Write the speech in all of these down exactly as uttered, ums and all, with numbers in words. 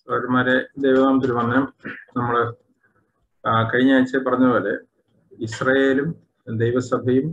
അവന്മാരെ ദൈവനാമത്തിൽ വന്നം. നമ്മൾ കഴിഞ്ഞ ആഴ്ച പറഞ്ഞ പോലെ ഇസ്രായേലും ദൈവസഭയും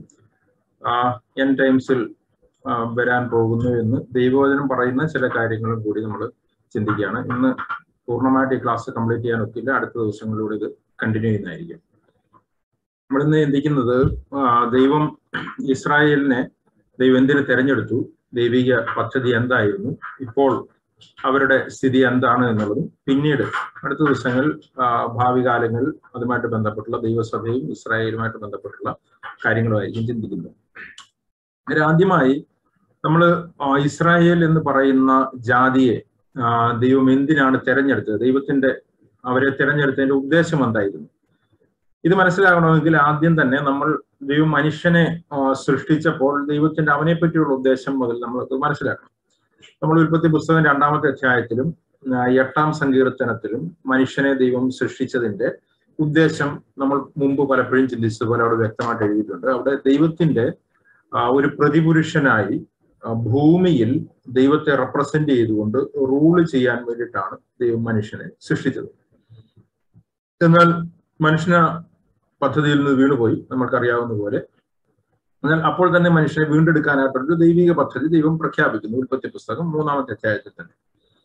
എൻ ടൈംസിൽ വരാൻ പോകുന്നു എന്ന് ദൈവവചനം പറയുന്ന ചില കാര്യങ്ങളും കൂടി നമ്മൾ ചിന്തിക്കുകയാണ്. ഇന്ന് പൂർണ്ണമായിട്ട് ഈ ക്ലാസ് കംപ്ലീറ്റ് ചെയ്യാൻ ഒക്കില്ല. അടുത്ത ദിവസങ്ങളിലൂടെ ഇത് കണ്ടിന്യൂ ചെയ്യുന്നതായിരിക്കും. നമ്മളിന്ന് ചിന്തിക്കുന്നത് ദൈവം ഇസ്രായേലിനെ ദൈവം എന്തിനു തെരഞ്ഞെടുത്തു, ദൈവിക പദ്ധതി എന്തായിരുന്നു, ഇപ്പോൾ അവരുടെ സ്ഥിതി എന്താണ് എന്നുള്ളതും, പിന്നീട് അടുത്ത ദിവസങ്ങൾ ഭാവി കാലങ്ങൾ അതുമായിട്ട് ബന്ധപ്പെട്ടുള്ള ദൈവസഭയും ഇസ്രായേലുമായിട്ട് ബന്ധപ്പെട്ടുള്ള കാര്യങ്ങളുമായിരിക്കും ചിന്തിക്കുന്നത്. ആദ്യമായി നമ്മൾ ഇസ്രായേൽ എന്ന് പറയുന്ന ജാതിയെ ദൈവം എന്തിനാണ് തെരഞ്ഞെടുത്തത്, ദൈവത്തിന്റെ അവരെ തെരഞ്ഞെടുത്തതിന്റെ ഉദ്ദേശം എന്തായിരുന്നു, ഇത് മനസ്സിലാകണമെങ്കിൽ ആദ്യം തന്നെ നമ്മൾ ദൈവം മനുഷ്യനെ സൃഷ്ടിച്ചപ്പോൾ ദൈവത്തിന്റെ അവനെ പറ്റിയുള്ള ഉദ്ദേശം മുതൽ നമ്മൾക്ക് മനസ്സിലാക്കണം. നമ്മൾ ഉൽപ്പത്തി പുസ്തകം രണ്ടാമത്തെ അധ്യായത്തിലും എട്ടാം സങ്കീർത്തനത്തിലും മനുഷ്യനെ ദൈവം സൃഷ്ടിച്ചതിന്റെ ഉദ്ദേശം നമ്മൾ മുമ്പ് പലപ്പോഴും ചിന്തിച്ചതുപോലെ അവിടെ വ്യക്തമായിട്ട് എഴുതിയിട്ടുണ്ട്. അവിടെ ദൈവത്തിന്റെ ഒരു പ്രതിപുരുഷനായി ഭൂമിയിൽ ദൈവത്തെ റെപ്രസെന്റ് ചെയ്തുകൊണ്ട് റൂള് ചെയ്യാൻ വേണ്ടിയിട്ടാണ് ദൈവം മനുഷ്യനെ സൃഷ്ടിച്ചത്. എന്നാൽ മനുഷ്യന പദ്ധതിയിൽ നിന്ന് വീണുപോയി, നമ്മൾക്കറിയാവുന്ന പോലെ. എന്നാൽ അപ്പോൾ തന്നെ മനുഷ്യനെ വീണ്ടെടുക്കാനായിട്ടൊരു ദൈവിക പദ്ധതി ദൈവം പ്രഖ്യാപിക്കുന്നു ഉൽപ്പത്തി പുസ്തകം മൂന്നാമത്തെ അധ്യായത്തിൽ തന്നെ.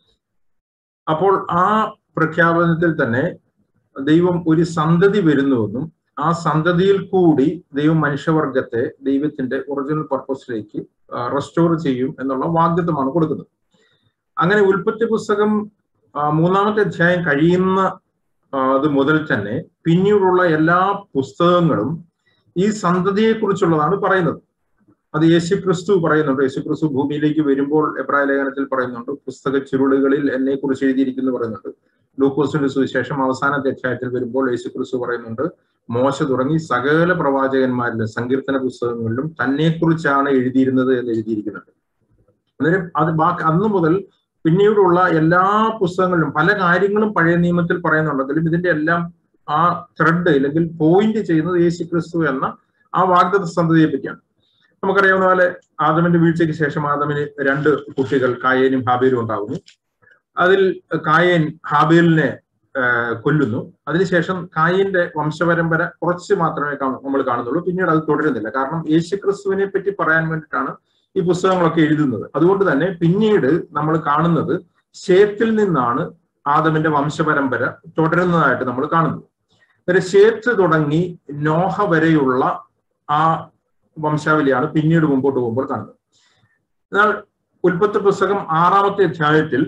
അപ്പോൾ ആ പ്രഖ്യാപനത്തിൽ തന്നെ ദൈവം ഒരു സന്തതി വരുന്നുവെന്നും ആ സന്തതിയിൽ കൂടി ദൈവം മനുഷ്യവർഗത്തെ ദൈവത്തിന്റെ ഒറിജിനൽ പർപ്പസിലേക്ക് റെസ്റ്റോർ ചെയ്യും എന്നുള്ള വാഗ്ദത്തമാണ് കൊടുക്കുന്നത്. അങ്ങനെ ഉൽപ്പത്തി പുസ്തകം മൂന്നാമത്തെ അധ്യായം കഴിയുന്ന അത് മുതൽ തന്നെ പിന്നീടുള്ള എല്ലാ പുസ്തകങ്ങളും ഈ സന്തതിയെ കുറിച്ചുള്ളതാണ് പറയുന്നത്. അത് യേശു ക്രിസ്തു പറയുന്നുണ്ട്. യേശു ക്രിസ്തു ഭൂമിയിലേക്ക് വരുമ്പോൾ എബ്രായ ലേഖനത്തിൽ പറയുന്നുണ്ട്, പുസ്തക ചുരുളുകളിൽ എന്നെ കുറിച്ച് എഴുതിയിരിക്കുന്നു പറയുന്നുണ്ട്. ലൂക്കോസിന്റെ സുവിശേഷം അവസാനത്തെ അധ്യായത്തിൽ വരുമ്പോൾ യേശു ക്രിസ്തു പറയുന്നുണ്ട്, മോശ തുടങ്ങി സകല പ്രവാചകന്മാരിലും സങ്കീർത്തന പുസ്തകങ്ങളിലും തന്നെ കുറിച്ചാണ് എഴുതിയിരുന്നത് എന്ന് എഴുതിയിരിക്കുന്നുണ്ട്. അന്നേരം അത് ബാക്കി അന്ന് മുതൽ പിന്നീടുള്ള എല്ലാ പുസ്തകങ്ങളിലും പല കാര്യങ്ങളും പഴയ നിയമത്തിൽ പറയുന്നുണ്ടെങ്കിലും ഇതിന്റെ എല്ലാം ആ ത്രെഡ് അല്ലെങ്കിൽ പോയിന്റ് ചെയ്യുന്നത് യേശു ക്രിസ്തു എന്ന ആ വാഗ്ദത്ത സന്തതിയെ പറ്റിയാണ്. നമുക്കറിയാവുന്ന പോലെ ആദമിന്റെ വീഴ്ചയ്ക്ക് ശേഷം ആദമിന് രണ്ട് കുട്ടികൾ കായേനും ഹാബേലും ഉണ്ടാകുന്നു. അതിൽ കായേൻ ഹാബേലിനെ കൊല്ലുന്നു. അതിനുശേഷം കായിന്റെ വംശപരമ്പര കുറച്ച് മാത്രമേ നമ്മൾ കാണുന്നുള്ളൂ. പിന്നീട് അത് തുടരുന്നില്ല. കാരണം യേശു ക്രിസ്തുവിനെ പറ്റി പറയാൻ വേണ്ടിയിട്ടാണ് ഈ പുസ്തകങ്ങളൊക്കെ എഴുതുന്നത്. അതുകൊണ്ട് തന്നെ പിന്നീട് നമ്മൾ കാണുന്നത് ശേത്തിൽ നിന്നാണ് ആദമിന്റെ വംശപരമ്പര തുടരുന്നതായിട്ട് നമ്മൾ കാണുന്നത്. അന്നേരം ശേത്ത് തുടങ്ങി നോഹ വരെയുള്ള ആ വംശാവലിയാണ് പിന്നീട് മുമ്പോട്ട് പോകുമ്പോൾ കാണുന്നത്. എന്നാൽ ഉൽപ്പത്തി പുസ്തകം ആറാമത്തെ അധ്യായത്തിൽ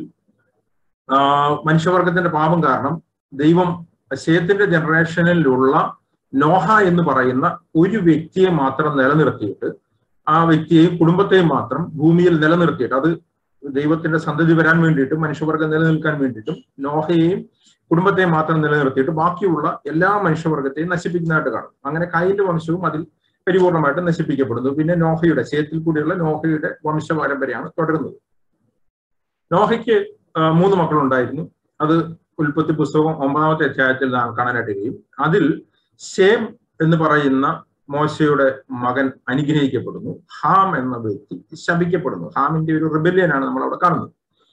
മനുഷ്യവർഗത്തിന്റെ പാപം കാരണം ദൈവം ശേത്തിന്റെ ജനറേഷനിലുള്ള നോഹ എന്ന് പറയുന്ന ഒരു വ്യക്തിയെ മാത്രം നിലനിർത്തിയിട്ട് ആ വ്യക്തിയെയും കുടുംബത്തെയും മാത്രം ഭൂമിയിൽ നിലനിർത്തിയിട്ട്, അത് ദൈവത്തിന്റെ സന്തതി വരാൻ വേണ്ടിയിട്ടും മനുഷ്യവർഗം നിലനിൽക്കാൻ വേണ്ടിയിട്ടും നോഹയെയും കുടുംബത്തെയും മാത്രം നിലനിർത്തിയിട്ട് ബാക്കിയുള്ള എല്ലാ മനുഷ്യവർഗത്തെയും നശിപ്പിക്കുന്നതായിട്ട് കാണും. അങ്ങനെ കായിന്റെ വംശവും അതിൽ പരിപൂർണമായിട്ട് നശിപ്പിക്കപ്പെടുന്നു. പിന്നെ നോഹയുടെ ശേത്തിൽ കൂടിയുള്ള നോഹയുടെ വംശപാരമ്പരയാണ് തുടരുന്നത്. നോഹയ്ക്ക് മൂന്ന് മക്കളുണ്ടായിരുന്നു. അത് ഉൽപ്പത്തി പുസ്തകം ഒമ്പതാമത്തെ അധ്യായത്തിൽ നാം കാണാനായിട്ട് കഴിയും. അതിൽ ശേം എന്ന് പറയുന്ന മോശയുടെ മകൻ അനുഗ്രഹിക്കപ്പെടുന്നു. ഹാം എന്ന വ്യക്തി ശപിക്കപ്പെടുന്നു. ഹാമിന്റെ ഒരു റിബല്യനാണ് നമ്മൾ അവിടെ കാണുന്നത്.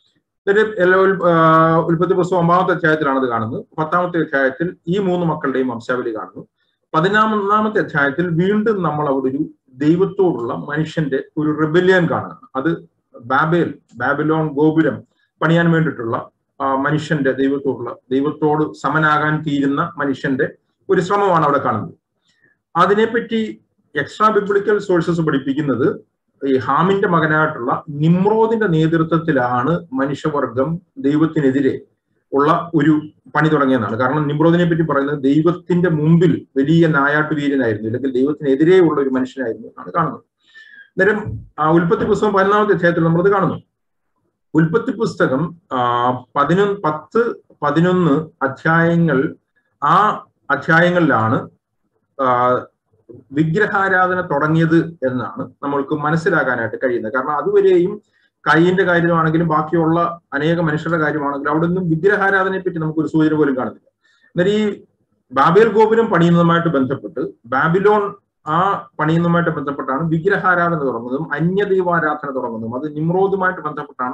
ഉൽപ്പത്തി പുസ്തകം ഒമ്പതാമത്തെ അധ്യായത്തിലാണ് അത് കാണുന്നത്. പത്താമത്തെ അധ്യായത്തിൽ ഈ മൂന്ന് മക്കളുടെയും വംശാവലി കാണുന്നു. പതിനാമത്തെ അധ്യായത്തിൽ വീണ്ടും നമ്മൾ അവിടെ ഒരു ദൈവത്തോടുള്ള മനുഷ്യന്റെ ഒരു റിബല്യൻ കാണുന്നു. അത് ബാബേൽ ബാബിലോൺ ഗോപുരം പണിയാൻ വേണ്ടിയിട്ടുള്ള മനുഷ്യന്റെ ദൈവത്തോടുള്ള ദൈവത്തോട് സമനാകാൻ തീരുന്ന മനുഷ്യന്റെ ഒരു ശ്രമമാണ് അവിടെ കാണുന്നത്. അതിനെപ്പറ്റി എക്സ്ട്രാ ബിബ്ലിക്കൽ സോഴ്സസ് പഠിപ്പിക്കുന്നത് ഈ ഹാമിന്റെ മകനായിട്ടുള്ള നിമ്രോദിന്റെ നേതൃത്വത്തിലാണ് മനുഷ്യവർഗം ദൈവത്തിനെതിരെ ഉള്ള ഒരു പണി തുടങ്ങിയെന്നാണ്. കാരണം നിമ്രോദിനെ പറ്റി പറയുന്നത് ദൈവത്തിന്റെ മുമ്പിൽ വലിയ നായാട്ടുവീരനായിരുന്നു, അല്ലെങ്കിൽ ദൈവത്തിനെതിരെ ഉള്ള ഒരു മനുഷ്യനായിരുന്നു എന്നാണ് കാണുന്നത്. അന്നേരം ഉൽപ്പത്തി പുസ്തകം പതിനൊന്നാമത്തെ അധ്യായത്തിൽ നമ്മളത് കാണുന്നു. ഉൽപ്പത്തി പുസ്തകം പതിനൊന്ന് പത്ത് പതിനൊന്ന് അധ്യായങ്ങൾ ആ അധ്യായങ്ങളിലാണ് വിഗ്രഹാരാധന തുടങ്ങിയത് എന്നാണ് നമ്മൾക്ക് മനസ്സിലാക്കാനായിട്ട് കഴിയുന്നത്. കാരണം അതുവരെയും കയ്യിന്റെ കാര്യമാണെങ്കിലും ബാക്കിയുള്ള അനേക മനുഷ്യരുടെ കാര്യമാണെങ്കിലും അവിടെ നിന്നും വിഗ്രഹാരാധനയെ പറ്റി നമുക്കൊരു സൂചന പോലും കാണുന്നില്ല. എന്നാൽ ഈ ബാബേൽ ഗോപുരം പണിയുന്നതുമായിട്ട് ബന്ധപ്പെട്ട് ബാബിലോൺ ആ പണിയുന്നതുമായിട്ട് ബന്ധപ്പെട്ടാണ് വിഗ്രഹാരാധന തുടങ്ങുന്നതും അന്യദൈവാരാധന തുടങ്ങുന്നതും. അത് നിമ്രോദുമായിട്ട് ബന്ധപ്പെട്ടാണ്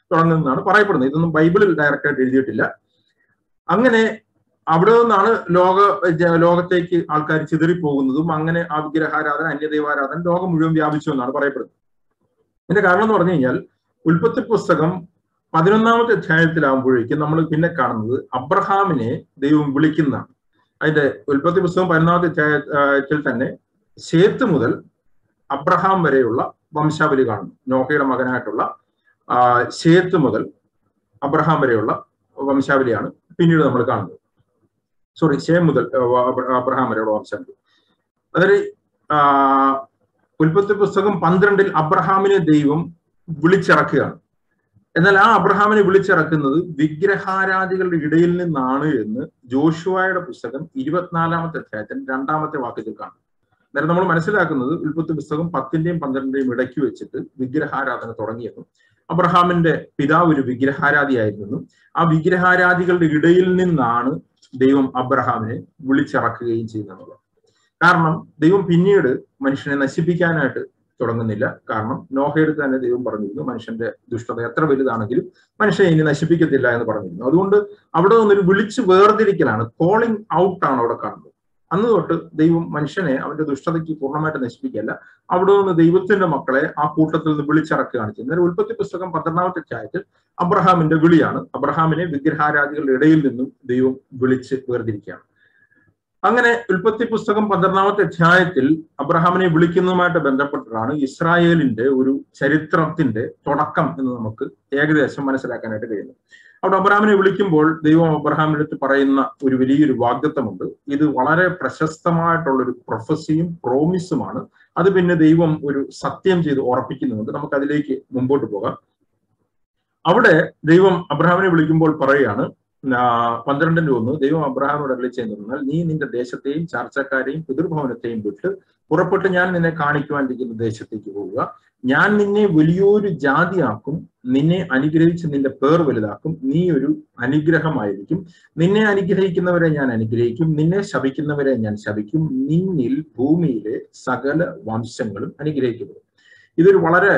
തുടങ്ങുന്നതാണ് പറയപ്പെടുന്നത്. ഇതൊന്നും ബൈബിളിൽ ഡയറക്റ്റായിട്ട് എഴുതിയിട്ടില്ല. അങ്ങനെ അവിടെ നിന്നാണ് ലോക ലോകത്തേക്ക് ആൾക്കാർ ചിതറിപ്പോകുന്നതും അങ്ങനെ ആ വിഗ്രഹാരാധന, അന്യദൈവാരാധന ലോകം മുഴുവൻ വ്യാപിച്ചു എന്നാണ് പറയപ്പെടുന്നത്. ഇതിന്റെ കാരണം എന്ന് പറഞ്ഞു കഴിഞ്ഞാൽ ഉൽപ്പത്തി പുസ്തകം പതിനൊന്നാമത്തെ അധ്യായത്തിലാകുമ്പോഴേക്കും നമ്മൾ പിന്നെ കാണുന്നത് അബ്രഹാമിനെ ദൈവം വിളിക്കുന്നതാണ്. അതിന്റെ ഉൽപ്പത്തി പുസ്തകം പതിനൊന്നാമത്തെ അധ്യായത്തിൽ തന്നെ ശേത്ത് മുതൽ അബ്രഹാം വരെയുള്ള വംശാവലി കാണുന്നു. നോഹയുടെ മകനായിട്ടുള്ള ആ ശേത്ത് മുതൽ അബ്രഹാം വരെയുള്ള വംശാവലിയാണ് പിന്നീട് നമ്മൾ കാണുന്നത്. സോറി ശേം മുതൽ അബ്രഹാം വരെയുള്ള വംശാവലി. അതായത് ആ ഉൽപ്പത്തി പുസ്തകം പന്ത്രണ്ടിൽ അബ്രഹാമിനെ ദൈവം വിളിച്ചിറക്കുകയാണ്. എന്നാൽ ആ അബ്രഹാമിനെ വിളിച്ചിറക്കുന്നത് വിഗ്രഹാരാധികളുടെ ഇടയിൽ നിന്നാണ് എന്ന് ജോഷുവയുടെ പുസ്തകം ഇരുപത്തിനാലാമത്തെ അധ്യായത്തിന്റെ രണ്ടാമത്തെ വാക്യത്തിൽ കാണും. അന്നേരം നമ്മൾ മനസ്സിലാക്കുന്നത് ഉൽപ്പത്തി പുസ്തകം പത്തിന്റെയും പന്ത്രണ്ടിന്റെയും ഇടയ്ക്ക് വെച്ചിട്ട് വിഗ്രഹാരാധന തുടങ്ങിയെന്നും അബ്രഹാമിന്റെ പിതാവ് ഒരു വിഗ്രഹാരാധിയായിരുന്നെന്നും ആ വിഗ്രഹാരാധികളുടെ ഇടയിൽ നിന്നാണ് ദൈവം അബ്രഹാമിനെ വിളിച്ചിറക്കുകയും ചെയ്യുന്നത്. കാരണം ദൈവം പിന്നീട് മനുഷ്യനെ നശിപ്പിക്കാനായിട്ട് തുടങ്ങുന്നില്ല. കാരണം നോഹയുടെ തന്നെ ദൈവം പറഞ്ഞിരുന്നു മനുഷ്യന്റെ ദുഷ്ടത എത്ര വലുതാണെങ്കിലും മനുഷ്യനെ ഇനി നശിപ്പിക്കത്തില്ല എന്ന് പറഞ്ഞിരുന്നു. അതുകൊണ്ട് അവിടെ നിന്നൊരു വിളിച്ച് വേർതിരിക്കലാണ്, കോളിംഗ് ഔട്ട് ആണ് അവിടെ കാണുന്നത്. അന്ന് തൊട്ട് ദൈവം മനുഷ്യനെ അവന്റെ ദുഷ്ടതയ്ക്ക് പൂർണ്ണമായിട്ട് നശിപ്പിക്കല്ല, അവിടെ നിന്ന് ദൈവത്തിന്റെ മക്കളെ ആ കൂട്ടത്തിൽ നിന്ന് വിളിച്ചിറക്കുകയാണ് ചെയ്യുന്നത്. എന്നാൽ ഉൽപ്പത്തി പുസ്തകം പന്ത്രണ്ടാമത്തെ അധ്യായത്തിൽ അബ്രഹാമിന്റെ വിളിയാണ്. അബ്രഹാമിനെ വിഗ്രഹാരാധികളുടെ ഇടയിൽ നിന്നും ദൈവം വിളിച്ച് വേർതിരിക്കുകയാണ്. അങ്ങനെ ഉൽപ്പത്തി പുസ്തകം പന്ത്രണ്ടാമത്തെ അധ്യായത്തിൽ അബ്രഹാമിനെ വിളിക്കുന്നതുമായിട്ട് ബന്ധപ്പെട്ടിട്ടാണ് ഇസ്രായേലിന്റെ ഒരു ചരിത്രത്തിന്റെ തുടക്കം എന്ന് നമുക്ക് ഏകദേശം മനസ്സിലാക്കാനായിട്ട് കഴിയുന്നത്. അവിടെ അബ്രഹാമിനെ വിളിക്കുമ്പോൾ ദൈവം അബ്രഹാമിന്റെ അടുത്ത് പറയുന്ന ഒരു വലിയൊരു വാഗ്ദത്തമുണ്ട്. ഇത് വളരെ പ്രശസ്തമായിട്ടുള്ള ഒരു പ്രൊഫസിയും പ്രോമിസുമാണ്. അത് പിന്നെ ദൈവം ഒരു സത്യം ചെയ്ത് ഉറപ്പിക്കുന്നുണ്ട്. നമുക്ക് അതിലേക്ക് മുമ്പോട്ട് പോകാം. അവിടെ ദൈവം അബ്രഹാമിനെ വിളിക്കുമ്പോൾ പറയുകയാണ്, പന്ത്രണ്ടിന്റെ ഒന്ന്, ദൈവം അബ്രഹാമിനോട് അരുളി ചെയ്യുന്നതിനാൽ നീ നിന്റെ ദേശത്തെയും ചാർച്ചക്കാരെയും പിതൃഭവനത്തെയും വിട്ട് പുറപ്പെട്ട് ഞാൻ നിന്നെ കാണിക്കുവാനിരിക്കുന്ന ദേശത്തേക്ക് പോവുക. ഞാൻ നിന്നെ വലിയൊരു ജാതിയാക്കും, നിന്നെ അനുഗ്രഹിച്ച് നിന്റെ പേർ വലുതാക്കും, നീ ഒരു അനുഗ്രഹമായിരിക്കും. നിന്നെ അനുഗ്രഹിക്കുന്നവരെ ഞാൻ അനുഗ്രഹിക്കും, നിന്നെ ശപിക്കുന്നവരെ ഞാൻ ശപിക്കും, നിന്നിൽ ഭൂമിയിലെ സകല വംശങ്ങളും അനുഗ്രഹിക്കപ്പെടും. ഇതൊരു വളരെ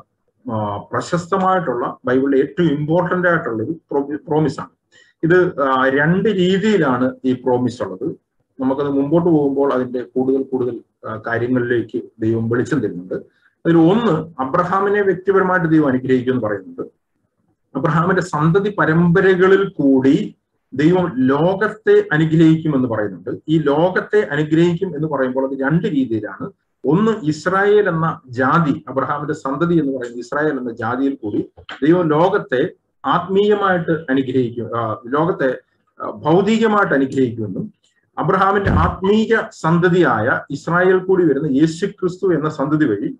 പ്രശസ്തമായിട്ടുള്ള ബൈബിളിലെ ഏറ്റവും ഇമ്പോർട്ടന്റ് ആയിട്ടുള്ള ഒരു പ്രോമിസാണ്. ഇത് രണ്ട് രീതിയിലാണ് ഈ പ്രോമിസ് ഉള്ളത്. നമുക്കത് മുമ്പോട്ട് പോകുമ്പോൾ അതിന്റെ കൂടുതൽ കൂടുതൽ കാര്യങ്ങളിലേക്ക് ദൈവം വെളിച്ചം തരുന്നുണ്ട്. അതിൽ ഒന്ന്, അബ്രഹാമിനെ വ്യക്തിപരമായിട്ട് ദൈവം അനുഗ്രഹിക്കും എന്ന് പറയുന്നുണ്ട്. അബ്രഹാമിന്റെ സന്തതി പരമ്പരകളിൽ കൂടി ദൈവം ലോകത്തെ അനുഗ്രഹിക്കും എന്ന് പറയുന്നുണ്ട്. ഈ ലോകത്തെ അനുഗ്രഹിക്കും എന്ന് പറയുമ്പോൾ അത് രണ്ട് രീതിയിലാണ്. ഒന്ന്, ഇസ്രായേൽ എന്ന ജാതി, അബ്രഹാമിന്റെ സന്തതി എന്ന് പറയുന്നത് ഇസ്രായേൽ എന്ന ജാതിയിൽ കൂടി ദൈവം ലോകത്തെ ആത്മീയമായിട്ട് അനുഗ്രഹിക്കും, ലോകത്തെ ഭൗതികമായിട്ട് അനുഗ്രഹിക്കുമെന്നും അബ്രഹാമിന്റെ ആത്മീയ സന്തതിയായ ഇസ്രായേൽ കൂടി വരുന്ന യേശു ക്രിസ്തു എന്ന സന്തതി വഴി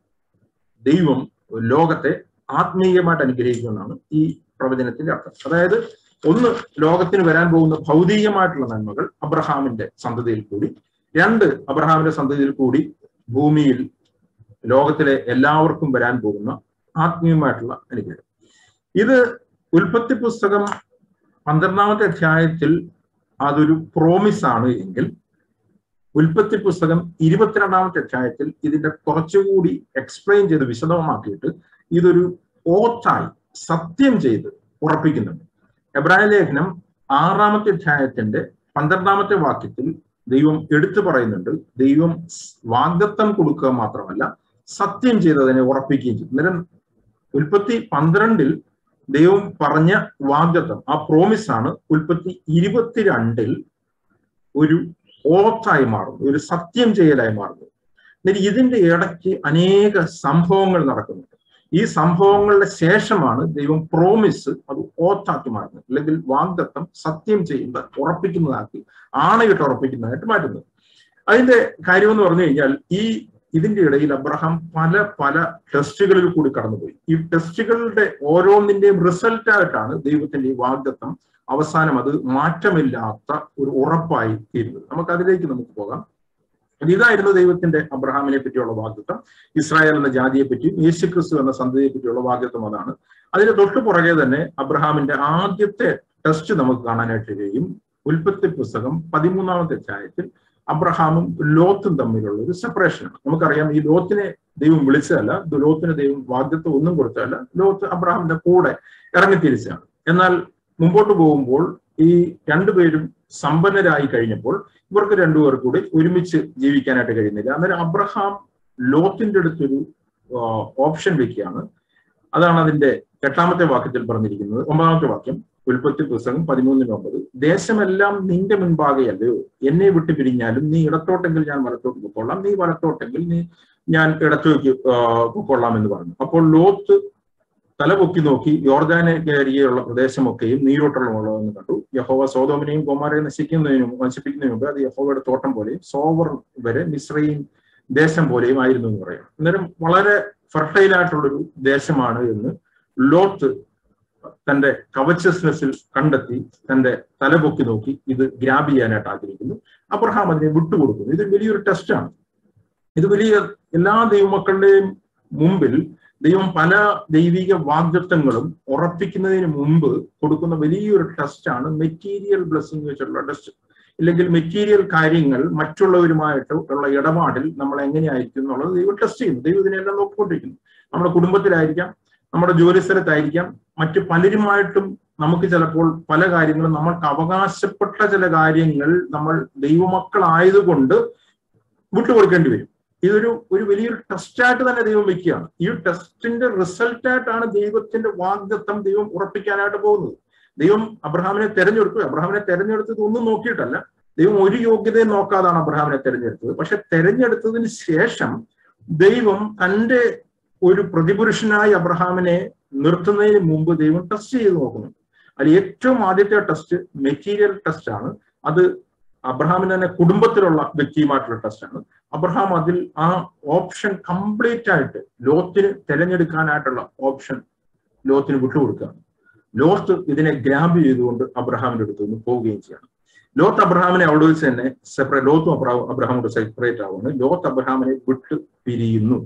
ദൈവം ലോകത്തെ ആത്മീയമായിട്ട് അനുഗ്രഹിക്കുമെന്നാണ് ഈ പ്രവചനത്തിന്റെ അർത്ഥം. അതായത് ഒന്ന്, ലോകത്തിന് വരാൻ പോകുന്ന ഭൗതികമായിട്ടുള്ള നന്മകൾ അബ്രഹാമിന്റെ സന്തതിയിൽ കൂടി. രണ്ട്, അബ്രഹാമിന്റെ സന്തതിയിൽ കൂടി ഭൂമിയിൽ ലോകത്തിലെ എല്ലാവർക്കും വരാൻ പോകുന്ന ആത്മീയമായിട്ടുള്ള അനുഗ്രഹം. ഇത് ഉൽപ്പത്തി പുസ്തകം പന്ത്രണ്ടാമത്തെ അധ്യായത്തിൽ അതൊരു പ്രോമിസ് ആണ് എങ്കിൽ ഉൽപ്പത്തി പുസ്തകം ഇരുപത്തിരണ്ടാമത്തെ അധ്യായത്തിൽ ഇതിന്റെ കുറച്ചുകൂടി എക്സ്പ്ലെയിൻ ചെയ്ത് വിശദമാക്കിയിട്ട് ഇതൊരു ഓത്തായി സത്യം ചെയ്ത് ഉറപ്പിക്കുന്നുണ്ട്. എബ്രായ ലേഖനം ആറാമത്തെ അധ്യായത്തിന്റെ പന്ത്രണ്ടാമത്തെ വാക്യത്തിൽ ദൈവം എടുത്തു പറയുന്നുണ്ട്, ദൈവം വാഗ്ദത്തം കൊടുക്കുക മാത്രമല്ല സത്യം ചെയ്ത് അതിനെ ഉറപ്പിക്കുകയും ചെയ്തു. അന്നേരം ഉൽപ്പത്തി പന്ത്രണ്ടിൽ ദൈവം പറഞ്ഞ വാഗ്ദത്തം, ആ പ്രോമിസ് ആണ് ഉൽപ്പത്തി ഇരുപത്തിരണ്ടിൽ ഒരു ഓത്തായി മാറുന്നു, ഒരു സത്യം ചെയ്യലായി മാറുന്നു. എന്നിട്ട് ഇതിന്റെ ഇടയ്ക്ക് അനേക സംഭവങ്ങൾ നടക്കുന്നുണ്ട്. ഈ സംഭവങ്ങളുടെ ശേഷമാണ് ദൈവം പ്രോമിസ് അത് ഓത്താക്കി മാറുന്നത്, അല്ലെങ്കിൽ വാഗ്ദത്തം സത്യം ചെയ്യുന്നത് ഉറപ്പിക്കുന്നതാക്കി ആണയിട്ട് ഉറപ്പിക്കുന്നതായിട്ട് മാറ്റുന്നത്. അതിന്റെ കാര്യമെന്ന് പറഞ്ഞു കഴിഞ്ഞാൽ ഈ ഇതിന്റെ ഇടയിൽ അബ്രഹാം പല പല ടെസ്റ്റുകളിൽ കൂടി കടന്നുപോയി. ഈ ടെസ്റ്റുകളുടെ ഓരോന്നിന്റെയും റിസൾട്ടായിട്ടാണ് ദൈവത്തിന്റെ ഈ വാഗ്ദത്തം അവസാനം അത് മാറ്റമില്ലാത്ത ഒരു ഉറപ്പായി തീരുന്നത്. നമുക്ക് അതിലേക്ക് നമുക്ക് പോകാം. ഇതായിരുന്നു ദൈവത്തിന്റെ അബ്രഹാമിനെ പറ്റിയുള്ള വാഗ്ദത്തം. ഇസ്രായേൽ എന്ന ജാതിയെ പറ്റിയും യേശു ക്രിസ്തു എന്ന സന്തതിയെ പറ്റിയുള്ള വാഗ്ദത്തം അതാണ്. അതിന് തൊട്ടു പുറകെ തന്നെ അബ്രഹാമിന്റെ ആദ്യത്തെ ടെസ്റ്റ് നമുക്ക് കാണാനായിട്ട് കഴിയും. ഉൽപ്പത്തി പുസ്തകം പതിമൂന്നാമത്തെ അധ്യായത്തിൽ അബ്രഹാമും ലോത്തും തമ്മിലുള്ള ഒരു സെപ്പറേഷനാണ്. നമുക്കറിയാം ഈ ലോത്തിനെ ദൈവം വിളിച്ചതല്ല, ലോത്തിന് ദൈവം വാഗ്ദത്തം ഒന്നും കൊടുത്തതല്ല, ലോത്ത് അബ്രഹാമിന്റെ കൂടെ ഇറങ്ങിത്തിരിച്ചാണ്. എന്നാൽ മുമ്പോട്ട് പോകുമ്പോൾ ഈ രണ്ടുപേരും സമ്പന്നരായി കഴിഞ്ഞപ്പോൾ ഇവർക്ക് രണ്ടുപേർ കൂടി ഒരുമിച്ച് ജീവിക്കാനായിട്ട് കഴിയുന്നില്ല. അന്നേരം അബ്രഹാം ലോത്തിന്റെ അടുത്തൊരു ഓപ്ഷൻ വെക്കുകയാണ്. അതാണ് അതിന്റെ എട്ടാമത്തെ വാക്യത്തിൽ പറഞ്ഞിരിക്കുന്നത്. ഒമ്പതാമത്തെ വാക്യം, ഉൽപ്പത്തി പുസ്തകം പതിമൂന്നിന് ഒമ്പത്. ദേശമെല്ലാം നിന്റെ മുൻപാകെയല്ലയോ, എന്നെ വിട്ടു പിരിഞ്ഞാലും നീ ഇടത്തോട്ടെങ്കിൽ ഞാൻ വലത്തോട്ട് പൊക്കോളാം, നീ വലത്തോട്ടെങ്കിൽ നീ ഞാൻ ഇടത്തേക്ക് പൊക്കോളാം എന്ന് പറഞ്ഞു. അപ്പോൾ ലോത്ത് തലപൊക്കി നോക്കി യോർദാനെ കയറിയുള്ള പ്രദേശമൊക്കെയും നീരോട്ടമുള്ളതെന്ന് കണ്ടു. യഹോവ സോദോമിനെയും ഗൊമോരയെയും നശിക്കുന്നതിനും നശിപ്പിക്കുന്നതിന് മുമ്പ് അത് യഹോവയുടെ തോട്ടം പോലെയും സോവർ വരെ മിസ്രയീം ദേശം പോലെയും ആയിരുന്നു എന്ന് പറയാം. അന്നേരം വളരെ ഫെർട്ടൈൽ ആയിട്ടുള്ളൊരു ദേശമാണ് എന്ന് ലോത്ത് തന്റെ കവച്ചസ്നെസ്സിൽ കണ്ടെത്തി തന്റെ തലപൊക്കി നോക്കി ഇത് ഗ്രാബ് ചെയ്യാനായിട്ട് ആഗ്രഹിക്കുന്നു. അബ്രഹാം അതിനെ വിട്ടുകൊടുക്കുന്നു. ഇത് വലിയൊരു ടെസ്റ്റാണ്. ഇത് വലിയ എല്ലാ ദൈവമക്കളുടെയും മുമ്പിൽ ദൈവം പല ദൈവിക വാഗ്ദത്തങ്ങളും ഉറപ്പിക്കുന്നതിന് മുമ്പ് കൊടുക്കുന്ന വലിയൊരു ടെസ്റ്റാണ് മെറ്റീരിയൽ ബ്ലെസ്സിങ് വെച്ചിട്ടുള്ള ടെസ്റ്റ്. ഇല്ലെങ്കിൽ മെറ്റീരിയൽ കാര്യങ്ങൾ മറ്റുള്ളവരുമായിട്ട് ഉള്ള ഇടപാടിൽ നമ്മൾ എങ്ങനെയായിരിക്കും എന്നുള്ളത് ദൈവം ടെസ്റ്റ് ചെയ്യുന്നു. ദൈവം ഇതിനെല്ലാം നോക്കിക്കൊണ്ടിരിക്കുന്നു. നമ്മുടെ കുടുംബത്തിലായിരിക്കാം, നമ്മുടെ ജോലി സ്ഥലത്തായിരിക്കാം, മറ്റു പലരുമായിട്ടും നമുക്ക് ചിലപ്പോൾ പല കാര്യങ്ങളും നമ്മൾക്ക് അവകാശപ്പെട്ട ചില കാര്യങ്ങൾ നമ്മൾ ദൈവമക്കളായതുകൊണ്ട് വിട്ടുകൊടുക്കേണ്ടി വരും. ഇതൊരു ഒരു വലിയൊരു ടെസ്റ്റായിട്ട് തന്നെ ദൈവം വെക്കുകയാണ്. ഈ ടെസ്റ്റിന്റെ റിസൾട്ടായിട്ടാണ് ദൈവത്തിന്റെ വാഗ്ദത്തം ദൈവം ഉറപ്പിക്കാനായിട്ട് പോകുന്നത്. ദൈവം അബ്രഹാമിനെ തെരഞ്ഞെടുത്തു. അബ്രഹാമിനെ തെരഞ്ഞെടുത്തത് ഒന്നും നോക്കിയിട്ടല്ല, ദൈവം ഒരു യോഗ്യതയും നോക്കാതാണ് അബ്രഹാമിനെ തെരഞ്ഞെടുത്തത്. പക്ഷെ തെരഞ്ഞെടുത്തതിന് ശേഷം ദൈവം തന്റെ ഒരു പ്രതിപുരുഷനായി അബ്രഹാമിനെ നിർത്തുന്നതിന് മുമ്പ് ദൈവം ടെസ്റ്റ് ചെയ്ത് നോക്കുന്നുണ്ട്. അതിൽ ഏറ്റവും ആദ്യത്തെ ടെസ്റ്റ് മെറ്റീരിയൽ ടെസ്റ്റ് ആണ്. അത് അബ്രഹാമിന് തന്നെ കുടുംബത്തിലുള്ള വ്യക്തിയുമായിട്ടുള്ള ടെസ്റ്റാണ്. അബ്രഹാം അതിൽ ആ ഓപ്ഷൻ കംപ്ലീറ്റ് ആയിട്ട് ലോത്തിന് തിരഞ്ഞെടുക്കാനായിട്ടുള്ള ഓപ്ഷൻ ലോത്തിന് വിട്ടുകൊടുക്കുകയാണ്. ലോത്ത് ഇതിനെ ഗ്രാബ് ചെയ്തുകൊണ്ട് അബ്രഹാമിന്റെ അടുത്ത് നിന്ന് പോവുകയും ചെയ്യണം. ലോത്ത് അബ്രഹാമിനെ അവിടെ വെച്ച് തന്നെ സെപ്പറേറ്റ്, ലോത്തും അബ്രഹാം അബ്രഹാമോട് സെപ്പറേറ്റ് ആവുന്നു. ലോത്ത് അബ്രഹാമിനെ വിട്ട് പിരിയുന്നു.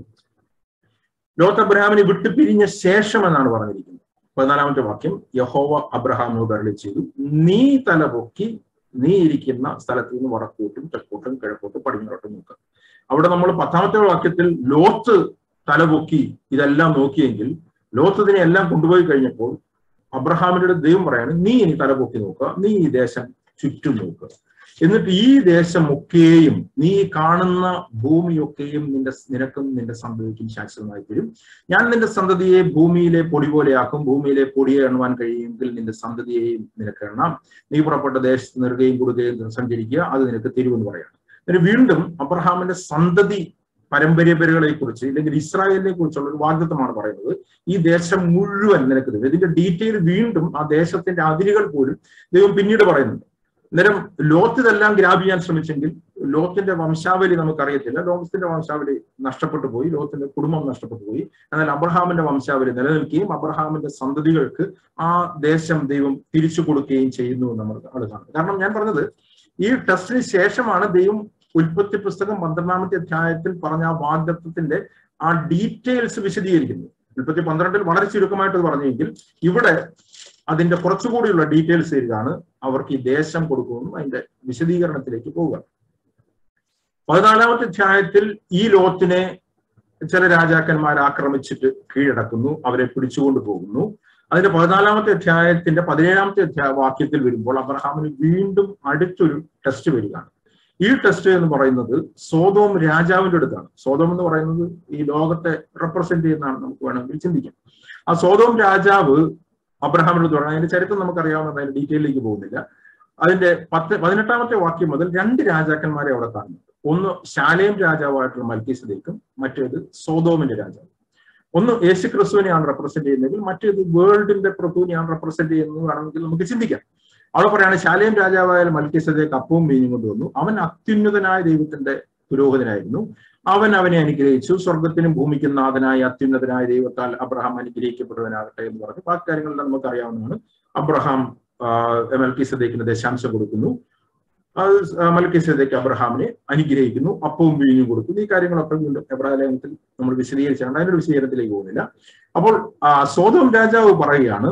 ലോത്ത് അബ്രഹാമിനെ വിട്ട് പിരിഞ്ഞ ശേഷം എന്നാണ് പറഞ്ഞിരിക്കുന്നത്. പതിനാലാമത്തെ വാക്യം, യഹോവ അബ്രഹാമിനോട് അരുളി ചെയ്തു, നീ തല പൊക്കി നീ ഇരിക്കുന്ന സ്ഥലത്ത് നിന്ന് വടക്കോട്ടും തെക്കോട്ടും കിഴക്കോട്ടും പടിഞ്ഞാറോട്ടും നോക്കുക. അവിടെ നമ്മൾ പത്താമത്തെ വാക്യത്തിൽ ലോത്ത് തലപൊക്കി ഇതെല്ലാം നോക്കിയെങ്കിൽ ലോത്ത് ഇതിനെ എല്ലാം കൊണ്ടുപോയി കഴിഞ്ഞപ്പോൾ അബ്രഹാമിന്റെ ദൈവം പറയാണ്, നീ ഇനി തലപൊക്കി നോക്കുക, നീ ഈ ദേശം ചുറ്റും നോക്കുക, എന്നിട്ട് ഈ ദേശമൊക്കെയും നീ കാണുന്ന ഭൂമിയൊക്കെയും നിന്റെ നിനക്കും നിന്റെ സന്തതിക്കും ശാശ്വതമായി തരും. ഞാൻ നിന്റെ സന്തതിയെ ഭൂമിയിലെ പൊടി പോലെയാക്കും, ഭൂമിയിലെ പൊടിയെ എണ്ണുവാൻ കഴിയുമെങ്കിൽ നിന്റെ സന്തതിയെയും നിനക്ക് എണ്ണാം. നീ പുറപ്പെട്ട ദേശത്ത് നിറുകയും കൊടുക്കുകയും സഞ്ചരിക്കുക, അത് നിനക്ക് തരുമെന്ന് പറയാണ്. എന്നിട്ട് വീണ്ടും അബ്രഹാമിന്റെ സന്തതി പരമ്പരകളെ കുറിച്ച് അല്ലെങ്കിൽ ഇസ്രായേലിനെ കുറിച്ചുള്ള ഒരു വാഗ്ദത്തമാണ് പറയുന്നത്. ഈ ദേശം മുഴുവൻ നിനക്ക് തരും. ഇതിന്റെ ഡീറ്റെയിൽ വീണ്ടും ആ ദേശത്തിന്റെ അതിരുകൾ പോലും ദൈവം പിന്നീട് പറയുന്നുണ്ട്. അന്നേരം ലോത്ത് ഇതെല്ലാം ഗ്രാബ് ചെയ്യാൻ ശ്രമിച്ചെങ്കിൽ ലോത്തിന്റെ വംശാവലി നമുക്കറിയത്തില്ല. ലോകത്തിന്റെ വംശാവലി നഷ്ടപ്പെട്ടു പോയി, ലോത്തിന്റെ കുടുംബം നഷ്ടപ്പെട്ടു പോയി. എന്നാൽ അബ്രഹാമിന്റെ വംശാവലി നിലനിൽക്കുകയും അബ്രഹാമിന്റെ സന്തതികൾക്ക് ആ ദേശം ദൈവം തിരിച്ചു കൊടുക്കുകയും ചെയ്യുന്നു നമ്മൾ അത് കാണും. കാരണം ഞാൻ പറഞ്ഞത് ഈ ടെസ്റ്റിന് ശേഷമാണ് ദൈവം ഉൽപ്പത്തി പുസ്തകം പന്ത്രണ്ടാമത്തെ അധ്യായത്തിൽ പറഞ്ഞ ആ വാഗ്ദത്തത്തിന്റെ ആ ഡീറ്റെയിൽസ് വിശദീകരിക്കുന്നത്. ഉൽപ്പത്തി പന്ത്രണ്ടിൽ വളരെ ചുരുക്കമായിട്ട് പറഞ്ഞെങ്കിൽ ഇവിടെ അതിന്റെ കുറച്ചുകൂടിയുള്ള ഡീറ്റെയിൽസ് തരികയാണ്. അവർക്ക് ഈ ദേശം കൊടുക്കുന്നു, അതിന്റെ വിശദീകരണത്തിലേക്ക് പോവുക. പതിനാലാമത്തെ അധ്യായത്തിൽ ഈ ലോത്തിനെ ചില രാജാക്കന്മാർ ആക്രമിച്ചിട്ട് കീഴടക്കുന്നു, അവരെ പിടിച്ചുകൊണ്ട് പോകുന്നു. അതിന്റെ പതിനാലാമത്തെ അധ്യായത്തിന്റെ പതിനേഴാമത്തെ അധ്യായ വാക്യത്തിൽ വരുമ്പോൾ അബ്രഹാമിന് വീണ്ടും അടുത്തൊരു ടെസ്റ്റ് വരികയാണ്. ഈ ടെസ്റ്റ് എന്ന് പറയുന്നത് സോദോം രാജാവിന്റെ അടുത്താണ്. സോദോം എന്ന് പറയുന്നത് ഈ ലോകത്തെ റെപ്രസെന്റ് ചെയ്യുന്നതാണ്, നമുക്ക് വേണമെങ്കിൽ ചിന്തിക്കാം. ആ സോദോം രാജാവ് അബ്രഹാമിനോട് പറഞ്ഞു. അതിന്റെ ചരിത്രം നമുക്കറിയാവുന്ന, അതിന്റെ ഡീറ്റെയിലേക്ക് പോകുന്നില്ല. അതിന്റെ പത്ത് പതിനെട്ടാമത്തെ വാക്യം മുതൽ രണ്ട് രാജാക്കന്മാരെ അവിടെ കാണുന്നുണ്ട്. ഒന്ന് ശാലേം രാജാവായിട്ടുള്ള മൽക്കീസദേക്കും, മറ്റേത് സോദോമിന്റെ രാജാവ്. ഒന്ന് യേശു ക്രിസ്തുവിനെയാണ് റെപ്രസെന്റ് ചെയ്യുന്നതെങ്കിൽ മറ്റേത് വേൾഡിന്റെ പ്രഭുവിനെയാണ് റെപ്രസെന്റ് ചെയ്യുന്നത് വേണമെങ്കിൽ നമുക്ക് ചിന്തിക്കാം. അവിടെ പറയാണ്, ശാലേം രാജാവായ മൽക്കീസദേക്ക് അപ്പവും വീഞ്ഞും കൊണ്ടുവന്നു. അവൻ അത്യുന്നതനായ ദൈവത്തിന്റെ പുരോഹിതനായിരുന്നു. അവൻ അവനെ അനുഗ്രഹിച്ചു. സ്വർഗത്തിനും ഭൂമിക്കും നാഥനായ അത്യുന്നതനായ ദൈവത്താൽ അബ്രഹാം അനുഗ്രഹിക്കപ്പെടുവനാകട്ടെ എന്ന് പറഞ്ഞു. ബാക്കി കാര്യങ്ങളെല്ലാം നമുക്ക് അറിയാവുന്നതാണ്. അബ്രഹാം മൽക്കീസദേക്കിന് ദശാംശം കൊടുക്കുന്നു. അത് മൽക്കീസദേക്ക് അബ്രഹാമിനെ അനുഗ്രഹിക്കുന്നു, അപ്പവും വീഞ്ഞും കൊടുക്കുന്നു. ഈ കാര്യങ്ങളൊക്കെ വീണ്ടും എബ്രായ ലേഖനത്തിൽ നമ്മൾ വിശദീകരിച്ചാണ്, അതിന്റെ വിശദീകരണത്തിലേക്ക് പോകുന്നില്ല. അപ്പോൾ സോദോം രാജാവ് പറയുകയാണ്,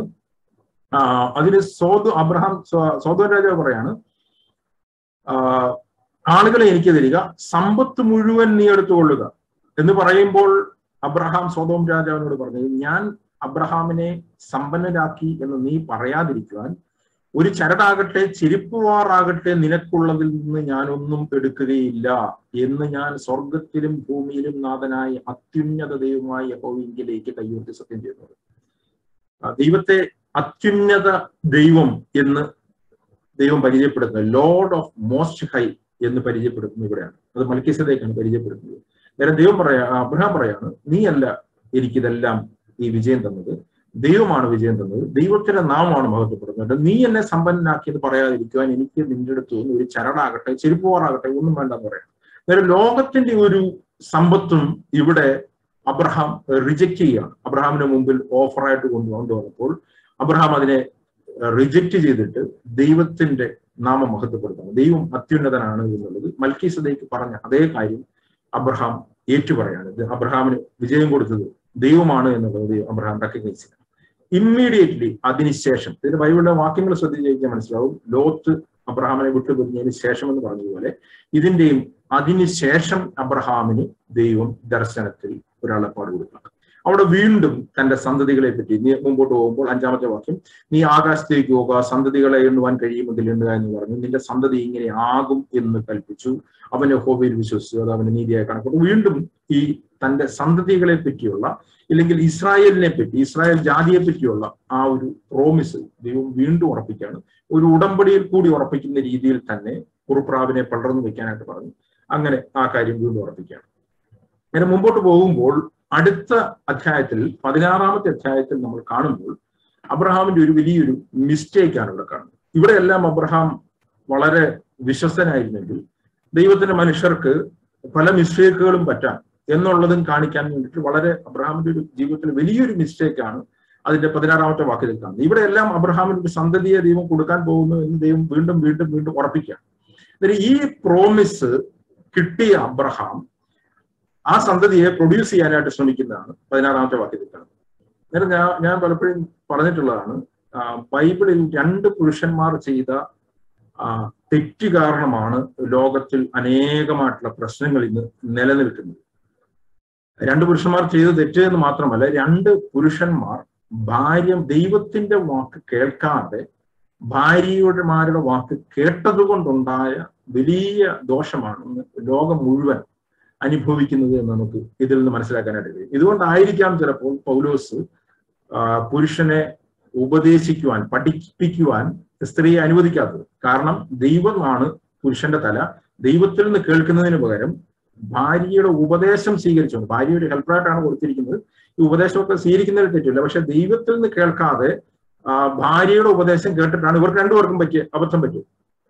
അതിന് സോദോ അബ്രഹാം സോദോം രാജാവ് പറയാണ്, ആളുകളെ എനിക്ക് തരിക, സമ്പത്ത് മുഴുവൻ നീ എടുത്തുകൊള്ളുക എന്ന് പറയുമ്പോൾ അബ്രഹാം സൊദോം രാജാവിനോട് പറഞ്ഞു, ഞാൻ അബ്രഹാമിനെ സമ്പന്നരാക്കി എന്ന് നീ പറയാതിരിക്കുവാൻ ഒരു ചരടാകട്ടെ ചെരുപ്പുവാറാകട്ടെ നിനക്കുള്ളതിൽ നിന്ന് ഞാനൊന്നും എടുക്കുകയില്ല എന്ന് ഞാൻ സ്വർഗത്തിലും ഭൂമിയിലും നാഥനായ അത്യുന്നത ദൈവമായ യഹോവയിലേക്ക് കൈയുയർത്തി സത്യം ചെയ്യുന്നത്. ദൈവത്തെ അത്യുന്നത ദൈവം എന്ന് ദൈവം പരിചയപ്പെടുത്തുന്നത്, ലോർഡ് ഓഫ് മോസ്റ്റ് ഹൈ എന്ന് പരിചയപ്പെടുത്തുന്നത് ഇവിടെയാണ്. അത് മൽക്കീസേദെക്കാണ് പരിചയപ്പെടുത്തുന്നത്. നേരെ ദൈവം പറയാ അബ്രഹാം പറയാണ്, നീ അല്ല എനിക്കിതെല്ലാം ഈ വിജയം തന്നത്, ദൈവമാണ് വിജയം തന്നത്, ദൈവത്തിന്റെ നാമമാണ് മഹത്വപ്പെടുന്നത്. നീ എന്നെ സമ്പന്നനാക്കി എന്ന് പറയാതിരിക്കുവാൻ എനിക്ക് നിന്റെ അടുത്ത് നിന്ന് ഒരു ചരടാകട്ടെ ചെരുപ്പുവാറാകട്ടെ ഒന്നും വേണ്ടെന്ന് പറയാം. നേരെ ലോകത്തിന്റെ ഒരു സമ്പത്തും ഇവിടെ അബ്രഹാം റിജക്റ്റ് ചെയ്യുകയാണ്. അബ്രഹാമിന് മുമ്പിൽ ഓഫറായിട്ട് കൊണ്ടുവന്നപ്പോൾ അബ്രഹാം അതിനെ റിജക്റ്റ് ചെയ്തിട്ട് ദൈവത്തിന്റെ നാമം മഹത്വപ്പെടുത്തണം, ദൈവം അത്യുന്നതനാണ് എന്നുള്ളത് മൽക്കീസേദെക്ക് പറഞ്ഞ അതേ കാര്യം അബ്രഹാം ഏറ്റുപറയാണ്. അബ്രഹാമിന് വിജയം കൊടുത്തത് ദൈവമാണ് എന്നുള്ളത് അബ്രഹാം റെക്കഗ്നൈസ് ചെയ്യണം. ഇമ്മീഡിയറ്റ്ലി അതിനുശേഷം, ഇതിന്റെ ബൈബിളിലെ വാക്യങ്ങൾ ശ്രദ്ധിച്ചു കഴിഞ്ഞാൽ മനസ്സിലാവും, ലോത്ത് അബ്രഹാമിനെ വിട്ടുപിരിഞ്ഞതിന് ശേഷം എന്ന് പറഞ്ഞതുപോലെ ഇതിന്റെയും അതിനുശേഷം അബ്രഹാമിന് ദൈവം ദർശനത്തിൽ ഒരാളെപ്പാട് കൊടുക്കണം. അവിടെ വീണ്ടും തന്റെ സന്തതികളെ പറ്റി നീ മുമ്പോട്ട് പോകുമ്പോൾ അഞ്ചാമത്തെ വാക്യം, നീ ആകാശത്തേക്ക് പോകുക, സന്തതികളെ എണ്ണുവാൻ കഴിയുമെങ്കിൽ എണ്ണുക എന്ന് പറഞ്ഞു, നിന്റെ സന്തതി ഇങ്ങനെ ആകും എന്ന് കൽപ്പിച്ചു. അവൻ യഹോവയിൽ വിശ്വസിച്ചു, അത് അവന് നീതിയായി കണക്കിട്ടു. വീണ്ടും ഈ തന്റെ സന്തതികളെ പറ്റിയുള്ള, ഇല്ലെങ്കിൽ ഇസ്രായേലിനെ പറ്റി, ഇസ്രായേൽ ജാതിയെ പറ്റിയുള്ള ആ ഒരു പ്രോമിസ് ദൈവം വീണ്ടും ഉറപ്പിക്കുകയാണ്. ഒരു ഉടമ്പടിയിൽ കൂടി ഉറപ്പിക്കുന്ന രീതിയിൽ തന്നെ കുറുപ്രാവിനെ പടർന്നു വെക്കാനായിട്ട് പറഞ്ഞു. അങ്ങനെ ആ കാര്യം വീണ്ടും ഉറപ്പിക്കുകയാണ്. അങ്ങനെ മുമ്പോട്ട് പോകുമ്പോൾ അടുത്ത അധ്യായത്തിൽ, പതിനാറാമത്തെ അധ്യായത്തിൽ നമ്മൾ കാണുമ്പോൾ അബ്രഹാമിന്റെ ഒരു വലിയൊരു മിസ്റ്റേക്കാണ് ഇവിടെ കാണുന്നത്. ഇവിടെയെല്ലാം അബ്രഹാം വളരെ വിശ്വസ്തനായിരുന്നെങ്കിൽ ദൈവത്തിന്റെ മനുഷ്യർക്ക് പല മിസ്റ്റേക്കുകളും പറ്റാം എന്നുള്ളതും കാണിക്കാൻ വേണ്ടിയിട്ട് വളരെ അബ്രഹാമിന്റെ ഒരു ജീവിതത്തിൽ വലിയൊരു മിസ്റ്റേക്കാണ് അതിന്റെ പതിനാറാമത്തെ വാക്യത്തിൽ കാണുന്നത്. ഇവിടെ എല്ലാം അബ്രഹാമിന് ഒരു സന്തതിയെ ദൈവം കൊടുക്കാൻ പോകുന്നു എന്ന് ദൈവം വീണ്ടും വീണ്ടും വീണ്ടും ഉറപ്പിക്കുകയാണ്. അന്നേരം ഈ പ്രോമിസ് കിട്ടിയ അബ്രഹാം ആ സന്തതിയെ പ്രൊഡ്യൂസ് ചെയ്യാനായിട്ട് ശ്രമിക്കുന്നതാണ് പതിനാറാമത്തെ വാക്യത്തിൽ കാണുന്നത്. അന്നേരം ഞാൻ ഞാൻ പലപ്പോഴും പറഞ്ഞിട്ടുള്ളതാണ്, ബൈബിളിൽ രണ്ട് പുരുഷന്മാർ ചെയ്ത തെറ്റ് കാരണമാണ് ലോകത്തിൽ അനേകമായിട്ടുള്ള പ്രശ്നങ്ങൾ ഇന്ന് നിലനിൽക്കുന്നത്. രണ്ട് പുരുഷന്മാർ ചെയ്ത തെറ്റ് എന്ന് മാത്രമല്ല, രണ്ട് പുരുഷന്മാർ ഭാര്യ ദൈവത്തിന്റെ വാക്ക് കേൾക്കാതെ ഭാര്യമാരുടെ വാക്ക് കേട്ടത് കൊണ്ടുണ്ടായ വലിയ ദോഷമാണ് ലോകം മുഴുവൻ അനുഭവിക്കുന്നത് എന്ന് നമുക്ക് ഇതിൽ നിന്ന് മനസ്സിലാക്കാനായിട്ട് കഴിയും. ഇതുകൊണ്ടായിരിക്കാം ചിലപ്പോൾ പൗലോസ് പുരുഷനെ ഉപദേശിക്കുവാൻ, പഠിപ്പിക്കുവാൻ സ്ത്രീയെ അനുവദിക്കാത്തത്. കാരണം ദൈവമാണ് പുരുഷന്റെ തല. ദൈവത്തിൽ നിന്ന് കേൾക്കുന്നതിന് പകരം ഭാര്യയുടെ ഉപദേശം സ്വീകരിച്ചുകൊണ്ട്, ഭാര്യയുടെ ഹെൽപ്പറായിട്ടാണ് കൊടുത്തിരിക്കുന്നത്, ഈ ഉപദേശമൊക്കെ സ്വീകരിക്കുന്നതിൽ തെറ്റില്ല. പക്ഷെ ദൈവത്തിൽ നിന്ന് കേൾക്കാതെ ഭാര്യയുടെ ഉപദേശം കേട്ടിട്ടാണ് ഇവർക്ക് രണ്ടുപേർക്കും പറ്റിയ അബദ്ധം പറ്റിയത്.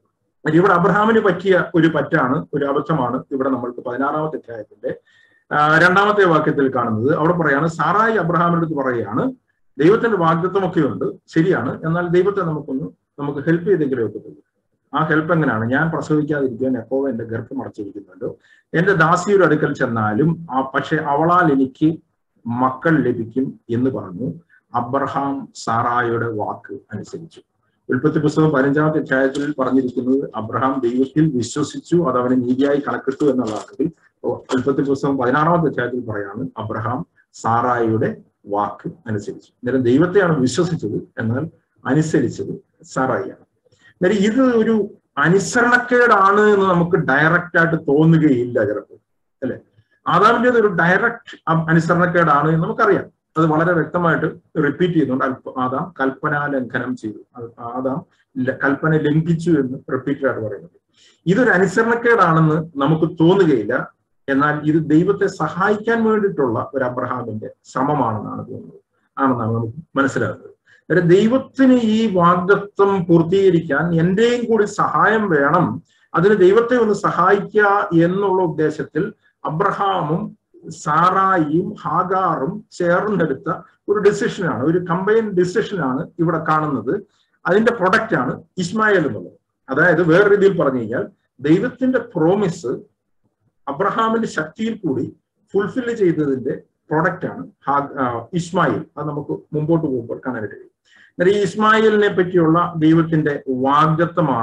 ഇവിടെ അബ്രഹാമിന് പറ്റിയ ഒരു പറ്റാണ്, ഒരു അബദ്ധമാണ് ഇവിടെ നമ്മൾക്ക് പതിനാറാമത്തെ അധ്യായത്തിന്റെ രണ്ടാമത്തെ വാക്യത്തിൽ കാണുന്നത്. അവിടെ പറയാണ്, സാറായി അബ്രഹാമിന്റെ അടുത്ത് പറയുകയാണ്, ദൈവത്തിന്റെ വാഗ്ദത്വമൊക്കെ ഉണ്ട്, ശരിയാണ്, എന്നാൽ ദൈവത്തെ നമുക്കൊന്ന് നമുക്ക് ഹെൽപ്പ് ചെയ്തെങ്കിലേ ഒക്കത്തുള്ളൂ. ആ ഹെൽപ്പ് എങ്ങനെയാണ്? ഞാൻ പ്രസവിക്കാതിരിക്കാൻ യഹോവ എന്റെ ഗർഭം അടച്ചിരിക്കുന്നുണ്ടോ, എന്റെ ദാസിയുടെ അടുക്കൽ ചെന്നാലും ആ പക്ഷെ അവളാൽ എനിക്ക് മക്കൾ ലഭിക്കും എന്ന് പറഞ്ഞു. അബ്രഹാം സാറായുടെ വാക്ക് അനുസരിച്ചു. ഉൽപ്പത്തി പുസ്തകം പതിനഞ്ചാമത്തെ അധ്യായത്തിൽ പറഞ്ഞിരിക്കുന്നത് അബ്രഹാം ദൈവത്തിൽ വിശ്വസിച്ചു, അത് അവന് നീതിയായി കണക്കിട്ടു എന്നുള്ളതാണെങ്കിൽ ഉൽപ്പത്തി പുസ്തകം പതിനാറാമത്തെ അധ്യായത്തിൽ പറയാണ് അബ്രഹാം സാറായുടെ വാക്ക് അനുസരിച്ചു. അന്നേരം ദൈവത്തെയാണ് വിശ്വസിച്ചത്, എന്നാൽ അനുസരിച്ചത് സാറായിയാണ്. അന്നേരം ഇത് ഒരു അനുസരണക്കേടാണ് എന്ന് നമുക്ക് ഡയറക്റ്റ് ആയിട്ട് തോന്നുകയില്ല ചിലപ്പോൾ, അല്ലെ? ആദാമിൻ്റെത് ഒരു ഡയറക്റ്റ് അനുസരണക്കേടാണ് എന്ന് നമുക്കറിയാം. അത് വളരെ വ്യക്തമായിട്ട് റിപ്പീറ്റ് ചെയ്യുന്നുണ്ട്. ആദാം കൽപ്പനാ ലംഘനം ചെയ്തു, ആദാം കൽപ്പന ലംഘിച്ചു എന്ന് റിപ്പീറ്റഡ് ആയിട്ട് പറയുന്നുണ്ട്. ഇതൊരു അനുസരണക്കേടാണെന്ന് നമുക്ക് തോന്നുകയില്ല, എന്നാൽ ഇത് ദൈവത്തെ സഹായിക്കാൻ വേണ്ടിയിട്ടുള്ള ഒരു അബ്രഹാമിന്റെ ശ്രമമാണെന്നാണ് തോന്നുന്നത്, ആണെന്നാണ് നമുക്ക് മനസ്സിലാകുന്നത്. അതായത് ദൈവത്തിന് ഈ വാഗ്ദത്വം പൂർത്തീകരിക്കാൻ എന്റെയും കൂടി സഹായം വേണം, അതിന് ദൈവത്തെ ഒന്ന് സഹായിക്കുക എന്നുള്ള ഉദ്ദേശത്തിൽ അബ്രഹാമും സാറായിയും ഹാഗാറും ചേർന്നെടുത്ത ഒരു ഡിസിഷനാണ്, ഒരു കമ്പൈൻ ഡിസിഷനാണ് ഇവിടെ കാണുന്നത്. അതിന്റെ പ്രൊഡക്റ്റ് ആണ് ഇസ്മായേൽ എന്നുള്ളത്. അതായത് വേറെ രീതിയിൽ പറഞ്ഞു കഴിഞ്ഞാൽ ദൈവത്തിന്റെ പ്രോമിസ് അബ്രഹാമിന്റെ ശക്തിയിൽ കൂടി ഫുൾഫില്ല് ചെയ്തതിന്റെ പ്രൊഡക്റ്റ് ആണ് ഇസ്മായിൽ. അത് നമുക്ക് മുമ്പോട്ട് പോകുമ്പോൾ കാണാനായിട്ട് കഴിയും. എന്നാൽ ഈ ഇസ്മായിലിനെ പറ്റിയുള്ള ദൈവത്തിന്റെ വാഗ്ദത്തമാണ്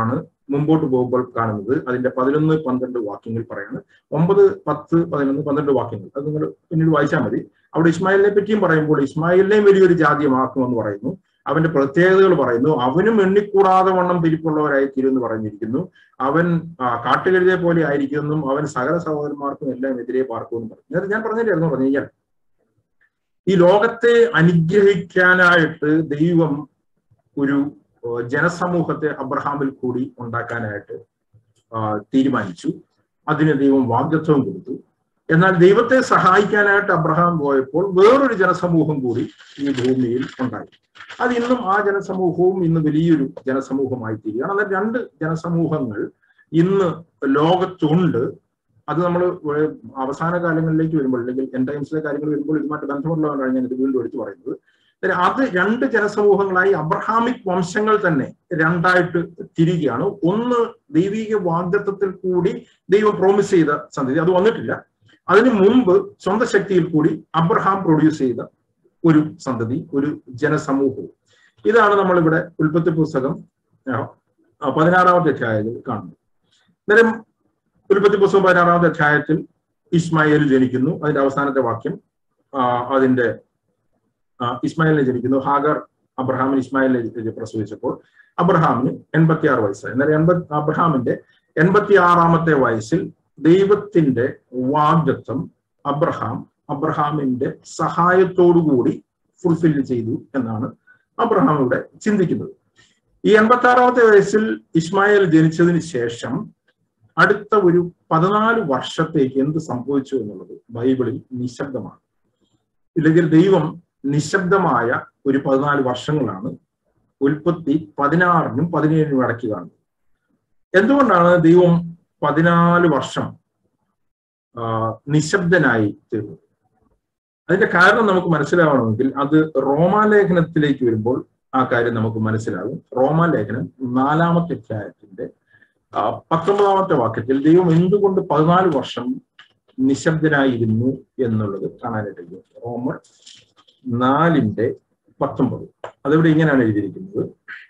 മുമ്പോട്ട് പോകുമ്പോൾ കാണുന്നത് അതിന്റെ പതിനൊന്ന് പന്ത്രണ്ട് വാക്യങ്ങൾ പറയാണ്. ഒമ്പത് പത്ത് പതിനൊന്ന് പന്ത്രണ്ട് വാക്യങ്ങൾ അത് നിങ്ങൾ പിന്നീട് വായിച്ചാൽ മതി. അവിടെ ഇസ്മായിലിനെ പറ്റിയും പറയുമ്പോൾ ഇസ്മായിലിനെയും വലിയൊരു ജാതിയമാക്കുമെന്ന് പറയുന്നു. അവന്റെ പ്രത്യേകതകൾ പറയുന്നു. അവനും എണ്ണിക്കൂടാതെ വണ്ണം പിരിപ്പുള്ളവരായി തീരുമെന്ന് പറഞ്ഞിരിക്കുന്നു. അവൻ കാട്ടുകഴുതയെ പോലെ ആയിരിക്കുമെന്നും അവൻ സകല സഹോദരന്മാർക്കും എല്ലാം എതിരെ പാർക്കുമെന്നും പറഞ്ഞു. അത് ഞാൻ പറഞ്ഞിട്ടായിരുന്നു പറഞ്ഞു കഴിഞ്ഞാൽ ഈ ലോകത്തെ അനുഗ്രഹിക്കാനായിട്ട് ദൈവം ഒരു ജനസമൂഹത്തെ അബ്രഹാമിൽ കൂടി ഉണ്ടാക്കാനായിട്ട് തീരുമാനിച്ചു. അതിന് ദൈവം വാഗ്ദത്വം കൊടുത്തു. എന്നാൽ ദൈവത്തെ സഹായിക്കാനായിട്ട് അബ്രഹാം പോയപ്പോൾ വേറൊരു ജനസമൂഹം കൂടി ഈ ഭൂമിയിൽ ഉണ്ടായി. അത് ഇന്നും ആ ജനസമൂഹവും ഇന്ന് വലിയൊരു ജനസമൂഹമായി തീരുകയാണ്. അതായത് രണ്ട് ജനസമൂഹങ്ങൾ ഇന്ന് ലോകത്തുണ്ട്. അത് നമ്മൾ അവസാന കാലങ്ങളിലേക്ക് വരുമ്പോൾ അല്ലെങ്കിൽ എൻ ടൈംസിലെ കാര്യങ്ങൾ വരുമ്പോൾ ഇതുമായിട്ട് ബന്ധമുള്ളതാണ് ഞാൻ ഇത് വീണ്ടും എടുത്തു പറയുന്നത്. അത് രണ്ട് ജനസമൂഹങ്ങളായി അബ്രഹാമിക് വംശങ്ങൾ തന്നെ രണ്ടായിട്ട് തിരികെയാണ്. ഒന്ന് ദൈവിക വാഗ്ദത്തത്തിൽ കൂടി ദൈവം പ്രോമിസ് ചെയ്ത സന്തതി, അത് വന്നിട്ടില്ല. അതിനു മുമ്പ് സ്വന്തം ശക്തിയിൽ കൂടി അബ്രഹാം പ്രൊഡ്യൂസ് ചെയ്ത ഒരു സന്തതി, ഒരു ജനസമൂഹവും. ഇതാണ് നമ്മളിവിടെ ഉൽപ്പത്തി പുസ്തകം പതിനാറാമത്തെ അധ്യായത്തിൽ കാണുന്നത്. അന്നേരം ഉൽപ്പത്തി പുസ്തകം പതിനാറാമത്തെ അധ്യായത്തിൽ ഇസ്മായേൽ ജനിക്കുന്നു. അതിന്റെ അവസാനത്തെ വാക്യം അതിന്റെ ഇസ്മായിലിനെ ജനിക്കുന്നു. ഹാഗർ അബ്രഹാമിന് ഇസ്മായിലിനെ പ്രസവിച്ചപ്പോൾ അബ്രഹാമിന് എൺപത്തി ആറ് വയസ്സായി. എന്നാൽ എൺപത്തി അബ്രഹാമിന്റെ എൺപത്തി ആറാമത്തെ വയസ്സിൽ ദൈവത്തിന്റെ വാഗ്ദത്തം അബ്രഹാം അബ്രഹാമിന്റെ സഹായത്തോടുകൂടി ഫുൾഫിൽ ചെയ്തു എന്നാണ് അബ്രഹാം ഇവിടെ ചിന്തിക്കുന്നത്. ഈ എൺപത്തി ആറാമത്തെ വയസ്സിൽ ഇസ്മായിൽ ജനിച്ചതിന് ശേഷം അടുത്ത ഒരു പതിനാല് വർഷത്തേക്ക് എന്ത് സംഭവിച്ചു എന്നുള്ളത് ബൈബിളിൽ നിശബ്ദമാണ്. ഇല്ലെങ്കിൽ ദൈവം നിശബ്ദമായ ഒരു പതിനാല് വർഷങ്ങളാണ് ഉൽപ്പത്തി പതിനാറിനും പതിനേഴിനും ഇടയ്ക്ക് കാണുന്നത്. എന്തുകൊണ്ടാണ് ദൈവം പതിനാല് വർഷം നിശബ്ദനായി തീർന്നത്? അതിന്റെ കാരണം നമുക്ക് മനസ്സിലാവണമെങ്കിൽ അത് റോമാലേഖനത്തിലേക്ക് വരുമ്പോൾ ആ കാര്യം നമുക്ക് മനസ്സിലാകും. റോമാലേഖനം നാലാമത്തെ അധ്യായത്തിന്റെ പത്തൊമ്പതാമത്തെ വാക്യത്തിൽ ദൈവം എന്തുകൊണ്ട് പതിനാല് വർഷം നിശബ്ദനായിരുന്നു എന്നുള്ളത് കാണാനായിട്ട് റോമർ നാലിന്റെ പത്തൊമ്പത്. അതിവിടെ ഇങ്ങനെയാണ് എഴുതിയിരിക്കുന്നത്.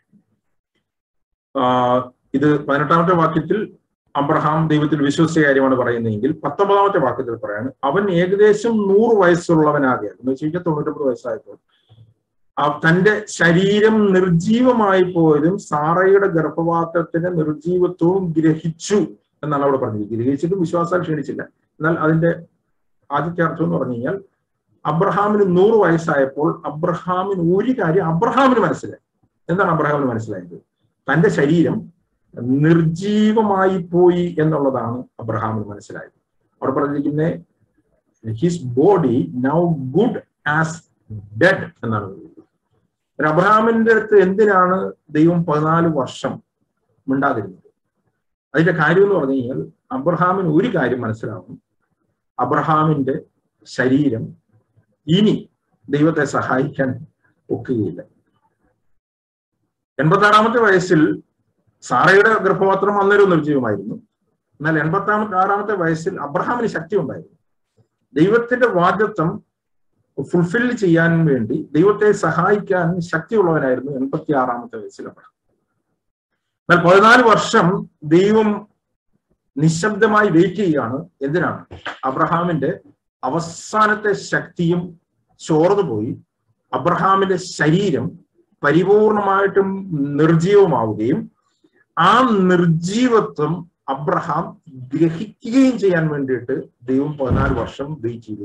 ഇത് പതിനെട്ടാമത്തെ വാക്യത്തിൽ അബ്രഹാം ദൈവത്തിൽ വിശ്വസിച്ച കാര്യമാണ് പറയുന്നതെങ്കിൽ പത്തൊമ്പതാമത്തെ വാക്യത്തിൽ പറയാണ് അവൻ ഏകദേശം നൂറ് വയസ്സുള്ളവനാകെ എന്ന് വെച്ചാൽ തൊണ്ണൂറ്റൊമ്പത് വയസ്സായപ്പോൾ തന്റെ ശരീരം നിർജീവമായി പോയതും സാറയുടെ ഗർഭപാത്രത്തിന്റെ നിർജീവത്വവും ഗ്രഹിച്ചു എന്നാണ് അവിടെ പറഞ്ഞിരിക്കുന്നത്. ഗ്രഹിച്ചിട്ടും വിശ്വാസാൽ ക്ഷണിച്ചില്ല. എന്നാൽ അതിന്റെ ആദ്യത്തെ അർത്ഥം എന്ന് പറഞ്ഞു കഴിഞ്ഞാൽ അബ്രഹാമിന് നൂറ് വയസ്സായപ്പോൾ അബ്രഹാമിന് ഒരു കാര്യം അബ്രഹാമിന് മനസ്സിലായി. എന്താണ് അബ്രഹാമിന് മനസ്സിലായത്? തന്റെ ശരീരം നിർജീവമായി പോയി എന്നുള്ളതാണ് അബ്രഹാമിന് മനസ്സിലായത്. അവിടെ പറഞ്ഞിരിക്കുന്നത് his body now good as dead എന്നാണ് പറയുന്നത്. അബ്രഹാമിന്റെ അടുത്ത് എന്തിനാണ് ദൈവം പതിനാല് വർഷം മിണ്ടാതിരുന്നത്? അതിന്റെ കാര്യം എന്ന് പറഞ്ഞു കഴിഞ്ഞാൽ അബ്രഹാമിന് ഒരു കാര്യം മനസ്സിലാവും. അബ്രഹാമിന്റെ ശരീരം ഇനി ദൈവത്തെ സഹായിക്കാൻ ഒക്കുകയില്ല. എൺപത്തി ആറാമത്തെ വയസ്സിൽ സാറയുടെ ഗർഭപാത്രം അന്നേരം നിർജീവമായിരുന്നു. എന്നാൽ എൺപത്തി ആറാമത്തെ വയസ്സിൽ അബ്രഹാമിന് ശക്തി ഉണ്ടായിരുന്നു. ദൈവത്തിന്റെ വാഗ്ദത്തം ഫുൾഫിൽ ചെയ്യാൻ വേണ്ടി ദൈവത്തെ സഹായിക്കാൻ ശക്തിയുള്ളവനായിരുന്നു എൺപത്തി ആറാമത്തെ വയസ്സിൽ അബ്രഹാം. എന്നാൽ പതിനാല് വർഷം ദൈവം നിശബ്ദമായി വെയിറ്റ് ചെയ്യുകയാണ്. എന്തിനാണ്? അബ്രഹാമിന്റെ അവസാനത്തെ ശക്തിയും ചോർന്നു പോയി അബ്രഹാമിന്റെ ശരീരം പരിപൂർണമായിട്ടും നിർജീവമാവുകയും ആ നിർജീവത്വം അബ്രഹാം ഗ്രഹിക്കുകയും ചെയ്യാൻ വേണ്ടിയിട്ട് ദൈവം പതിനാല് വർഷം വെയിറ്റ് ചെയ്തു.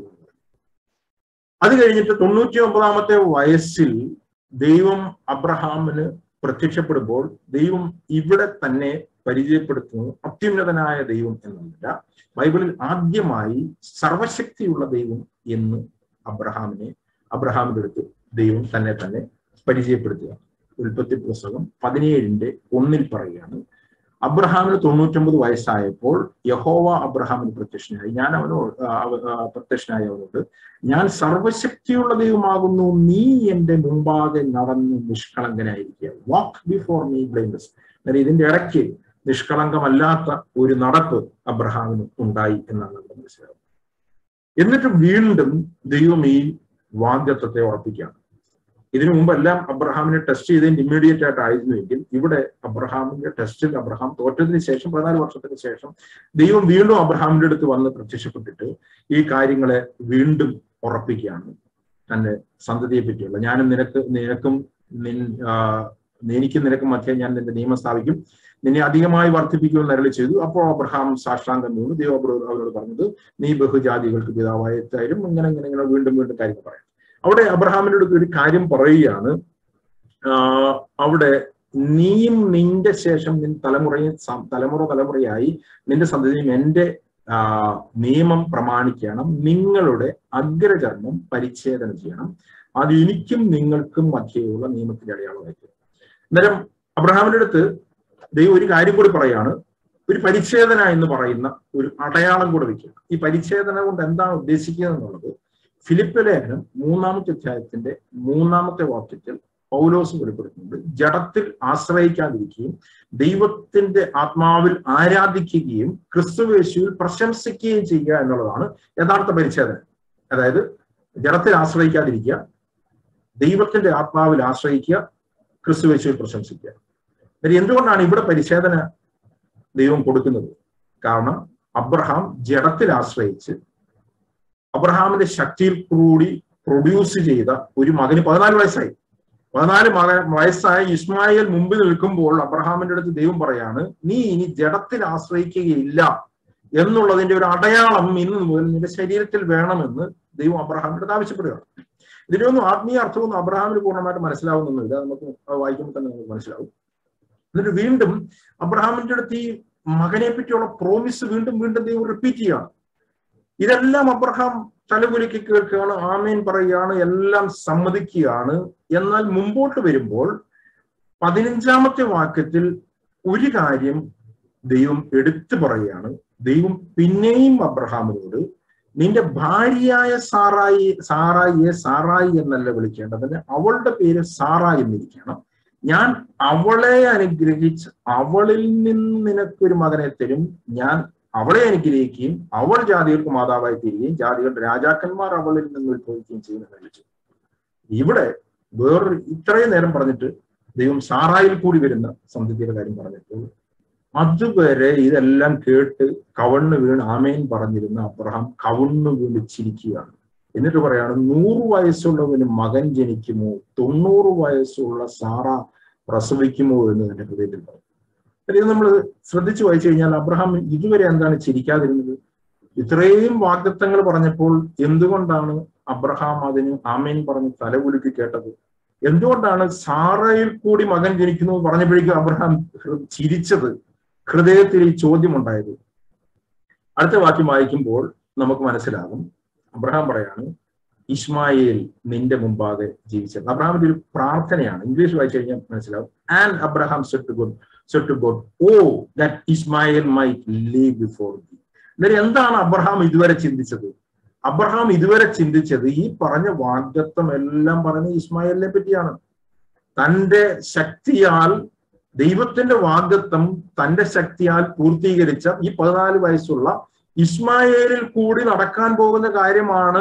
അത് കഴിഞ്ഞിട്ട് തൊണ്ണൂറ്റി ഒമ്പതാമത്തെ വയസ്സിൽ ദൈവം അബ്രഹാമിന് പ്രത്യക്ഷപ്പെടുമ്പോൾ ദൈവം ഇവിടെ തന്നെ പരിചയപ്പെടുത്തുന്നത് അത്യുന്നതനായ ദൈവം എന്നല്ല, ബൈബിളിൽ ആദ്യമായി സർവശക്തിയുള്ള ദൈവം എന്ന് അബ്രഹാമിനെ അബ്രഹാമിന്റെ അടുത്ത് ദൈവം തന്നെ തന്നെ പരിചയപ്പെടുത്തുക. ഉൽപ്പത്തി പുസ്തകം പതിനേഴിന്റെ ഒന്നിൽ പറയുകയാണ്, അബ്രഹാമിന് തൊണ്ണൂറ്റൊമ്പത് വയസ്സായപ്പോൾ യഹോവ അബ്രഹാമിന് പ്രത്യക്ഷനായി ഞാൻ അവനോട് പ്രത്യക്ഷനായി അവനോട് ഞാൻ സർവശക്തിയുള്ള ദൈവമാകുന്നു, നീ എന്റെ മുമ്പാകെ നടന്ന് നിഷ്കളങ്കനായിരിക്കുക. Walk before me blameless. എന്നാൽ ഇതിന്റെ ഇടയ്ക്ക് നിഷ്കളങ്കമല്ലാത്ത ഒരു നടപ്പ് അബ്രഹാമിന് ഉണ്ടായി എന്നാണ് നമ്മൾ മനസ്സിലാവുന്നത്. എന്നിട്ട് വീണ്ടും ദൈവം ഈ വാഗ്ദത്തത്തെ ഉറപ്പിക്കുകയാണ്. ഇതിനു മുമ്പെല്ലാം അബ്രഹാമിനെ ടെസ്റ്റ് ചെയ്തതിന് ഇമ്മീഡിയറ്റ് ആയിട്ട് ആയിരുന്നുവെങ്കിൽ ഇവിടെ അബ്രഹാമിന്റെ ടെസ്റ്റിൽ അബ്രഹാം തോറ്റതിന് ശേഷം പതിനാല് വർഷത്തിന് ശേഷം ദൈവം വീണ്ടും അബ്രഹാമിന്റെ അടുത്ത് വന്ന് പ്രത്യക്ഷപ്പെട്ടിട്ട് ഈ കാര്യങ്ങളെ വീണ്ടും ഉറപ്പിക്കുകയാണ്. തന്റെ സന്തതിയെ പറ്റിയുള്ള ഞാനും നിനക്ക് നിനക്കും നിൻ എനിക്കും നിനക്കും മധ്യേ ഞാൻ നിന്റെ നിയമം സ്ഥാപിക്കും, നിന്നെ അധികമായി വർദ്ധിപ്പിക്കുമെന്ന് അരുളി ചെയ്തു. അപ്പോൾ അബ്രഹാം സാഷ്ടാംഗം വീണു. ദൈവം അവരോട് പറഞ്ഞത് നീ ബഹുജാതികൾക്ക് പിതാവായിട്ടായാലും ഇങ്ങനെ ഇങ്ങനെ ഇങ്ങനെ വീണ്ടും വീണ്ടും കാര്യങ്ങൾ പറയാം. അവിടെ അബ്രഹാമിന്റെ അടുത്ത് ഒരു കാര്യം പറയുകയാണ്. അവിടെ നീയും നിന്റെ ശേഷം നിൻ തലമുറയും തലമുറ തലമുറയായി നിന്റെ സന്തതിയും എന്റെ നിയമം പ്രമാണിക്കണം, നിങ്ങളുടെ അഗ്രചർമ്മം പരിച്ഛേദന ചെയ്യണം, അത് എനിക്കും നിങ്ങൾക്കും മധ്യയുള്ള നിയമത്തിന്റെ അടയാളമായിരിക്കും. അന്നേരം അബ്രഹാമിന്റെ അടുത്ത് ദൈവം ഒരു കാര്യം കൂടി പറയാണ്, ഒരു പരിച്ഛേദന എന്ന് പറയുന്ന ഒരു അടയാളം കൂടെ വെക്കുക. ഈ പരിച്ഛേദന കൊണ്ട് എന്താണ് ഉദ്ദേശിക്കുന്നത് എന്നുള്ളത് ഫിലിപ്പ് ലേഖനം മൂന്നാമത്തെ അധ്യായത്തിന്റെ മൂന്നാമത്തെ വാക്യത്തിൽ പൗലോസ് വെളിപ്പെടുത്തുന്നുണ്ട്. ജഡത്തിൽ ആശ്രയിക്കാതിരിക്കുകയും ദൈവത്തിന്റെ ആത്മാവിൽ ആരാധിക്കുകയും ക്രിസ്തുവേശുവിൽ പ്രശംസിക്കുകയും ചെയ്യുക എന്നുള്ളതാണ് യഥാർത്ഥ പരിച്ഛേദന. അതായത് ജഡത്തിൽ ആശ്രയിക്കാതിരിക്കുക, ദൈവത്തിന്റെ ആത്മാവിൽ ആശ്രയിക്കുക, ക്രിസ്തുവേശുവിൽ പ്രശംസിക്കുക. എന്തുകൊണ്ടാണ് ഇവിടെ പരിച്ഛേദന ദൈവം കൊടുക്കുന്നത്? കാരണം അബ്രഹാം ജഡത്തിൽ ആശ്രയിച്ച് അബ്രഹാമിന്റെ ശക്തിയിൽ കൂടി പ്രൊഡ്യൂസ് ചെയ്ത ഒരു മകന് പതിനാല് വയസ്സായി പതിനാല് മകൻ വയസ്സായ ഇസ്മായിൽ മുമ്പിൽ നിൽക്കുമ്പോൾ അബ്രഹാമിന്റെ അടുത്ത് ദൈവം പറയാണ്, നീ ഇനി ജഡത്തിൽ ആശ്രയിക്കുകയില്ല എന്നുള്ളതിന്റെ ഒരു അടയാളം ഇന്ന് മുതൽ നിന്റെ ശരീരത്തിൽ വേണമെന്ന് ദൈവം അബ്രഹാമിന്റെ അടുത്ത് ആവശ്യപ്പെടുകയാണ്. ഇതിന്റെ ഒന്നും ആത്മീയ അർത്ഥമൊന്നും അബ്രഹാമിന് പൂർണ്ണമായിട്ട് മനസ്സിലാവുന്നൊന്നുമില്ല, നമുക്ക് വായിക്കുമ്പോൾ തന്നെ നമുക്ക് മനസ്സിലാവും. എന്നിട്ട് വീണ്ടും അബ്രഹാമിന്റെ അടുത്ത് ഈ മകനെ പറ്റിയുള്ള പ്രോമിസ് വീണ്ടും വീണ്ടും ദൈവം റിപ്പീറ്റ് ചെയ്യുകയാണ്. ഇതെല്ലാം അബ്രഹാം തലകുലുക്കി കേൾക്കുകയാണ്, ആമേൻ പറയുകയാണ്, എല്ലാം സമ്മതിക്കുകയാണ്. എന്നാൽ മുമ്പോട്ട് വരുമ്പോൾ പതിനഞ്ചാമത്തെ വാക്യത്തിൽ ഒരു കാര്യം ദൈവം എടുത്തു പറയുകയാണ്. ദൈവം പിന്നെയും അബ്രഹാമിനോട് നിന്റെ ഭാര്യയായ സാറായി സാറായിയെ സാറായി എന്നല്ല വിളിക്കേണ്ടതിന് അവളുടെ പേര് സാറായി എന്നിരിക്കണം. ഞാൻ അവളെ അനുഗ്രഹിച്ച് അവളിൽ നിന്ന് നിനക്കൊരു മകനെ തരും. ഞാൻ അവളെ അനുഗ്രഹിക്കുകയും അവൾ ജാതികൾക്ക് മാതാവായി തീരുകയും ജാതികളുടെ രാജാക്കന്മാർ അവളിൽ നിന്ന് ഉത്ഭവിക്കുകയും ചെയ്യുമെന്ന് വിളിച്ചു. ഇവിടെ വേറൊരു ഇത്രയും നേരം പറഞ്ഞിട്ട് ദൈവം സാറായിൽ കൂടി വരുന്ന സന്തതിയുടെ കാര്യം പറഞ്ഞിട്ട് അതുവരെ ഇതെല്ലാം കേട്ട് കവണ്ണ് വീണ് ആമേൻ പറഞ്ഞിരുന്ന അബ്രഹാം കവണ്ണ് വീണ് ചിരിക്കുകയാണ്. എന്നിട്ട് പറയാണ്, നൂറ് വയസ്സുള്ളവന് മകൻ ജനിക്കുമോ, തൊണ്ണൂറ് വയസ്സുള്ള സാറ പ്രസവിക്കുമോ എന്ന് എന്റെ ഹൃദയത്തിൽ പറയും. ഇത് നമ്മൾ ശ്രദ്ധിച്ചു വായിച്ചു കഴിഞ്ഞാൽ അബ്രഹാം ഇതുവരെ എന്താണ് ചിരിക്കാതിരുന്നത്? ഇത്രയും വാഗ്ദത്തങ്ങൾ പറഞ്ഞപ്പോൾ എന്തുകൊണ്ടാണ് അബ്രഹാം അതിന് ആമേൻ പറഞ്ഞ് തലകുലുക്കി കേട്ടത്? എന്തുകൊണ്ടാണ് സാറയിൽ കൂടി മകൻ ജനിക്കുന്നു പറഞ്ഞപ്പോഴേക്കും അബ്രഹാം ചിരിച്ചത്? ഹൃദയത്തിൽ ഈ ചോദ്യം ഉണ്ടായത്. അടുത്ത വാക്യം വായിക്കുമ്പോൾ നമുക്ക് മനസ്സിലാകും. അബ്രഹാം പറയാണ്, ഇസ്മായേൽ നിന്റെ മുമ്പാകെ ജീവിച്ചത്. അബ്രഹാമിന്റെ ഒരു പ്രാർത്ഥനയാണ്. ഇംഗ്ലീഷ് വായിച്ചു കഴിഞ്ഞാൽ മനസ്സിലാവും. And Abraham said to God, said to God, oh that Ishmael might live before thee. അന്നേരം എന്താണ് അബ്രഹാം ഇതുവരെ ചിന്തിച്ചത്? അബ്രഹാം ഇതുവരെ ചിന്തിച്ചത് ഈ പറഞ്ഞ വാഗ്ദത്തം എല്ലാം പറഞ്ഞ ഇസ്മായേലിനെ പറ്റിയാണ്. തന്റെ ശക്തിയാൽ ദൈവത്തിന്റെ വാഗ്ദത്തം തന്റെ ശക്തിയാൽ പൂർത്തീകരിച്ച ഈ പതിനാല് വയസ്സുള്ള ഇസ്മായേലിൽ കൂടി നടക്കാൻ പോകുന്ന കാര്യമാണ്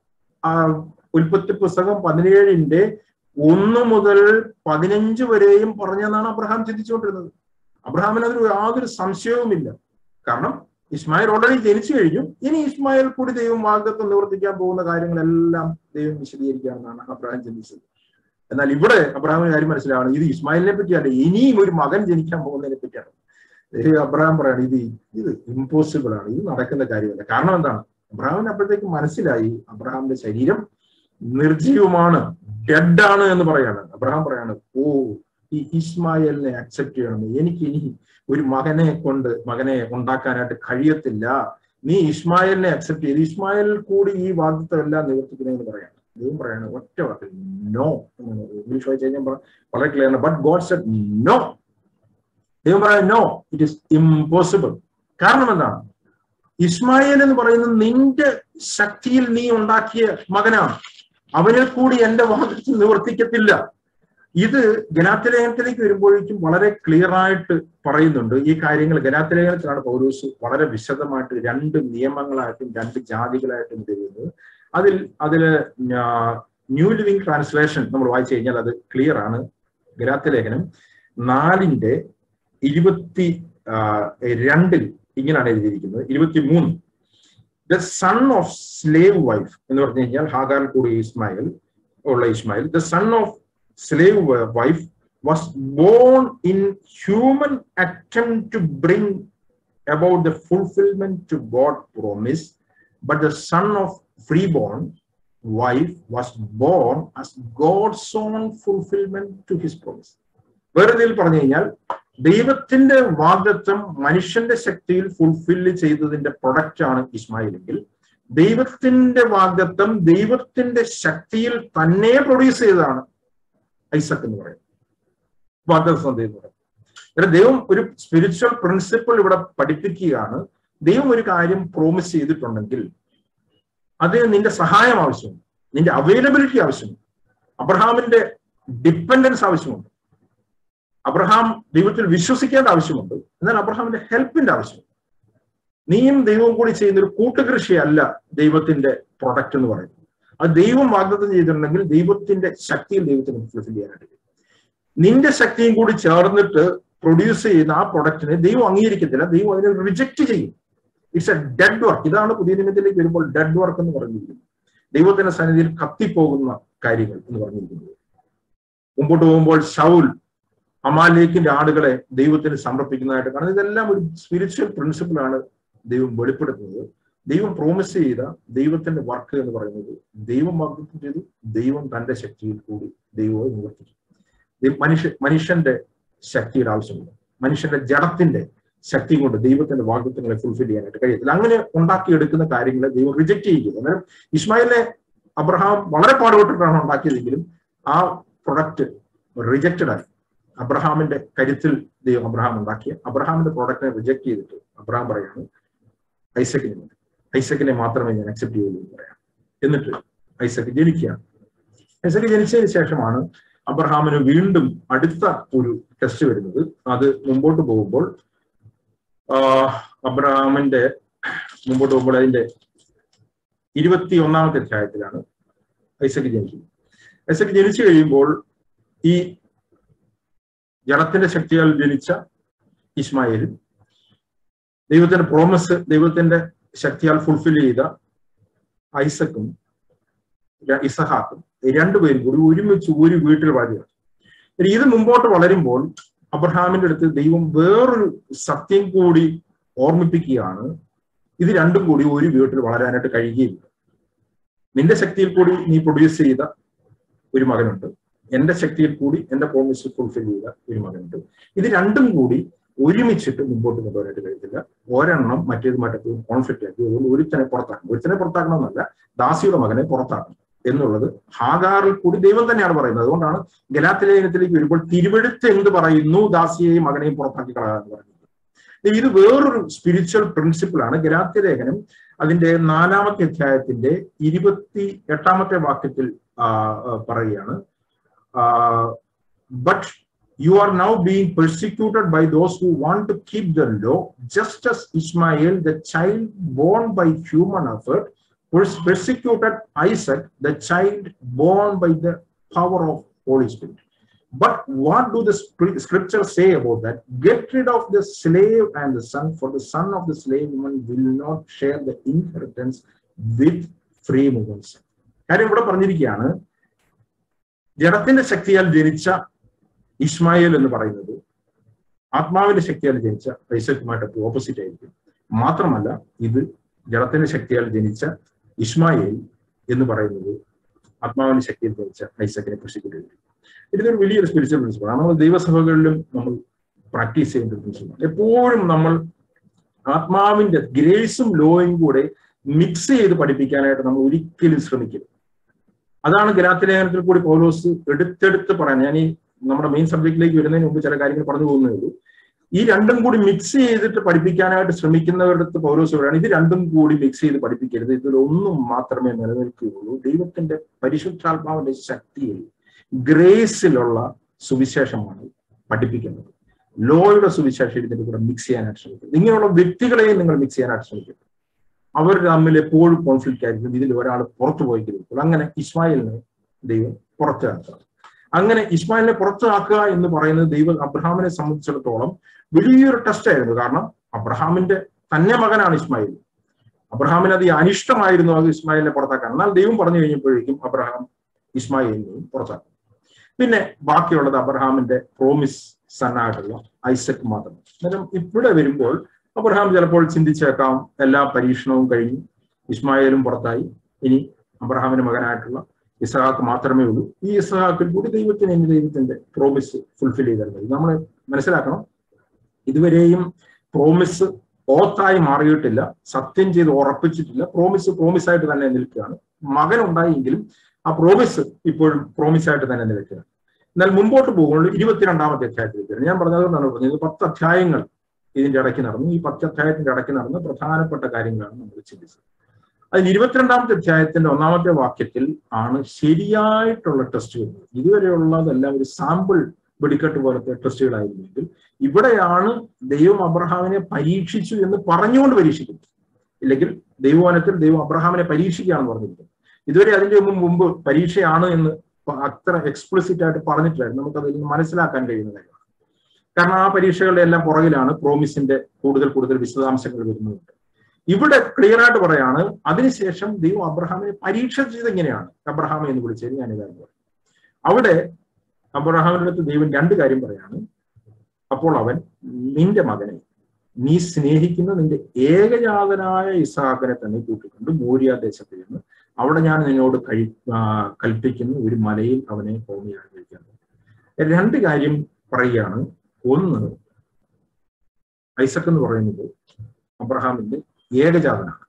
ഉൽപ്പത്തി പുസ്തകം പതിനേഴിന്റെ ഒന്ന് മുതൽ പതിനഞ്ച് വരെയും പറഞ്ഞെന്നാണ് അബ്രഹാം ചിന്തിച്ചുകൊണ്ടിരുന്നത്. അബ്രഹാമിന് അതിന് യാതൊരു സംശയവുമില്ല. കാരണം ഇസ്മായിൽ ഓൾറെഡി ജനിച്ചു കഴിഞ്ഞു. ഇനി ഇസ്മായിൽ കൂടി ദൈവം വാഗ്ദത്തം നിവർത്തിക്കാൻ പോകുന്ന കാര്യങ്ങളെല്ലാം ദൈവം വിശദീകരിക്കാമെന്നാണ് അബ്രഹാം ചിന്തിച്ചത്. എന്നാൽ ഇവിടെ അബ്രഹാമിന് കാര്യം മനസ്സിലാണ്, ഇത് ഇസ്മായിലിനെ പറ്റിയല്ല, ഇനിയും ഒരു മകൻ ജനിക്കാൻ പോകുന്നതിനെ പറ്റിയാണ്. അബ്രഹാം പറയാണ്, ഇത് ഇത് ഇമ്പോസിബിൾ ആണ്, ഇത് നടക്കുന്ന കാര്യമല്ല. കാരണം എന്താണ്? അബ്രഹാമിന് അപ്പോഴത്തേക്ക് മനസ്സിലായി അബ്രഹാമിന്റെ ശരീരം നിർജീവമാണ്, ഡെഡ് ആണ് എന്ന് പറയാണ്. അബ്രഹാം പറയാണ്, ഓ ഈ ഇസ്മായിലിനെ അക്സെപ്റ്റ് ചെയ്യണം, എനിക്ക് ഇനി ഒരു മകനെ കൊണ്ട് മകനെ ഉണ്ടാക്കാനായിട്ട് കഴിയത്തില്ല, നീ ഇസ്മായിലിനെ അക്സെപ്റ്റ് ചെയ്ത് ഇസ്മായിലിൽ കൂടി ഈ വാഗ്ദത്തം എല്ലാം നിവർത്തിക്കുന്നതെന്ന് പറയാണ്. ദൈവം പറയാണ് ഒറ്റ വാക്കിൽ നോ. ഇംഗ്ലീഷ് വായിച്ചു കഴിഞ്ഞാൽ വളരെ ക്ലിയർ ആണ്. But God said no. ദൈവം പറയാൻ നോ, ഇറ്റ് ഈസ് ഇംപോസിബിൾ. കാരണം എന്താണ്? ഇസ്മായിൽ എന്ന് പറയുന്നത് നിന്റെ ശക്തിയിൽ നീ ഉണ്ടാക്കിയ മകനാണ്, അവനെ കൂടി എന്റെ വാഗ്ദത്തം നിവർത്തിക്കത്തില്ല. ഇത് ഗലാത്യലേഖനത്തിലേക്ക് വരുമ്പോഴേക്കും വളരെ ക്ലിയർ ആയിട്ട് പറയുന്നുണ്ട് ഈ കാര്യങ്ങൾ. ഗലാത്യലേഖനത്തിലാണ് പൗലോസ് വളരെ വിശദമായിട്ട് രണ്ട് നിയമങ്ങളായിട്ടും രണ്ട് ജാതികളായിട്ടും തരുന്നത്. അതിൽ അതില് ന്യൂ ലിവിംഗ് ട്രാൻസ്ലേഷൻ നമ്മൾ വായിച്ചു കഴിഞ്ഞാൽ അത് ക്ലിയർ ആണ്. ഗലാത്യ ലേഖനം നാലിന്റെ ഇരുപത്തി രണ്ടിൽ ഇങ്ങനെയാണ് എഴുതിയിരിക്കുന്നത്. ഇരുപത്തി മൂന്ന് the son of slave wife എന്ന് പറഞ്ഞു കഴിഞ്ഞാൽ ഹാഗാറിൽ കൂടി ഇസ്മായിൽ ഉള്ള Ishmael, the son of slave wife was born in human attempt to bring about the fulfillment to God promise, but the son of freeborn wife was born as God's own fulfillment to his promise. വേറെ പറഞ്ഞു കഴിഞ്ഞാൽ ദൈവത്തിന്റെ വാഗ്ദത്തം മനുഷ്യന്റെ ശക്തിയിൽ fulfil ചെയ്തതിന്റെ product ആണ് ഇസ്മായിലെങ്കിൽ, ദൈവത്തിന്റെ വാഗ്ദത്തം ദൈവത്തിന്റെ ശക്തിയിൽ തന്നെ പ്രൊഡ്യൂസ് ചെയ്തതാണ് ഐസക് എന്ന് പറയുന്നത്, വാഗ്ദത്തം എന്ന് പറയുന്നത്. ദൈവം ഒരു സ്പിരിച്വൽ പ്രിൻസിപ്പിൾ ഇവിടെ പഠിപ്പിക്കുകയാണ്. ദൈവം ഒരു കാര്യം പ്രോമിസ് ചെയ്തിട്ടുണ്ടെങ്കിൽ അതിന് നിന്റെ സഹായം ആവശ്യമുണ്ട്, നിന്റെ അവൈലബിലിറ്റി ആവശ്യമുണ്ട്, അബ്രഹാമിന്റെ ഡിപ്പെൻഡൻസ് ആവശ്യമുണ്ട്, അബ്രഹാം ദൈവത്തിൽ വിശ്വസിക്കേണ്ട ആവശ്യമുണ്ട്, എന്നാൽ അബ്രഹാമിന്റെ ഹെൽപ്പിന്റെ ആവശ്യമുണ്ട്. നീയും ദൈവവും കൂടി ചെയ്യുന്ന ഒരു കൂട്ടുകൃഷിയല്ല ദൈവത്തിന്റെ പ്രൊഡക്റ്റ് എന്ന് പറയുന്നത്. അത് ദൈവം വാഗ്ദത്തം ചെയ്തിട്ടുണ്ടെങ്കിൽ ദൈവത്തിന്റെ ശക്തിയിൽ ദൈവത്തിന് ഫുൾഫിൽ ചെയ്യാനായിട്ട് നിന്റെ ശക്തിയും കൂടി ചേർന്നിട്ട് പ്രൊഡ്യൂസ് ചെയ്യുന്ന ആ പ്രൊഡക്റ്റിനെ ദൈവം അംഗീകരിക്കത്തില്ല, ദൈവം അതിനെ റിജക്ട് ചെയ്യും. It's a dead work. ഇതാണ് പുതിയ നിയമത്തിലേക്ക് വരുമ്പോൾ ഡെഡ് വർക്ക് എന്ന് പറഞ്ഞിരിക്കുന്നത്, ദൈവത്തിന്റെ സന്നിധിയിൽ കത്തിപ്പോകുന്ന കാര്യങ്ങൾ എന്ന് പറഞ്ഞിരിക്കുന്നത്. മുമ്പോട്ട് പോകുമ്പോൾ ശൗൽ അമാലേക്കിന്റെ ആടുകളെ ദൈവത്തിന് സമർപ്പിക്കുന്നതായിട്ട് കാണുന്നത്. ഇതെല്ലാം ഒരു സ്പിരിച്വൽ പ്രിൻസിപ്പിളാണ് ദൈവം വെളിപ്പെടുത്തുന്നത്. ദൈവം പ്രോമിസ് ചെയ്ത ദൈവത്തിന്റെ വർക്ക് എന്ന് പറയുന്നത് ദൈവം വാഗ്ദത്തം ചെയ്തു, ദൈവം തന്റെ ശക്തിയിൽ കൂടി ദൈവവും നിവർത്തിച്ചു. മനുഷ്യ മനുഷ്യന്റെ ശക്തിയുടെ ആവശ്യമില്ല, മനുഷ്യന്റെ ജഡത്തിന്റെ ശക്തി കൊണ്ട് ദൈവത്തിന്റെ വാഗ്ദത്തങ്ങളെ ഫുൾഫിൽ ചെയ്യാനായിട്ട് കഴിയത്തില്ല. അങ്ങനെ ഉണ്ടാക്കിയെടുക്കുന്ന കാര്യങ്ങളെ ദൈവം റിജക്ട് ചെയ്യുക. അന്നേരം ഇസ്മായിലിനെ അബ്രഹാം വളരെ പാടുപെട്ടിട്ടാണ് ഉണ്ടാക്കിയതെങ്കിലും ആ പ്രൊഡക്റ്റ് റിജക്റ്റഡ് ആയി. അബ്രഹാമിന്റെ കരുത്തിൽ ദൈവം അബ്രഹാം ഉണ്ടാക്കിയ അബ്രഹാമിന്റെ പ്രൊഡക്റ്റിനെ റിജക്ട് ചെയ്തിട്ട് അബ്രഹാം പറയാണ് ഐസക്കിനെ മതി, ഐസക്കിനെ മാത്രമേ ഞാൻ അക്സെപ്റ്റ് ചെയ്യുള്ളൂ എന്ന് പറയാം. എന്നിട്ട് ഐസക്ക് ജനിക്കുകയാണ്. ഐസക്ക് ജനിച്ചതിന് ശേഷമാണ് അബ്രഹാമിന് വീണ്ടും അടുത്ത ഒരു ടെസ്റ്റ് വരുന്നത്. അത് മുമ്പോട്ട് പോകുമ്പോൾ അബ്രഹാമിന്റെ മുമ്പോട്ട് പോകുമ്പോൾ അതിന്റെ ഇരുപത്തി ഒന്നാമത്തെ അധ്യായത്തിലാണ് ഐസക്ക് ജനിക്കുന്നത്. ഐസക്ക് ജനിച്ചു കഴിയുമ്പോൾ ഈ ജഡത്തിന്റെ ശക്തിയാൽ ജനിച്ച ഇസ്മായേലും ദൈവത്തിന്റെ പ്രോമിസ് ദൈവത്തിന്റെ ശക്തിയാൽ ഫുൾഫിൽ ചെയ്ത ഐസക്കും ഇസഹാക്കും രണ്ടുപേരും കൂടി ഒരുമിച്ച് ഒരു വീട്ടിൽ വളരുകയാണ്. ഇത് മുമ്പോട്ട് വളരുമ്പോൾ അബ്രഹാമിന്റെ അടുത്ത് ദൈവം വേറൊരു സത്യം കൂടി ഓർമ്മിപ്പിക്കുകയാണ്. ഇത് രണ്ടും കൂടി ഒരു വീട്ടിൽ വളരാനായിട്ട് കഴിയുകയില്ല. നിന്റെ ശക്തിയിൽ കൂടി നീ പ്രൊഡ്യൂസ് ചെയ്ത ഒരു മകനുണ്ട്, എന്റെ ശക്തിയിൽ കൂടി എന്റെ പ്രോമിസ് ഫുൾഫിൽ ചെയ്ത ഒരു മകനുണ്ട്. ഇത് രണ്ടും കൂടി ഒരുമിച്ചിട്ട് മുമ്പോട്ട് കൊണ്ടുവരാനായിട്ട് കഴിയത്തില്ല. ഒരെണ്ണം മറ്റേതുമായിട്ട് കോൺഫ്ലിക്റ്റ് ആക്കി. അതുകൊണ്ട് ഒരുത്തനെ പുറത്താക്കണം. ഒരുത്തനെ പുറത്താക്കണമെന്നല്ല, ദാസിയുടെ മകനെ പുറത്താക്കണം എന്നുള്ളത് ഹാഗാറിൽ കൂടി ദൈവം തന്നെയാണ് പറയുന്നത്. അതുകൊണ്ടാണ് ഗലാത്യ ലേഖനത്തിലേക്ക് വരുമ്പോൾ തിരുവെഴുത്ത് എന്ത് പറയുന്നു, ദാസിയെയും മകനെയും പുറത്താക്കി കളയാന്ന് പറയുന്നത്. ഇത് വേറൊരു സ്പിരിച്വൽ പ്രിൻസിപ്പിളാണ്. ഗലാത്യ ലേഖനം അതിന്റെ നാലാമത്തെ അധ്യായത്തിന്റെ ഇരുപത്തി എട്ടാമത്തെ വാക്യത്തിൽ പറയുകയാണ്, but you are now being persecuted by those who want to keep the law, just as Ishmael, the child born by human effort, persecuted Isaac, the child born by the power of Holy Spirit. But what do the scriptures say about that? Get rid of the slave and the son, for the son of the slave woman will not share the inheritance with free woman's son. കാര്യം ഇവിടെ പറഞ്ഞിരിക്കുകയാണ്, ജഡത്തിന്റെ ശക്തിയാൽ ജനിച്ച ഇസ്മായേൽ എന്ന് പറയുന്നത് ആത്മാവിന്റെ ശക്തിയാൽ ജനിച്ച ഐസക്കുമായിട്ട് ഓപ്പോസിറ്റ് ആയിരിക്കും. മാത്രമല്ല ഇത് ജഡത്തിന്റെ ശക്തിയാൽ ജനിച്ച ഇസ്മായേൽ എന്ന് പറയുന്നത് ആത്മാവിന്റെ ശക്തിയിൽ ജനിച്ച ഐസക്കിനെ പ്രോസിക്യൂട്ട് ചെയ്തിരിക്കും. ഇതൊരു വലിയൊരു സ്പിരിച്വൽ പ്രിൻസിപ്പിളാണ്. നമ്മൾ ദൈവസഭകളിലും നമ്മൾ പ്രാക്ടീസ് ചെയ്യുന്ന പ്രിൻസിപ്പിളാണ്. എപ്പോഴും നമ്മൾ ആത്മാവിന്റെ ഗ്രേസും ലോയും കൂടെ മിക്സ് ചെയ്ത് പഠിപ്പിക്കാനായിട്ട് നമ്മൾ ഒരിക്കലും ശ്രമിക്കരുത്. അതാണ് ഗലാത്യ ലേഖനത്തിൽ കൂടി പൗലോസ് എടുത്തെടുത്ത് പറയാൻ, ഞാൻ ഈ നമ്മുടെ മെയിൻ സബ്ജക്റ്റിലേക്ക് വരുന്നതിന് മുമ്പ് ചില കാര്യങ്ങൾ പറഞ്ഞു പോകുന്നേ ഉള്ളൂ. ഈ രണ്ടും കൂടി മിക്സ് ചെയ്തിട്ട് പഠിപ്പിക്കാനായിട്ട് ശ്രമിക്കുന്നവരുടെ അടുത്ത് പൗലോസ് പറയാണ്, ഇത് രണ്ടും കൂടി മിക്സ് ചെയ്ത് പഠിപ്പിക്കരുത്, ഇതിലൊന്നും മാത്രമേ നിലനിൽക്കുകയുള്ളൂ. ദൈവത്തിന്റെ പരിശുദ്ധാത്മാവിന്റെ ശക്തിയിൽ ഗ്രേസിലുള്ള സുവിശേഷമാണ് പഠിപ്പിക്കുന്നത്. ലോയുടെ സുവിശേഷം ഇതിന്റെ കൂടെ മിക്സ് ചെയ്യാനായിട്ട് ശ്രമിക്കുന്നത്. ഇങ്ങനെയുള്ള വ്യക്തികളെയും നിങ്ങൾ മിക്സ് ചെയ്യാനായിട്ട് ശ്രമിക്കുന്നത്. അവർ തമ്മിൽ എപ്പോഴും കോൺഫ്ലിക്റ്റ് ആയിരിക്കും. ഇതിൽ ഒരാൾ പുറത്തു പോയിരിക്കും. അങ്ങനെ ഇസ്മായിലിനെ ദൈവം പുറത്താക്കുക. അങ്ങനെ ഇസ്മായിലിനെ പുറത്താക്കുക എന്ന് പറയുന്നത് ദൈവം അബ്രഹാമിനെ സംബന്ധിച്ചിടത്തോളം വലിയൊരു ടെസ്റ്റ് ആയിരുന്നു. കാരണം അബ്രഹാമിന്റെ തന്നെ മകനാണ് ഇസ്മായിൽ. അബ്രഹാമിന് അത് അനിഷ്ടമായിരുന്നു അത് ഇസ്മായിലിനെ പുറത്താക്കാൻ. എന്നാൽ ദൈവം പറഞ്ഞു കഴിഞ്ഞപ്പോഴേക്കും അബ്രഹാം ഇസ്മായിലിനെയും പുറത്താക്കും. പിന്നെ ബാക്കിയുള്ളത് അബ്രഹാമിന്റെ പ്രോമിസ് സണ്ണായിട്ടുള്ള ഐസക് മാത്രം. അന്നേരം ഇവിടെ വരുമ്പോൾ അബ്രഹാം ചിലപ്പോൾ ചിന്തിച്ചേക്കാം, എല്ലാ പരീക്ഷണവും കഴിഞ്ഞു, ഇസ്മായിലും പുറത്തായി, ഇനി അബ്രഹാമിന്റെ മകനായിട്ടുള്ള ഇസ്ഹാക്ക് മാത്രമേ ഉള്ളൂ. ഈ ഇസ്ഹാക്കിൽ കൂടി ദൈവത്തിന് ഇനി ദൈവത്തിന്റെ പ്രോമിസ് ഫുൾഫിൽ ചെയ്താൽ മതി. നമ്മൾ മനസ്സിലാക്കണം, ഇതുവരെയും പ്രോമിസ് ഓത്തായി മാറിയിട്ടില്ല, സത്യം ചെയ്ത് ഉറപ്പിച്ചിട്ടില്ല. പ്രോമിസ് പ്രോമിസ് ആയിട്ട് തന്നെ നിൽക്കുകയാണ്. മകൻ ഉണ്ടായെങ്കിലും ആ പ്രോമിസ് ഇപ്പോഴും പ്രോമിസ് ആയിട്ട് തന്നെ നിൽക്കുകയാണ്. എന്നാൽ മുമ്പോട്ട് പോകുമ്പോൾ ഇരുപത്തിരണ്ടാമത്തെ അധ്യായത്തിലേക്ക് ഞാൻ പറഞ്ഞതുകൊണ്ടാണ് പറഞ്ഞത്, പത്ത് അധ്യായങ്ങൾ ഇതിന്റെ ഇടയ്ക്ക് നടന്നു. ഈ പത്ത് അധ്യായത്തിന്റെ ഇടയ്ക്ക് നടന്ന പ്രധാനപ്പെട്ട കാര്യങ്ങളാണ് നമ്മൾ ചിന്തിച്ചത്. അതിൽ ഇരുപത്തിരണ്ടാമത്തെ അധ്യായത്തിന്റെ ഒന്നാമത്തെ വാക്യത്തിൽ ആണ് ശരിയായിട്ടുള്ള ടെസ്റ്റ് വരുന്നത്. ഇതുവരെയുള്ളതെല്ലാം ഒരു സാമ്പിൾ വെടിക്കെട്ട് പോലത്തെ ടെസ്റ്റുകളായിരുന്നെങ്കിൽ ഇവിടെയാണ് ദൈവം അബ്രഹാമിനെ പരീക്ഷിച്ചു എന്ന് പറഞ്ഞുകൊണ്ട് പരീക്ഷിക്കുന്നത്. ഇല്ലെങ്കിൽ ദൈവവനത്തിൽ ദൈവം അബ്രഹാമിനെ പരീക്ഷിക്കുകയാണെന്ന് പറഞ്ഞിരിക്കുന്നത്. ഇതുവരെ അതിന്റെ മുമ്പ് പരീക്ഷയാണ് എന്ന് അത്ര എക്സ്പ്ലിസിറ്റ് ആയിട്ട് പറഞ്ഞിട്ടില്ലായിരുന്നു. നമുക്കതിൽ നിന്ന് മനസ്സിലാക്കാൻ കഴിയുന്ന കാര്യമാണ്. കാരണം ആ പരീക്ഷകളുടെ എല്ലാം പുറകിലാണ് പ്രോമിസിന്റെ കൂടുതൽ കൂടുതൽ വിശദാംശങ്ങൾ വരുന്നുണ്ട്. ഇവിടെ ക്ലിയർ ആയിട്ട് പറയാണ്, അതിനുശേഷം ദൈവം അബ്രഹാമിനെ പരീക്ഷിച്ചത് എങ്ങനെയാണ് അബ്രഹാമെ എന്ന് വിളിച്ചത് ഞാൻ ഇതായിരുന്നു പറയും. അവിടെ അബ്രഹാമിന്റെ അടുത്ത് ദൈവം രണ്ട് കാര്യം പറയാണ്. അപ്പോൾ അവൻ നിന്റെ മകനെ, നീ സ്നേഹിക്കുന്ന നിന്റെ ഏകജാതനായ ഇസ്ഹാക്കിനെ തന്നെ കൂട്ടിക്കൊണ്ട് മോരിയ ദേശത്തിൽ നിന്ന് അവിടെ ഞാൻ നിന്നോട് കഴി കൽപ്പിക്കുന്ന ഒരു മലയിൽ അവനെ ഹോമയാഗം കഴിക്കാൻ. രണ്ട് കാര്യം പറയുകയാണ്. ഒന്ന്, ഐസക് എന്ന് പറയുന്നത് അബ്രഹാമിന്റെ ഏകജാതനാണ്.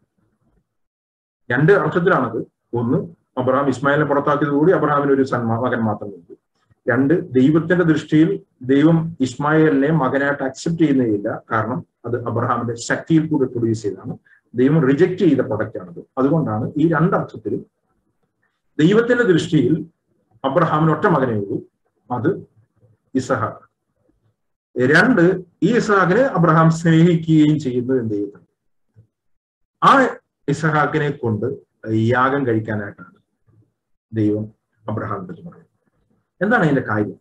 രണ്ട് അർത്ഥത്തിലാണത്. ഒന്ന്, അബ്രഹാം ഇസ്മായിലിനെ പുറത്താക്കിയതുകൂടി അബ്രഹാമിന് ഒരു സന്മാ മകൻ മാത്രമേ ഉള്ളൂ. രണ്ട്, ദൈവത്തിന്റെ ദൃഷ്ടിയിൽ ദൈവം ഇസ്മായിലിനെ മകനായിട്ട് അക്സെപ്റ്റ് ചെയ്യുന്നതില്ല. കാരണം അത് അബ്രഹാമിന്റെ ശക്തിയിൽ കൂടി പ്രൊഡ്യൂസ് ചെയ്താണ്. ദൈവം റിജക്ട് ചെയ്ത പ്രൊഡക്റ്റ് ആണത്. അതുകൊണ്ടാണ് ഈ രണ്ടർത്ഥത്തിലും ദൈവത്തിന്റെ ദൃഷ്ടിയിൽ അബ്രഹാമിന് ഒറ്റ മകനേ ഉള്ളൂ, അത് ഇസഹാക്ക്. രണ്ട്, ഈ ഇസഹാക്കിനെ അബ്രഹാം സ്നേഹിക്കുകയും ചെയ്യുന്നത് എന്ത് ചെയ്യുന്നത്, ആ ഇസഹാക്കിനെ കൊണ്ട് യാഗം കഴിക്കാനായിട്ടാണ് ദൈവം അബ്രഹാമിന്റെ അടുത്ത് പറയുന്നത്. എന്താണ് അതിന്റെ കാര്യം?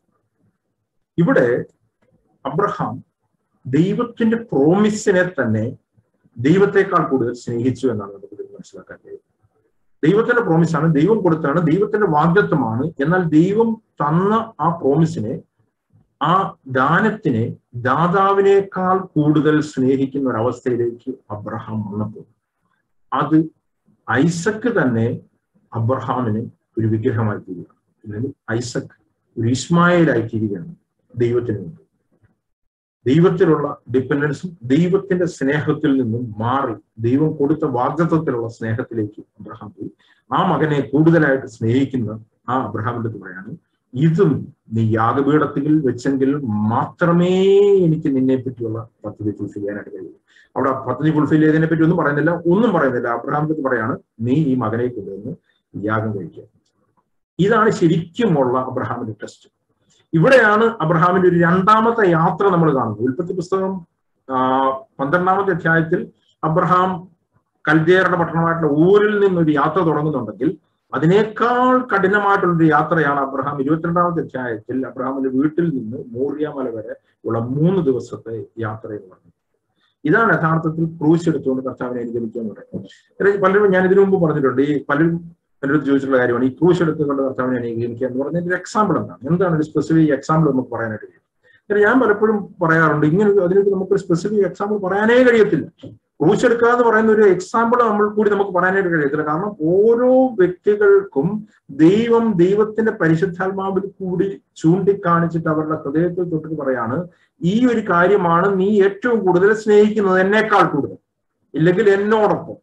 ഇവിടെ അബ്രഹാം ദൈവത്തിന്റെ പ്രോമിസിനെ തന്നെ ദൈവത്തെക്കാൾ കൂടുതൽ സ്നേഹിച്ചു എന്നാണ് നമുക്ക് മനസ്സിലാക്കാൻ കഴിയുന്നത്. ദൈവത്തിന്റെ പ്രോമിസാണ്, ദൈവം കൊടുത്താണ്, ദൈവത്തിന്റെ വാഗ്ദത്വമാണ്. എന്നാൽ ദൈവം തന്ന ആ പ്രോമിസിനെ, ആ ദാനത്തിനെ ദാതാവിനേക്കാൾ കൂടുതൽ സ്നേഹിക്കുന്ന ഒരവസ്ഥയിലേക്ക് അബ്രഹാം വന്നപ്പോൾ അത് ഐസക്ക് തന്നെ അബ്രഹാമിന് ഒരു വിഗ്രഹമായി തീരുകയാണ്. അല്ലെങ്കിൽ ഐസക് ഒരു ഇസ്മായിലായി തീരുകയാണ് ദൈവത്തിന് മുമ്പ്. ദൈവത്തിലുള്ള ഡിപ്പെൻഡൻസും ദൈവത്തിന്റെ സ്നേഹത്തിൽ നിന്നും മാറി ദൈവം കൊടുത്ത വാഗ്ദത്വത്തിലുള്ള സ്നേഹത്തിലേക്ക് അബ്രഹാം പോയി. ആ മകനെ കൂടുതലായിട്ട് സ്നേഹിക്കുന്ന ആ അബ്രഹാമിന്റെ അടുത്ത് പറയാണ്, ഇതും നീ യാഗപീഠത്തിൽ വെച്ചെങ്കിൽ മാത്രമേ എനിക്ക് നിന്നെ പറ്റിയുള്ള പദ്ധതി ഫുൾഫിൽ ചെയ്യാനായിട്ട് കഴിയൂ. അവിടെ പദ്ധതി ഫുൾഫിൽ ചെയ്തതിനെ പറ്റി ഒന്നും പറയുന്നില്ല, ഒന്നും പറയുന്നില്ല. അബ്രഹാമിന്റെ അടുത്ത് പറയാണ്, നീ ഈ മകനെ കൊണ്ടുവന്ന് യാഗം കഴിക്കുക. ഇതാണ് ശരിക്കുമുള്ള അബ്രഹാമിന്റെ ടെസ്റ്റ്. ഇവിടെയാണ് അബ്രഹാമിന്റെ ഒരു രണ്ടാമത്തെ യാത്ര നമ്മൾ കാണുന്നത്. ഉൽപ്പത്തി പുസ്തകം ആ പന്ത്രണ്ടാമത്തെ അധ്യായത്തിൽ അബ്രഹാം കൽദേയരുടെ പട്ടണമായിട്ടുള്ള ഊരിൽ നിന്നൊരു യാത്ര തുടങ്ങുന്നുണ്ടെങ്കിൽ അതിനേക്കാൾ കഠിനമായിട്ടുള്ളൊരു യാത്രയാണ് അബ്രഹാം ഇരുപത്തിരണ്ടാമത്തെ അധ്യായത്തിൽ അബ്രഹാമിന്റെ വീട്ടിൽ നിന്ന് മോറിയ മല വരെ ഉള്ള മൂന്ന് ദിവസത്തെ യാത്ര എന്ന് പറഞ്ഞത്. ഇതാണ് യഥാർത്ഥത്തിൽ ക്രൂശ് എടുത്തുകൊണ്ട് കർത്താവിനെ അനുഗമിക്കുക എന്ന് പറയുന്നത്. പലരും ഞാൻ ഇതിനു മുമ്പ് പറഞ്ഞിട്ടുണ്ട്, ഈ പലരും എൻ്റെ അടുത്ത് ചോദിച്ചിട്ടുള്ള കാര്യമാണ് ഈ ക്രൂശ് എടുത്തുകൊണ്ട് കർത്താവിനെ അനുഗമിക്കുക എന്ന് പറഞ്ഞതിന്റെ ഒരു എക്സാമ്പിൾ എന്താണ്, എന്താണ് ഒരു സ്പെസിഫിക് എക്സാമ്പിൾ നമുക്ക് പറയാനായിട്ട് കഴിയും. ഞാൻ പലപ്പോഴും പറയാറുണ്ട്, ഇങ്ങനെ അതിനൊക്കെ നമുക്കൊരു സ്പെസിഫിക് എക്സാമ്പിൾ പറയാനേ കഴിയത്തില്ല. ക്രൂശ് എടുക്കുക എന്ന് പറയുന്ന ഒരു എക്സാമ്പിൾ നമ്മൾ കൂടി നമുക്ക് പറയാനായിട്ട് കഴിയത്തില്ല. കാരണം ഓരോ വ്യക്തികൾക്കും ദൈവം ദൈവത്തിന്റെ പരിശുദ്ധാത്മാവിൽ കൂടി ചൂണ്ടിക്കാണിച്ചിട്ട് അവരുടെ ഹൃദയത്തിൽ തൊട്ടിട്ട് പറയാണ്, ഈ ഒരു കാര്യമാണ് നീ ഏറ്റവും കൂടുതൽ സ്നേഹിക്കുന്നത്, എന്നേക്കാൾ കൂടുതൽ, ഇല്ലെങ്കിൽ എന്നോടൊപ്പം,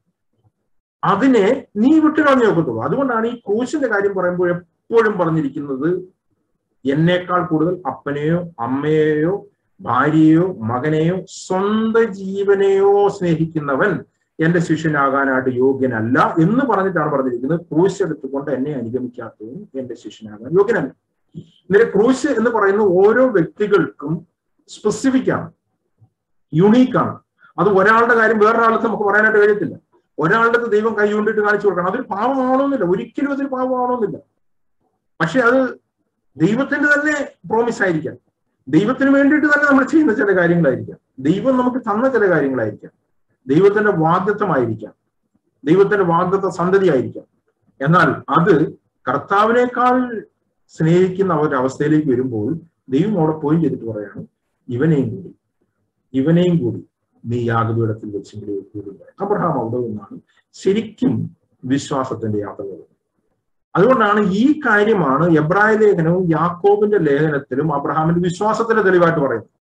അതിനെ നീ വിട്ടുകളഞ്ഞു നോക്കത്തുള്ളൂ. അതുകൊണ്ടാണ് ഈ ക്രൂശിന്റെ കാര്യം പറയുമ്പോൾ എപ്പോഴും പറഞ്ഞിരിക്കുന്നത്, എന്നേക്കാൾ കൂടുതൽ അപ്പനെയോ അമ്മയെയോ ഭാര്യയോ മകനെയോ സ്വന്തം ജീവനെയോ സ്നേഹിക്കുന്നവൻ എന്റെ ശിഷ്യനാകാനായിട്ട് യോഗ്യനല്ല എന്ന് പറഞ്ഞിട്ടാണ് പറഞ്ഞിരിക്കുന്നത്. ക്രൂശ് എടുത്തുകൊണ്ട് എന്നെ അനുഗമിക്കാത്തവൻ എന്റെ ശിഷ്യനാകാൻ യോഗ്യനല്ല. ഇന്നലെ ക്രൂശ് എന്ന് പറയുന്ന ഓരോ വ്യക്തികൾക്കും സ്പെസിഫിക് ആണ്, യുണീക്കാണ്. അത് ഒരാളുടെ കാര്യം വേറൊരാൾക്ക് നമുക്ക് പറയാനായിട്ട് കഴിയത്തില്ല. ഒരാളുടെ ദൈവം കൈ കൊണ്ടിട്ട് കാണിച്ചു കൊടുക്കണം. അതൊരു പാപമാണോന്നില്ല, ഒരിക്കലും അതൊരു പാപമാണോന്നില്ല. പക്ഷെ അത് ദൈവത്തിന്റെ തന്നെ പ്രോമിസ് ആയിരിക്കാം, ദൈവത്തിന് വേണ്ടിയിട്ട് തന്നെ നമ്മൾ ചെയ്യുന്ന ചില കാര്യങ്ങളായിരിക്കാം, ദൈവം നമുക്ക് തന്ന ചില കാര്യങ്ങളായിരിക്കാം, ദൈവത്തിന്റെ വാഗ്ദത്തമായിരിക്കാം, ദൈവത്തിന്റെ വാഗ്ദത്ത സന്തതി ആയിരിക്കാം. എന്നാൽ അത് കർത്താവിനേക്കാൾ സ്നേഹിക്കുന്ന ഒരവസ്ഥയിലേക്ക് വരുമ്പോൾ ദൈവം അവിടെ പോയിന്റ് ചെയ്തിട്ട് പറയാണ്, ഇവനെയും കൂടി ഇവനെയും കൂടി നീ യാഗപീഠത്തിൽ വെച്ചെങ്കിലും കൂടുക. അബ്രഹാം അവിടെ നിന്നാണ് ശരിക്കും വിശ്വാസത്തിന്റെ യാത്ര വരുന്നത്. അതുകൊണ്ടാണ് ഈ കാര്യമാണ് എബ്രായ ലേഖനവും യാക്കോബിന്റെ ലേഖനത്തിലും അബ്രഹാമിന്റെ വിശ്വാസത്തിന്റെ തെളിവായിട്ട് പറയുന്നത്.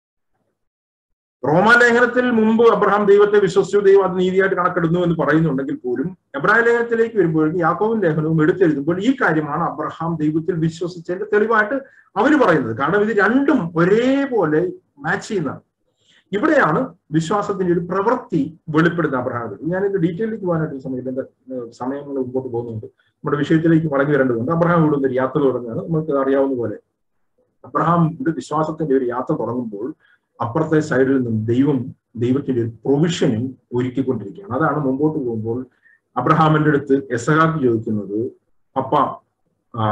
റോമാലേഖനത്തിൽ മുമ്പ് അബ്രഹാം ദൈവത്തെ വിശ്വസിച്ചു, ദൈവം അത് നീതിയായിട്ട് കണക്കെടുന്നു എന്ന് പറയുന്നുണ്ടെങ്കിൽ പോലും എബ്രായ ലേഖനത്തിലേക്ക് വരുമ്പോഴേക്കും യാക്കോബിൻ ലേഖനവും എടുത്തെഴുതുമ്പോൾ ഈ കാര്യമാണ് അബ്രഹാം ദൈവത്തിൽ വിശ്വസിച്ചതിന്റെ തെളിവായിട്ട് അവർ പറയുന്നത്. കാരണം ഇത് രണ്ടും ഒരേപോലെ മാച്ച് ചെയ്യുന്നതാണ്. ഇവിടെയാണ് വിശ്വാസത്തിന്റെ ഒരു പ്രവൃത്തി വെളിപ്പെടുന്ന അബ്രഹാമിൽ. ഞാനിത് ഡീറ്റെയിലേക്ക് പോകാനായിട്ട് സമയം എന്റെ സമയങ്ങൾ മുമ്പോട്ട് പോകുന്നുണ്ട്, നമ്മുടെ വിഷയത്തിലേക്ക് മടങ്ങി വരേണ്ടതുണ്ട്. അബ്രഹാം ഇവിടെ ഒരു യാത്ര തുടങ്ങുകയാണ്. നമുക്ക് അറിയാവുന്ന പോലെ അബ്രഹാമിന്റെ വിശ്വാസത്തിന്റെ ഒരു യാത്ര തുടങ്ങുമ്പോൾ അപ്പുറത്തെ സൈഡിൽ നിന്ന് ദൈവം ദൈവത്തിന്റെ ഒരു പ്രൊവിഷനും ഒരുക്കിക്കൊണ്ടിരിക്കുകയാണ്. അതാണ് മുമ്പോട്ട് പോകുമ്പോൾ അബ്രഹാമിന്റെ അടുത്ത് എസഹാക്ക് ചോദിക്കുന്നത്, പപ്പ ആ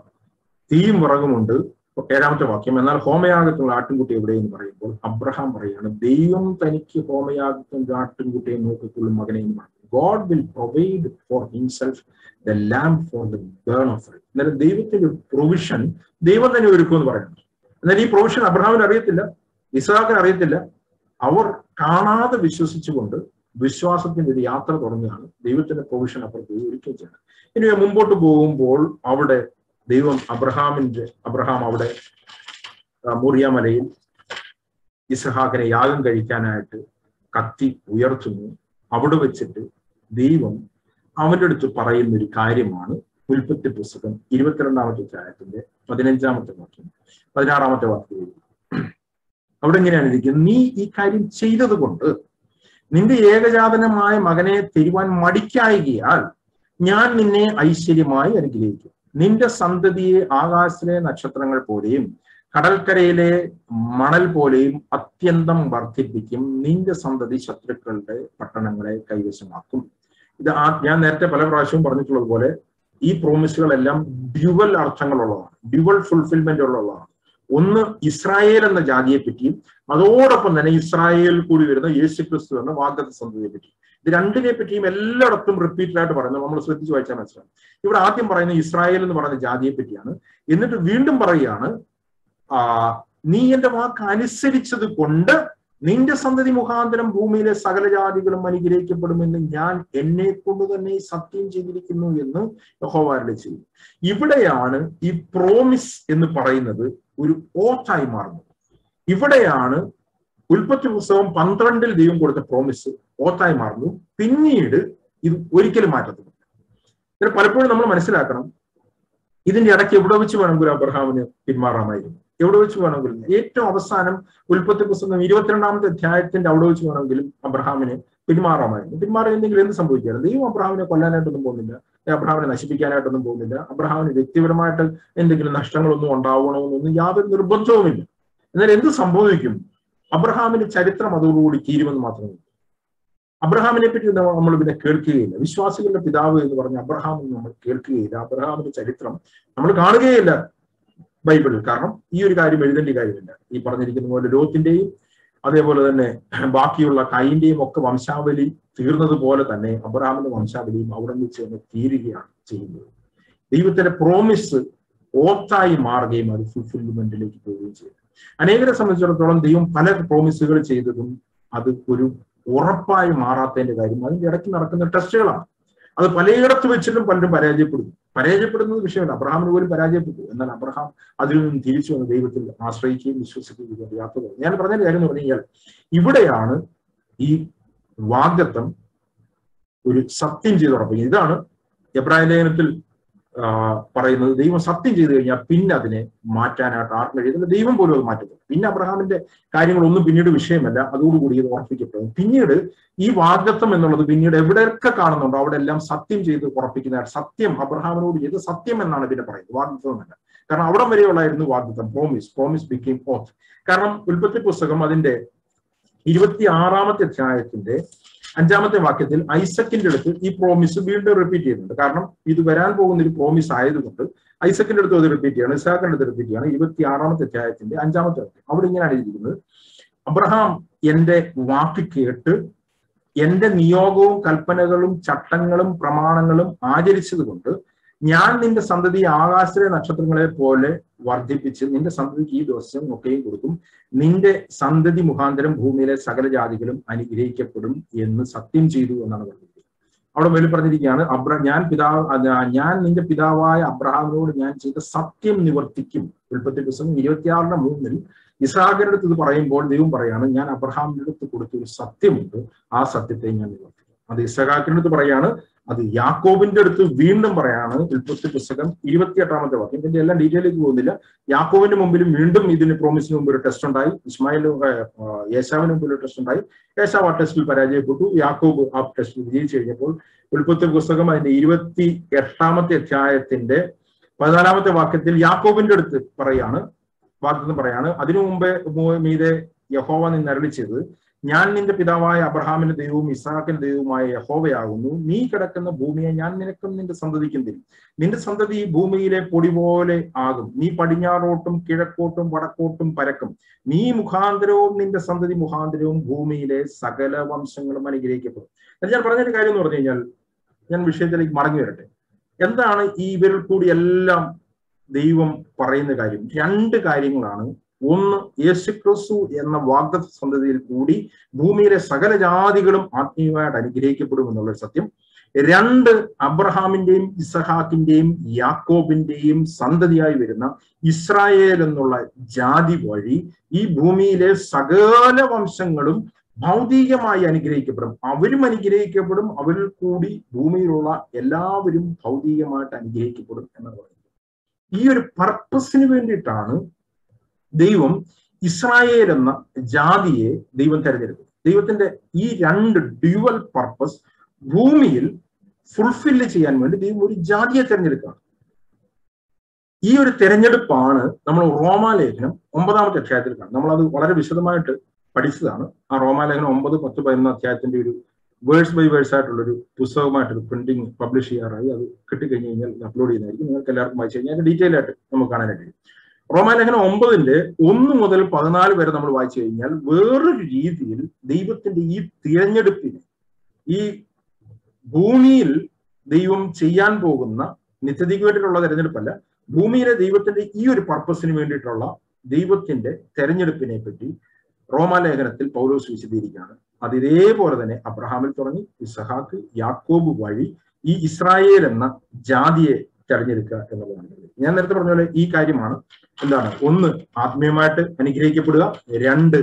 തീയും വിറകുമുണ്ട്, ഏഴാമത്തെ വാക്യം, എന്നാൽ ഹോമയാഗത്തുള്ള ആട്ടിൻകുട്ടി എവിടെയെന്ന് പറയുമ്പോൾ അബ്രഹാം പറയാണ്, ദൈവം തനിക്ക് ഹോമയാഗത്തിന്റെ ആട്ടിൻകുട്ടിയെ നോക്കിക്കൊള്ളും മകനെ എന്ന് പറഞ്ഞു. God will provide for himself the lamb for the burn offering. എന്നാൽ ദൈവത്തിന്റെ പ്രൊവിഷൻ ദൈവം തന്നെ ഒരുക്കുമെന്ന് പറയുന്നു. എന്നാൽ ഈ പ്രൊവിഷൻ അബ്രഹാമിന് അറിയത്തില്ല, ഇസ്ഹാക്കിന് അറിയത്തില്ല. അവർ കാണാതെ വിശ്വസിച്ചുകൊണ്ട് വിശ്വാസത്തിന്റെ ഒരു യാത്ര തുടങ്ങുകയാണ്. ദൈവത്തിന്റെ പ്രൊവിഷൻ അപ്പുറത്ത് ഒരുക്കുകയും ചെയ്യണം. ഇനി മുമ്പോട്ട് പോകുമ്പോൾ അവിടെ ദൈവം അബ്രഹാമിന്റെ അബ്രഹാം അവിടെ മോറിയ മലയിൽ ഇസ്ഹാക്കിനെ യാഗം കഴിക്കാനായിട്ട് കത്തി ഉയർത്തുന്നു. അവിടെ വെച്ചിട്ട് ദൈവം അവന്റെ അടുത്ത് പറയുന്ന ഒരു കാര്യമാണ് ഉൽപ്പത്തി പുസ്തകം ഇരുപത്തിരണ്ടാമത്തെ അധ്യായത്തിന്റെ പതിനഞ്ചാമത്തെ വാക്യം പതിനാറാമത്തെ വാക്യം. അവിടെ എങ്ങനെയാണ് ഇരിക്കുന്നത്? നീ ഈ കാര്യം ചെയ്തത് കൊണ്ട് നിന്റെ ഏകജാതനമായ മകനെ തരുവാൻ മടിക്കായികയാൽ ഞാൻ നിന്നെ ഐശ്വര്യമായി അനുഗ്രഹിക്കും. നിന്റെ സന്തതിയെ ആകാശത്തിലെ നക്ഷത്രങ്ങൾ പോലെയും കടൽക്കരയിലെ മണൽ പോലെയും അത്യന്തം വർദ്ധിപ്പിക്കും. നിന്റെ സന്തതി ശത്രുക്കളുടെ പട്ടണങ്ങളെ കൈവശമാക്കും. ഇത് ആ ഞാൻ നേരത്തെ പല പ്രാവശ്യവും പറഞ്ഞിട്ടുള്ളത് പോലെ ഈ പ്രോമിസുകളെല്ലാം ഡ്യുവൽ അർത്ഥങ്ങളുള്ളതാണ്, ഡ്യുവൽ ഫുൾഫിൽമെന്റ് ഉള്ളതാണ്. ഒന്ന് ഇസ്രായേൽ എന്ന ജാതിയെ പറ്റിയും അതോടൊപ്പം തന്നെ ഇസ്രായേൽ കൂടി വരുന്ന യേശു ക്രിസ്തു എന്ന വാഗ്ദത്ത സന്തതിയെ പറ്റി, ഇത് രണ്ടിനെ പറ്റിയും എല്ലായിടത്തും റിപ്പീറ്റഡ് ആയിട്ട് പറയുന്നത് നമ്മൾ ശ്രദ്ധിച്ചു വായിച്ചാൽ മനസ്സിലാവും. ഇവിടെ ആദ്യം പറയുന്ന ഇസ്രായേൽ എന്ന് പറയുന്ന ജാതിയെ പറ്റിയാണ്. എന്നിട്ട് വീണ്ടും പറയുകയാണ്, ആ നീ എന്റെ വാക്ക് അനുസരിച്ചത് കൊണ്ട് നിന്റെ സന്തതി മുഖാന്തരം ഭൂമിയിലെ സകല ജാതികളും അനുഗ്രഹിക്കപ്പെടുമെന്ന് ഞാൻ എന്നെ കൊണ്ട് തന്നെ സത്യം ചെയ്തിരിക്കുന്നു എന്ന് യഹോവ അരുളി ചെയ്തു. ഇവിടെയാണ് ഈ പ്രോമിസ് എന്ന് പറയുന്നത് ഒരു ഓത്തായി മാറുന്നത്. ഇവിടെയാണ് ഉൽപ്പത്തി പുസ്തകം പന്ത്രണ്ടിൽ ദൈവം കൊടുത്ത പ്രോമിസ് ഓത്തായി മാറുന്നു. പിന്നീട് ഇത് ഒരിക്കലും മാറ്റത്തില്ല. ഇതിന് പലപ്പോഴും നമ്മൾ മനസ്സിലാക്കണം, ഇതിന്റെ ഇടയ്ക്ക് എവിടെ വെച്ച് വേണമെങ്കിലും അബ്രഹാമിന് പിന്മാറാമായിരുന്നു. എവിടെ വെച്ച് വേണമെങ്കിലും ഏറ്റവും അവസാനം ഉൽപ്പത്തി പുസ്തകം ഇരുപത്തിരണ്ടാമത്തെ അധ്യായത്തിന്റെ അവിടെ വെച്ച് വേണമെങ്കിലും അബ്രഹാമിന് പിന്മാറാമായിരുന്നു. പിന്മാറിയെങ്കിൽ എന്ത് സംഭവിക്കാറ്? ദൈവം അബ്രഹാമിനെ കൊല്ലാനായിട്ടൊന്നും പോകുന്നില്ല, അബ്രഹാമിനെ നശിപ്പിക്കാനായിട്ടൊന്നും പോകുന്നില്ല, അബ്രഹാമിന് വ്യക്തിപരമായിട്ട് എന്തെങ്കിലും നഷ്ടങ്ങളൊന്നും ഉണ്ടാവണമെന്നൊന്നും യാതൊരു നിർബന്ധവുമില്ല. എന്നാൽ എന്ത് സംഭവിക്കും? അബ്രഹാമിന്റെ ചരിത്രം അതോടുകൂടി തീരുമെന്ന് മാത്രമേ. അബ്രഹാമിനെ പറ്റി നമ്മൾ പിന്നെ കേൾക്കുകയില്ല. വിശ്വാസികളുടെ പിതാവ് എന്ന് പറഞ്ഞ അബ്രഹാം നമ്മൾ കേൾക്കുകയില്ല. അബ്രഹാമിന്റെ ചരിത്രം നമ്മൾ കാണുകയില്ല ബൈബിളിൽ. കാരണം ഈ ഒരു കാര്യം എഴുതേണ്ട കാര്യമില്ല. ഈ പറഞ്ഞിരിക്കുന്ന പോലെ ലോത്തിന്റെയും അതേപോലെ തന്നെ ബാക്കിയുള്ള കൈന്റെയും ഒക്കെ വംശാവലി തീർന്നതുപോലെ തന്നെ അബ്രഹാമിന്റെ വംശാവലിയും അവിടെ വെച്ച് തന്നെ തീരുകയാണ് ചെയ്യുന്നത്. ദൈവത്തിന്റെ പ്രോമിസ് ഓത്തായി മാറുകയും അത് ഫുൾഫിൽമെന്റിലേക്ക് പോവുകയും ചെയ്യും. അനേകരെ സംബന്ധിച്ചിടത്തോളം ദൈവം പല പ്രോമിസുകൾ ചെയ്തതും അത് ഒരു ഉറപ്പായി മാറാത്തതിന്റെ കാര്യം അതിന്റെ ഇടയ്ക്ക് നടക്കുന്ന ടെസ്റ്റുകളാണ്. അത് പലയിടത്ത് വെച്ചിട്ടും പലരും പരാജയപ്പെടുന്നു. പരാജയപ്പെടുന്നത് വിഷയമല്ല, അബ്രഹാമിന് പോലും പരാജയപ്പെട്ടു. എന്നാൽ അബ്രഹാം അതിൽ നിന്നും തിരിച്ചു വന്ന് ദൈവത്തിൽ ആശ്രയിക്കുകയും വിശ്വസിക്കുകയും യാത്ര തുടങ്ങി. ഞാൻ പറഞ്ഞ കാര്യം എന്ന് പറഞ്ഞു കഴിഞ്ഞാൽ ഇവിടെയാണ് ഈ വാഗ്ദത്തം ഒരു സത്യം ചെയ്ത് ഉറപ്പിക്കുന്നത്. ഇതാണ് എബ്രായ ലേഖനത്തിൽ പറയുന്നത്. ദൈവം സത്യം ചെയ്തു കഴിഞ്ഞാൽ പിന്നെ അതിനെ മാറ്റാനായിട്ട് ആർക്കും കഴിയുന്നില്ല. ദൈവം പോലും അത് മാറ്റത്തില്ല. പിന്നെ അബ്രഹാമിന്റെ കാര്യങ്ങളൊന്നും പിന്നീട് വിഷയമല്ല, അതോടുകൂടി ഇത് ഉറപ്പിക്കപ്പെടും. പിന്നീട് ഈ വാഗ്ദത്തം എന്നുള്ളത് പിന്നീട് എവിടെയൊക്കെ കാണുന്നുണ്ടോ അവിടെ എല്ലാം സത്യം ചെയ്ത് ഉറപ്പിക്കുന്നതായിട്ട് സത്യം അബ്രഹാമിനോട് ചെയ്ത് സത്യം എന്നാണ് പിന്നെ പറയുന്നത്, വാഗ്ദത്തമല്ല. കാരണം അവിടം വരെയുള്ളായിരുന്നു വാഗ്ദത്തം, പ്രോമിസ്. പ്രോമിസ് ബിക്കെയിം ഓത്ത്. കാരണം ഉൽപ്പത്തി പുസ്തകം അതിന്റെ ഇരുപത്തി ആറാമത്തെ അധ്യായത്തിന്റെ അഞ്ചാമത്തെ വാക്യത്തിൽ ഐസക്കിന്റെ അടുത്ത് ഈ പ്രോമിസ് വീണ്ടും റിപ്പീറ്റ് ചെയ്യുന്നുണ്ട്. കാരണം ഇത് വരാൻ പോകുന്ന ഒരു പ്രോമിസ് ആയതുകൊണ്ട് ഐസക്കിന്റെ അടുത്ത് അത് റിപ്പീറ്റ് ചെയ്യാണ്, ഇസാക്കിന്റെ അടുത്ത് റിപ്പീറ്റ് ചെയ്യാണ്. ഇരുപത്തി ആറാമത്തെ അധ്യായത്തിന്റെ അഞ്ചാമത്തെ വാക്യം അവിടെ ഇങ്ങനെയാണ് എഴുതിയിരിക്കുന്നത്: അബ്രഹാം എന്റെ വാക്ക് കേട്ട് എന്റെ നിയോഗവും കൽപ്പനകളും ചട്ടങ്ങളും പ്രമാണങ്ങളും ആചരിച്ചത് കൊണ്ട് ഞാൻ നിന്റെ സന്തതി ആകാശത്തിലെ നക്ഷത്രങ്ങളെ പോലെ വർദ്ധിപ്പിച്ച് നിന്റെ സന്തതിക്ക് ഈ ദിവസം ഒക്കെയും കൊടുക്കും. നിന്റെ സന്തതി മുഖാന്തരം ഭൂമിയിലെ സകല ജാതികളും അനുഗ്രഹിക്കപ്പെടും എന്ന് സത്യം ചെയ്തു എന്നാണ് പറഞ്ഞിരിക്കുന്നത്. അവിടെ മേലിൽ പറഞ്ഞിരിക്കുകയാണ്, അബ്ര ഞാൻ പിതാവ് ഞാൻ നിന്റെ പിതാവായ അബ്രഹാമിനോട് ഞാൻ ചെയ്ത സത്യം നിവർത്തിക്കും. ഉൽപ്പത്തി പുസ്തകം ഇരുപത്തിയാറിന്റെ മൂന്നിൽ ഇസ്ഹാക്കിന്റെ അടുത്ത് ഇത് പറയുമ്പോൾ ദൈവം പറയാണ്, ഞാൻ അബ്രഹാമിന്റെ അടുത്ത് കൊടുത്തൊരു സത്യമുണ്ട്, ആ സത്യത്തെ ഞാൻ നിവർത്തിക്കും. അത് ഇസ്ഹാക്കിന്റെ അടുത്ത് പറയാണ്, അത് യാക്കോബിന്റെ അടുത്ത് വീണ്ടും പറയാണ്. ഉൽപ്പത്തി പുസ്തകം ഇരുപത്തി എട്ടാമത്തെ വാക്യം. ഇതിന്റെ എല്ലാം ഡീറ്റെയിലേക്ക് പോകുന്നില്ല. യാക്കോബിന്റെ മുമ്പിലും വീണ്ടും ഇതിന് പ്രോമിസിന് മുമ്പ് ഒരു ടെസ്റ്റ് ഉണ്ടായി. ഇസ്മായിൽ യേശാവിന് മുമ്പിൽ ഒരു ടെസ്റ്റ് ഉണ്ടായി. യേശാവ് ആ ടെസ്റ്റിൽ പരാജയപ്പെട്ടു. യാക്കോബ് ആ ടെസ്റ്റിൽ വിജയിച്ചു കഴിഞ്ഞപ്പോൾ ഉൽപ്പത്തി പുസ്തകം അതിന്റെ ഇരുപത്തി എട്ടാമത്തെ അധ്യായത്തിന്റെ പതിനാലാമത്തെ വാക്യത്തിൽ യാക്കോബിന്റെ അടുത്ത് പറയാണ്, വാഗ്ദത്തം പറയാണ്, അതിനു മുമ്പേ മീതെ യഹോവ നിന്ന് അരുളി ചെയ്തത്, ഞാൻ നിന്റെ പിതാവായ അബ്രഹാമിന്റെ ദൈവവും ഇസ്ഹാക്കിന്റെ ദൈവവുമായ യഹോവയാകുന്നു. നീ കിടക്കുന്ന ഭൂമിയെ ഞാൻ നിനക്കും നിന്റെ സന്തതിക്കും തരും. നിന്റെ സന്തതി ഭൂമിയിലെ പൊടി പോലെ ആകും. നീ പടിഞ്ഞാറോട്ടും കിഴക്കോട്ടും വടക്കോട്ടും പരക്കും. നീ മുഖാന്തരവും നിന്റെ സന്തതി മുഖാന്തരവും ഭൂമിയിലെ സകല വംശങ്ങളും അനുഗ്രഹിക്കപ്പെടും. ഞാൻ പറഞ്ഞൊരു കാര്യം എന്ന് പറഞ്ഞു കഴിഞ്ഞാൽ, ഞാൻ വിഷയത്തിലേക്ക് മടങ്ങി വരട്ടെ. എന്താണ് ഈ ഇവരിൽ കൂടി എല്ലാം ദൈവം പറയുന്ന കാര്യം? രണ്ട് കാര്യങ്ങളാണ്. ഒന്ന്, യേശുക്രിസ്തു എന്ന വാഗ്ദത്ത സന്തതിയിൽ കൂടി ഭൂമിയിലെ സകല ജാതികളും ആത്മീയമായിട്ട് അനുഗ്രഹിക്കപ്പെടും എന്നുള്ളൊരു സത്യം. രണ്ട്, അബ്രഹാമിന്റെയും ഇസഹാക്കിന്റെയും യാക്കോബിന്റെയും സന്തതിയായി വരുന്ന ഇസ്രായേൽ എന്നുള്ള ജാതി വഴി ഈ ഭൂമിയിലെ സകല വംശങ്ങളും ഭൗതികമായി അനുഗ്രഹിക്കപ്പെടും. അവരും അനുഗ്രഹിക്കപ്പെടും, അവരിൽ കൂടി ഭൂമിയിലുള്ള എല്ലാവരും ഭൗതികമായിട്ട് അനുഗ്രഹിക്കപ്പെടും എന്നാണ് പറയുന്നത്. ഈ ഒരു പർപ്പസിന് വേണ്ടിയിട്ടാണ് ദൈവം ഇസ്രായേൽ എന്ന ജാതിയെ ദൈവം തെരഞ്ഞെടുക്കും. ദൈവത്തിന്റെ ഈ രണ്ട് ഡ്യുവൽ പർപ്പസ് ഭൂമിയിൽ ഫുൾഫില്ല് ചെയ്യാൻ വേണ്ടി ദൈവം ഒരു ജാതിയെ തെരഞ്ഞെടുക്കുകയാണ്. ഈ ഒരു തെരഞ്ഞെടുപ്പാണ് നമ്മൾ റോമാലേഖനം ഒമ്പതാമത്തെ അധ്യായത്തിൽ കാണുന്നത്. നമ്മളത് വളരെ വിശദമായിട്ട് പഠിച്ചതാണ്. ആ റോമാലേഖനം ഒമ്പത് പത്ത് പതിനൊന്ന് അധ്യായത്തിന്റെ ഒരു വേഴ്സ് ബൈ വേഴ്സ് ആയിട്ടുള്ളൊരു പുസ്തകമായിട്ടൊരു പ്രിന്റിങ് പബ്ലിഷ് ചെയ്യാറായി. അത് കിട്ടിക്കഴിഞ്ഞ് കഴിഞ്ഞാൽ അപ്ലോഡ് ചെയ്യുന്നതായിരിക്കും. നിങ്ങൾക്ക് എല്ലാവർക്കും വായിച്ചു കഴിഞ്ഞാൽ ഡീറ്റെയിൽ ആയിട്ട് നമുക്ക് കാണാനായിട്ട് കഴിയും. റോമാലേഖനം ഒമ്പതിന്റെ ഒന്ന് മുതൽ പതിനാല് വരെ നമ്മൾ വായിച്ചു കഴിഞ്ഞാൽ വേറൊരു രീതിയിൽ ദൈവത്തിന്റെ ഈ തിരഞ്ഞെടുപ്പിന്, ഈ ഭൂമിയിൽ ദൈവം ചെയ്യാൻ പോകുന്ന നിത്യതയ്ക്ക് വേണ്ടിയിട്ടുള്ള തെരഞ്ഞെടുപ്പല്ല, ഭൂമിയിലെ ദൈവത്തിന്റെ ഈ ഒരു പർപ്പസിന് വേണ്ടിയിട്ടുള്ള ദൈവത്തിന്റെ തെരഞ്ഞെടുപ്പിനെ പറ്റി റോമാലേഖനത്തിൽ പൗലോസ് വിശദീകരിക്കുകയാണ്. അത് ഇതേപോലെ തന്നെ അബ്രഹാമിൽ തുടങ്ങി ഇസഹാക്ക് യാക്കോബ് വഴി ഈ ഇസ്രായേൽ എന്ന ജാതിയെ തെരഞ്ഞെടുക്കുക എന്നുള്ളതാണ്. ഞാൻ നേരത്തെ പറഞ്ഞ പോലെ ഈ കാര്യമാണ് എന്താണ്, ഒന്ന് ആത്മീയമായിട്ട് അനുഗ്രഹിക്കപ്പെടുക, രണ്ട്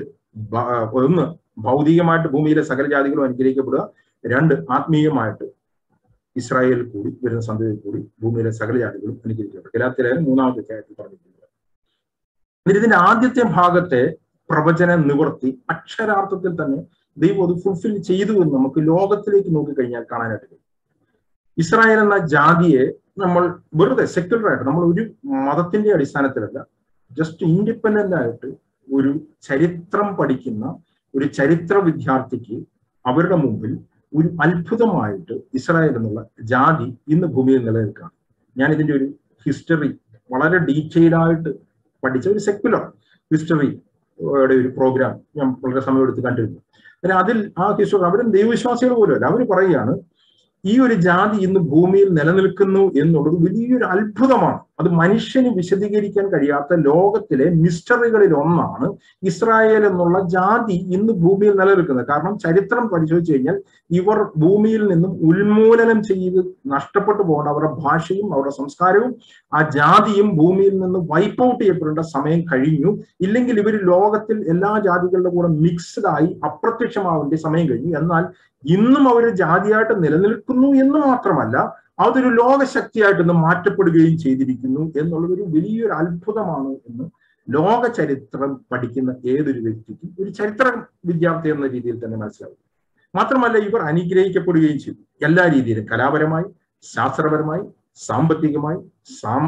ഒന്ന് ഭൗതികമായിട്ട് ഭൂമിയിലെ സകല ജാതികളും അനുഗ്രഹിക്കപ്പെടുക, രണ്ട് ആത്മീയമായിട്ട് ഇസ്രായേലിൽ കൂടി വരുന്ന സന്തതിയിൽ കൂടി ഭൂമിയിലെ സകല ജാതികളും അനുഗ്രഹിക്കപ്പെടുക. ഗലാത്യലേഖനം മൂന്നാമത്തെ അധ്യായത്തിൽ പറഞ്ഞിരിക്കുന്നത്. എന്നിട്ട് ഇതിന്റെ ആദ്യത്തെ ഭാഗത്തെ പ്രവചന നിവർത്തി അക്ഷരാർത്ഥത്തിൽ തന്നെ ദൈവം അത് ഫുൾഫിൽ ചെയ്തു എന്ന് നമുക്ക് ലോകത്തിലേക്ക് നോക്കിക്കഴിഞ്ഞാൽ കാണാനായിട്ട് കഴിയും. ഇസ്രായേൽ എന്ന ജാതിയെ നമ്മൾ വെറുതെ സെക്യുലർ ആയിട്ട്, നമ്മൾ ഒരു മതത്തിന്റെ അടിസ്ഥാനത്തിലല്ല, ജസ്റ്റ് ഇൻഡിപെൻഡന്റ് ആയിട്ട് ഒരു ചരിത്രം പഠിക്കുന്ന ഒരു ചരിത്ര വിദ്യാർത്ഥിക്ക് അവരുടെ മുമ്പിൽ ഒരു അത്ഭുതമായിട്ട് ഇസ്രായേൽ എന്നുള്ള ജാതി ഇന്ന് ഭൂമിയിൽ നിലനിൽക്കുകയാണ്. ഞാൻ ഇതിന്റെ ഒരു ഹിസ്റ്ററി വളരെ ഡീറ്റെയിൽ ആയിട്ട് പഠിച്ച ഒരു സെക്യുലർ ഹിസ്റ്ററി ഒരു പ്രോഗ്രാം ഞാൻ വളരെ സമയമെടുത്ത് കണ്ടിരുന്നു. അതിൽ ആ ഹിസ്റ്ററി, അവരും ദൈവവിശ്വാസികൾ പോലും അല്ല, അവർ പറയുകയാണ് ഈ ഒരു ജാതി ഇന്ന് ഭൂമിയിൽ നിലനിൽക്കുന്നു എന്നുള്ളത് വലിയൊരു അത്ഭുതമാണ്. അത് മനുഷ്യന് വിശദീകരിക്കാൻ കഴിയാത്ത ലോകത്തിലെ മിസ്റ്ററികളിൽ ഒന്നാണ് ഇസ്രായേൽ എന്നുള്ള ജാതി ഇന്ന് ഭൂമിയിൽ നിലനിൽക്കുന്നത്. കാരണം ചരിത്രം പരിശോധിച്ചു കഴിഞ്ഞാൽ ഇവർ ഭൂമിയിൽ നിന്നും ഉന്മൂലനം ചെയ്ത് നഷ്ടപ്പെട്ടു പോകേണ്ട അവരുടെ ഭാഷയും അവരുടെ സംസ്കാരവും ആ ജാതിയും ഭൂമിയിൽ നിന്ന് വൈപ്പ് ഔട്ട് ചെയ്യപ്പെടേണ്ട സമയം കഴിഞ്ഞു. ഇല്ലെങ്കിൽ ഇവർ ലോകത്തിൽ എല്ലാ ജാതികളുടെ കൂടെ മിക്സ്ഡ് ആയി അപ്രത്യക്ഷമാവേണ്ട സമയം കഴിഞ്ഞു. എന്നാൽ ഇന്നും അവർ ജാതിയായിട്ട് നിലനിൽക്കുന്നു എന്ന് മാത്രമല്ല, അതൊരു ലോകശക്തിയായിട്ട് ഇന്ന് മാറ്റപ്പെടുകയും ചെയ്തിരിക്കുന്നു എന്നുള്ളതൊരു വലിയൊരു അത്ഭുതമാണ് എന്ന് ലോക ചരിത്രം പഠിക്കുന്ന ഏതൊരു വ്യക്തിക്കും ഒരു ചരിത്ര വിദ്യാർത്ഥി എന്ന രീതിയിൽ തന്നെ മനസ്സിലാവും. മാത്രമല്ല ഇവർ അനുഗ്രഹിക്കപ്പെടുകയും ചെയ്തു എല്ലാ രീതിയിലും, കലാപരമായി, ശാസ്ത്രപരമായി, സാമ്പത്തികമായി,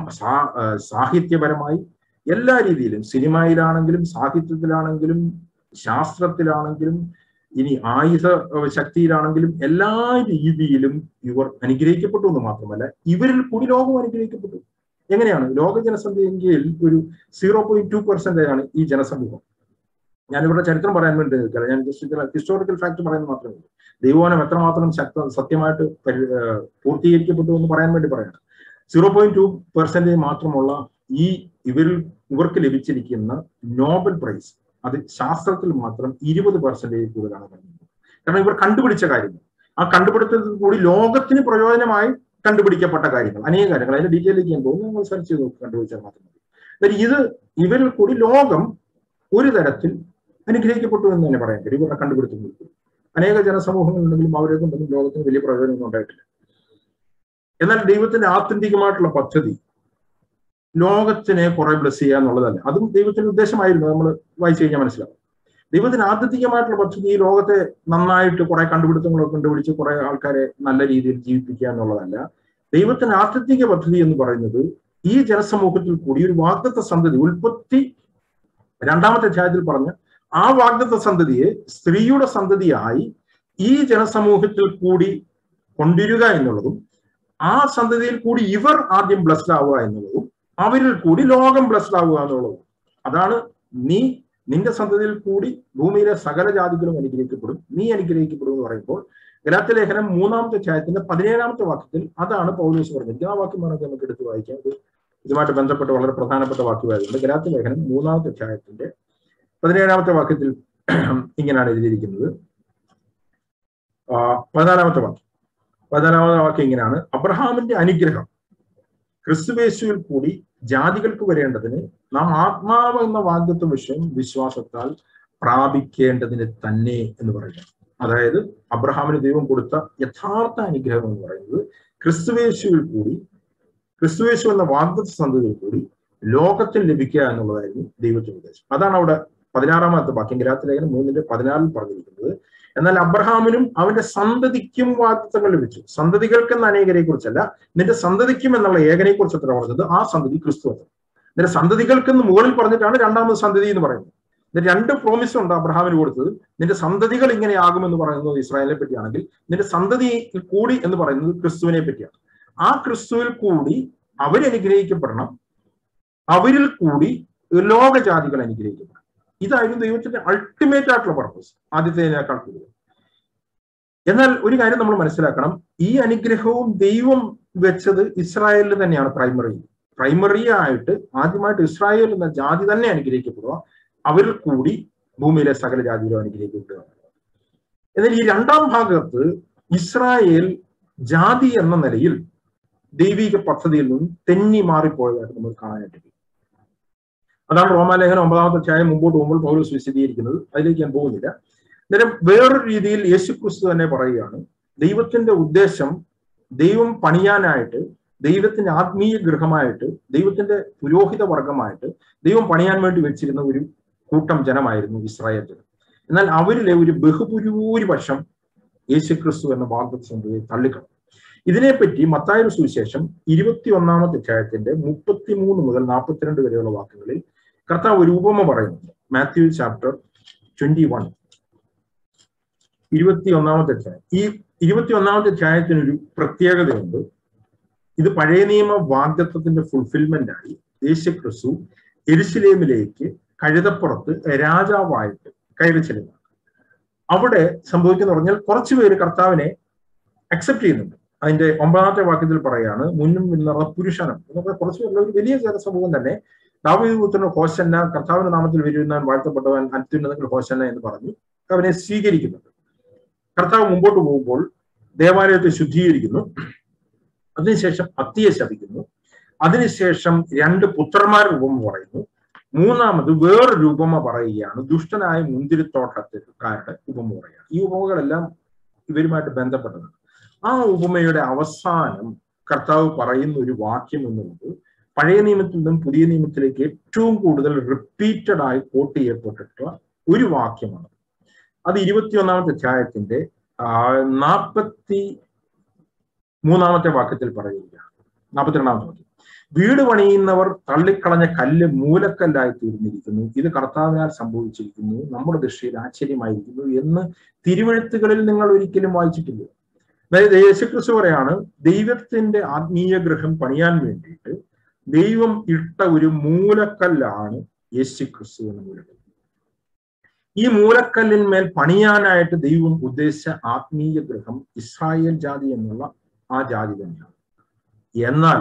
സാഹിത്യപരമായി, എല്ലാ രീതിയിലും, സിനിമയിലാണെങ്കിലും സാഹിത്യത്തിലാണെങ്കിലും ശാസ്ത്രത്തിലാണെങ്കിലും ഇനി ആയുധ ശക്തിയിലാണെങ്കിലും എല്ലാ രീതിയിലും ഇവർ അനുഗ്രഹിക്കപ്പെട്ടു എന്ന് മാത്രമല്ല, ഇവരിൽ കൂടി ലോകം അനുഗ്രഹിക്കപ്പെട്ടു. എങ്ങനെയാണ്? ലോക ജനസംഖ്യയിൽ ഒരു സീറോ പോയിന്റ് ടു പെർസെന്റേജ് ആണ് ഈ ജനസമൂഹം. ഞാൻ ഇവരുടെ ചരിത്രം പറയാൻ വേണ്ടി നിൽക്കില്ല, ഞാൻ ജസ്റ്റ് ഹിസ്റ്റോറിക്കൽ ഫാക്ട് പറയുന്നത് മാത്രമേ ഉള്ളൂ. ദൈവവചനം എത്രമാത്രം ശക്ത സത്യമായിട്ട് പൂർത്തീകരിക്കപ്പെട്ടു എന്ന് പറയാൻ വേണ്ടി പറയാണ്. സീറോ പോയിന്റ് ടു പെർസെന്റേജ് മാത്രമുള്ള ഈ ഇവരിൽ ഇവർക്ക് ലഭിച്ചിരിക്കുന്ന നോബൽ പ്രൈസ് അത് ശാസ്ത്രത്തിൽ മാത്രം ഇരുപത് പെർസെന്റേജ് കൂടുതലാണ് പറഞ്ഞത്. കാരണം ഇവർ കണ്ടുപിടിച്ച കാര്യങ്ങൾ, ആ കണ്ടുപിടുത്തത്തിൽ കൂടി ലോകത്തിന് പ്രയോജനമായി കണ്ടുപിടിക്കപ്പെട്ട കാര്യങ്ങൾ, അനേക കാര്യങ്ങൾ, അതിന്റെ ഡീറ്റെയിലേക്ക് ഞാൻ പോകുന്നു, നിങ്ങൾ സെർച്ച് ചെയ്ത് നോക്കി കണ്ടുപിടിച്ചാൽ മാത്രം മതി. ഇത് ഇവരിൽ കൂടി ലോകം ഒരു തരത്തിൽ അനുഗ്രഹിക്കപ്പെട്ടു എന്ന് തന്നെ പറയാൻ കഴിയും. ഇവരുടെ കണ്ടുപിടുത്തങ്ങൾ അനേക ജനസമൂഹങ്ങളുണ്ടെങ്കിലും അവരൊന്നും ലോകത്തിന് വലിയ പ്രയോജനമൊന്നും ഉണ്ടായിട്ടില്ല. എന്നാൽ ദൈവത്തിന്റെ ആത്യന്തികമായിട്ടുള്ള പദ്ധതി ലോകത്തിനെ കുറെ ബ്ലസ് ചെയ്യുക എന്നുള്ളതല്ല. അതും ദൈവത്തിന്റെ ഉദ്ദേശമായിരുന്നു, നമ്മൾ വായിച്ചു കഴിഞ്ഞാൽ മനസ്സിലാവും. ദൈവത്തിന് ആത്യന്തികമായിട്ടുള്ള പദ്ധതി ഈ ലോകത്തെ നന്നായിട്ട് കുറെ കണ്ടുപിടുത്തങ്ങളൊക്കെ കണ്ടുപിടിച്ച് കുറെ ആൾക്കാരെ നല്ല രീതിയിൽ ജീവിപ്പിക്കുക എന്നുള്ളതല്ല. ദൈവത്തിന്റെ ആത്യന്തിക പദ്ധതി എന്ന് പറയുന്നത് ഈ ജനസമൂഹത്തിൽ കൂടി ഒരു വാഗ്ദത്ത സന്തതി, ഉൽപ്പത്തി രണ്ടാമത്തെ അധ്യായത്തിൽ പറഞ്ഞ ആ വാഗ്ദത്ത സന്തതിയെ സ്ത്രീയുടെ സന്തതിയായി ഈ ജനസമൂഹത്തിൽ കൂടി കൊണ്ടുവരിക എന്നുള്ളതും, ആ സന്തതിയിൽ കൂടി ഇവർ ആദ്യം ബ്ലസ്ഡ് ആവുക എന്നുള്ളതും, അവരിൽ കൂടി ലോകം ബ്ലസ്ഡ് ആവുക എന്നുള്ളതും. അതാണ് നീ നിന്റെ സന്തതിയിൽ കൂടി ഭൂമിയിലെ സകല ജാതികളും അനുഗ്രഹിക്കപ്പെടും, നീ അനുഗ്രഹിക്കപ്പെടും എന്ന് പറയുമ്പോൾ ഗലാത്യ ലേഖനം മൂന്നാമത്തെ അധ്യായത്തിന്റെ പതിനേഴാമത്തെ വാക്യത്തിൽ അതാണ് പൗലോസ് പറഞ്ഞിരിക്കുന്നത്. ആ വാക്യം വേണമെങ്കിൽ നമുക്ക് എടുത്ത് വായിക്കാം. ഇത് ഇതുമായിട്ട് ബന്ധപ്പെട്ട് വളരെ പ്രധാനപ്പെട്ട വാക്യമായതുകൊണ്ട് ഗലാത്യ ലേഖനം മൂന്നാമത്തെ അധ്യായത്തിന്റെ പതിനേഴാമത്തെ വാക്യത്തിൽ ഇങ്ങനെയാണ് എഴുതിയിരിക്കുന്നത്. ആ പതിനാലാമത്തെ വാക്യം പതിനാലാമത്തെ വാക്യം ഇങ്ങനെയാണ്: അബ്രഹാമിന്റെ അനുഗ്രഹം ക്രിസ്തുയേശുവിൽ കൂടി ജാതികൾക്ക് വരേണ്ടതിന് നാം ആത്മാവ് എന്ന വാഗ്ദത്ത വിഷയം വിശ്വാസത്താൽ പ്രാപിക്കേണ്ടതിന് തന്നെ എന്ന് പറയുന്നത്. അതായത് അബ്രഹാമിന് ദൈവം കൊടുത്ത യഥാർത്ഥ അനുഗ്രഹം എന്ന് പറയുന്നത് ക്രിസ്തുയേശുവിൽ കൂടി, ക്രിസ്തുയേശു എന്ന വാഗ്ദത്ത സന്തതിയിൽ കൂടി ലോകത്തിൽ ലഭിക്കുക എന്നുള്ളതായിരുന്നു ദൈവത്തിന്റെ ഉദ്ദേശം. അതാണ് അവിടെ പതിനാറാമത്തെ വാക്യം ഗലാത്യ ലേഖനം മൂന്നിന്റെ പതിനാറിൽ പറഞ്ഞിരിക്കുന്നത്. എന്നാൽ അബ്രഹാമിനും അവന്റെ സന്തതിക്കും വാഗ്ദത്തങ്ങൾ ലഭിച്ചു. സന്തതികൾക്കെന്ന അനേകരെ കുറിച്ചല്ല, നിന്റെ സന്തതിക്കും എന്നുള്ള ഏകനെ കുറിച്ച് എത്ര പറഞ്ഞത്? ആ സന്തതി ക്രിസ്തു ആണ്. നിന്റെ സന്തതികൾക്കെന്ന് മുകളിൽ പറഞ്ഞിട്ടാണ് രണ്ടാമത് സന്തതി എന്ന് പറയുന്നത്. ഇതിന് രണ്ട് പ്രോമിസ് ഉണ്ട് അബ്രഹാമിന് കൊടുത്തത്. നിന്റെ സന്തതികൾ ഇങ്ങനെയാകുമെന്ന് പറയുന്നത് ഇസ്രായേലിനെ പറ്റിയാണെങ്കിൽ, നിന്റെ സന്തതി കൂടി എന്ന് പറയുന്നത് ക്രിസ്തുവിനെ പറ്റിയാണ്. ആ ക്രിസ്തുവിൽ കൂടി അവരനുഗ്രഹിക്കപ്പെടണം, അവരിൽ കൂടി ലോകജാതികൾ അനുഗ്രഹിക്കപ്പെടണം. ഇതായിരുന്നു ദൈവത്തിന്റെ അൾട്ടിമേറ്റ് ആയിട്ടുള്ള പർപ്പസ്, ആദ്യത്തേതിനേക്കാൾ കൂടുതൽ. എന്നാൽ ഒരു കാര്യം നമ്മൾ മനസ്സിലാക്കണം, ഈ അനുഗ്രഹവും ദൈവം വെച്ചത് ഇസ്രായേലിൽ തന്നെയാണ്. പ്രൈമറി പ്രൈമറി ആയിട്ട് ആദ്യമായിട്ട് ഇസ്രായേൽ എന്ന ജാതി തന്നെ അനുഗ്രഹിക്കപ്പെടുക, അവരിൽ കൂടി ഭൂമിയിലെ സകല ജാതികളും അനുഗ്രഹിക്കപ്പെടുക. എന്നാൽ ഈ രണ്ടാം ഭാഗത്ത് ഇസ്രായേൽ ജാതി എന്ന നിലയിൽ ദൈവിക പദ്ധതിയിൽ നിന്നും തെന്നി മാറിപ്പോയതായിട്ട് നമ്മൾ കാണാനായിട്ട്. അതാണ് റോമാലേഖനം ഒമ്പതാമത്തെ അധ്യായം മുമ്പോട്ട് പോകുമ്പോൾ പൗലോസ് വിശദീകരിക്കുന്നത്. അതിലേക്ക് ഞാൻ പോകുന്നില്ല. അന്നേരം വേറൊരു രീതിയിൽ യേശുക്രിസ്തു തന്നെ പറയുകയാണ്, ദൈവത്തിന്റെ ഉദ്ദേശം ദൈവം പണിയാനായിട്ട്, ദൈവത്തിന്റെ ആത്മീയ ഗൃഹമായിട്ട്, ദൈവത്തിന്റെ പുരോഹിത വർഗമായിട്ട് ദൈവം പണിയാൻ വേണ്ടി വെച്ചിരുന്ന ഒരു കൂട്ടം ജനമായിരുന്നു ഇസ്രായേൽ ജനം. എന്നാൽ അവരിലെ ഒരു ബഹുഭൂരിപക്ഷം യേശുക്രിസ്തു എന്ന വാഗ്ദത്ത സന്തതിയെ തള്ളിക്കളഞ്ഞു. ഇതിനെപ്പറ്റി മത്തായിയുടെ സുവിശേഷം ഇരുപത്തി ഒന്നാമത്തെ അധ്യായത്തിന്റെ മുപ്പത്തിമൂന്ന് മുതൽ നാൽപ്പത്തിരണ്ട് വരെയുള്ള വാക്യങ്ങളിൽ കർത്താവ് ഒരു ഉപമ പറയുന്നുണ്ട്. മാത്യു ചാപ്റ്റർ ട്വന്റി വൺ ഇരുപത്തി ഒന്നാമത്തെ അധ്യായം. ഈ ഇരുപത്തി ഒന്നാമത്തെ അധ്യായത്തിനൊരു പ്രത്യേകതയുണ്ട്. ഇത് പഴയ നിയമ വാഗ്ദത്തത്തിന്റെ ഫുൾഫിൽമെന്റ് ആയി യേശുക്രിസ്തു യെരുശലേമിലേക്ക് കഴുതപ്പുറത്ത് രാജാവായിട്ട് കയറി ചെല്ലുന്നു. അവിടെ സംഭവിക്കുന്ന പറഞ്ഞാൽ കുറച്ചു പേര് കർത്താവിനെ അക്സെപ്റ്റ് ചെയ്യുന്നുണ്ട്. അതിന്റെ ഒമ്പതാമത്തെ വാക്യത്തിൽ പറയാണ്, മുന്നും പിന്നുള്ള പുരുഷനം എന്നൊക്കെ കുറച്ച് പേരുള്ള ഒരു വലിയ ജനസമൂഹം തന്നെ ദാവീദ് പുത്രൻ ഹോശന്ന, കർത്താവിന്റെ നാമത്തിൽ വരുന്നവൻ വാഴ്ത്തപ്പെട്ടവൻ, അത്യുന്നതങ്ങൾ ഹോശന്ന എന്ന് പറഞ്ഞ് അവനെ സ്വീകരിക്കുന്നുണ്ട്. കർത്താവ് മുമ്പോട്ട് പോകുമ്പോൾ ദേവാലയത്തെ ശുദ്ധീകരിക്കുന്നു, അതിനുശേഷം അത്തിയെ ശപിക്കുന്നു, അതിനുശേഷം രണ്ട് പുത്രന്മാരുടെ ഉപമ പറയുന്നു, മൂന്നാമത് വേറൊരു രൂപമ പറയുകയാണ്, ദുഷ്ടനായ മുന്തിരിത്തോട്ടക്കാരുടെ ഉപമ പറയുകയാണ്. ഈ ഉപമകളെല്ലാം ഇവരുമായിട്ട് ബന്ധപ്പെട്ടതാണ്. ആ ഉപമയുടെ അവസാനം കർത്താവ് പറയുന്ന ഒരു വാക്യം എന്നുള്ളത് പഴയ നിയമത്തിൽ നിന്നും പുതിയ നിയമത്തിലേക്ക് ഏറ്റവും കൂടുതൽ റിപ്പീറ്റഡ് ആയി കോട്ട് ചെയ്യപ്പെട്ടിട്ടുള്ള ഒരു വാക്യമാണ്. അത് ഇരുപത്തിയൊന്നാമത്തെ അധ്യായത്തിന്റെ നാൽപ്പത്തി മൂന്നാമത്തെ വാക്യത്തിൽ പറയുകയാണ്. നാൽപ്പത്തിരണ്ടാമത്തെ വാക്യം. വീട് പണിയുന്നവർ തള്ളിക്കളഞ്ഞ കല്ല് മൂലക്കല്ലായി തീർന്നിരിക്കുന്നു, ഇത് കർത്താവിനാൽ സംഭവിച്ചിരിക്കുന്നു, നമ്മുടെ ദൃഷ്ടിയിൽ ആശ്ചര്യമായിരിക്കുന്നു എന്ന് തിരുവെഴുത്തുകളിൽ നിങ്ങൾ ഒരിക്കലും വായിച്ചിട്ടില്ല. അതായത് യേശുക്രിസ്തു പറയാണ്, ദൈവത്തിന്റെ ആത്മീയ ഗൃഹം പണിയാൻ വേണ്ടിയിട്ട് ദൈവം ഇട്ട ഒരു മൂലക്കല്ലാണ് യേശുക്രിസ്തു എന്ന മൂലക്കല്ല്. ഈ മൂലക്കല്ലിന്മേൽ പണിയാനായിട്ട് ദൈവം ഉദ്ദേശിച്ച ആത്മീയ ഗൃഹം ഇസ്രായേൽ ജാതി എന്നുള്ള ആ ജാതി തന്നെയാണ്. എന്നാൽ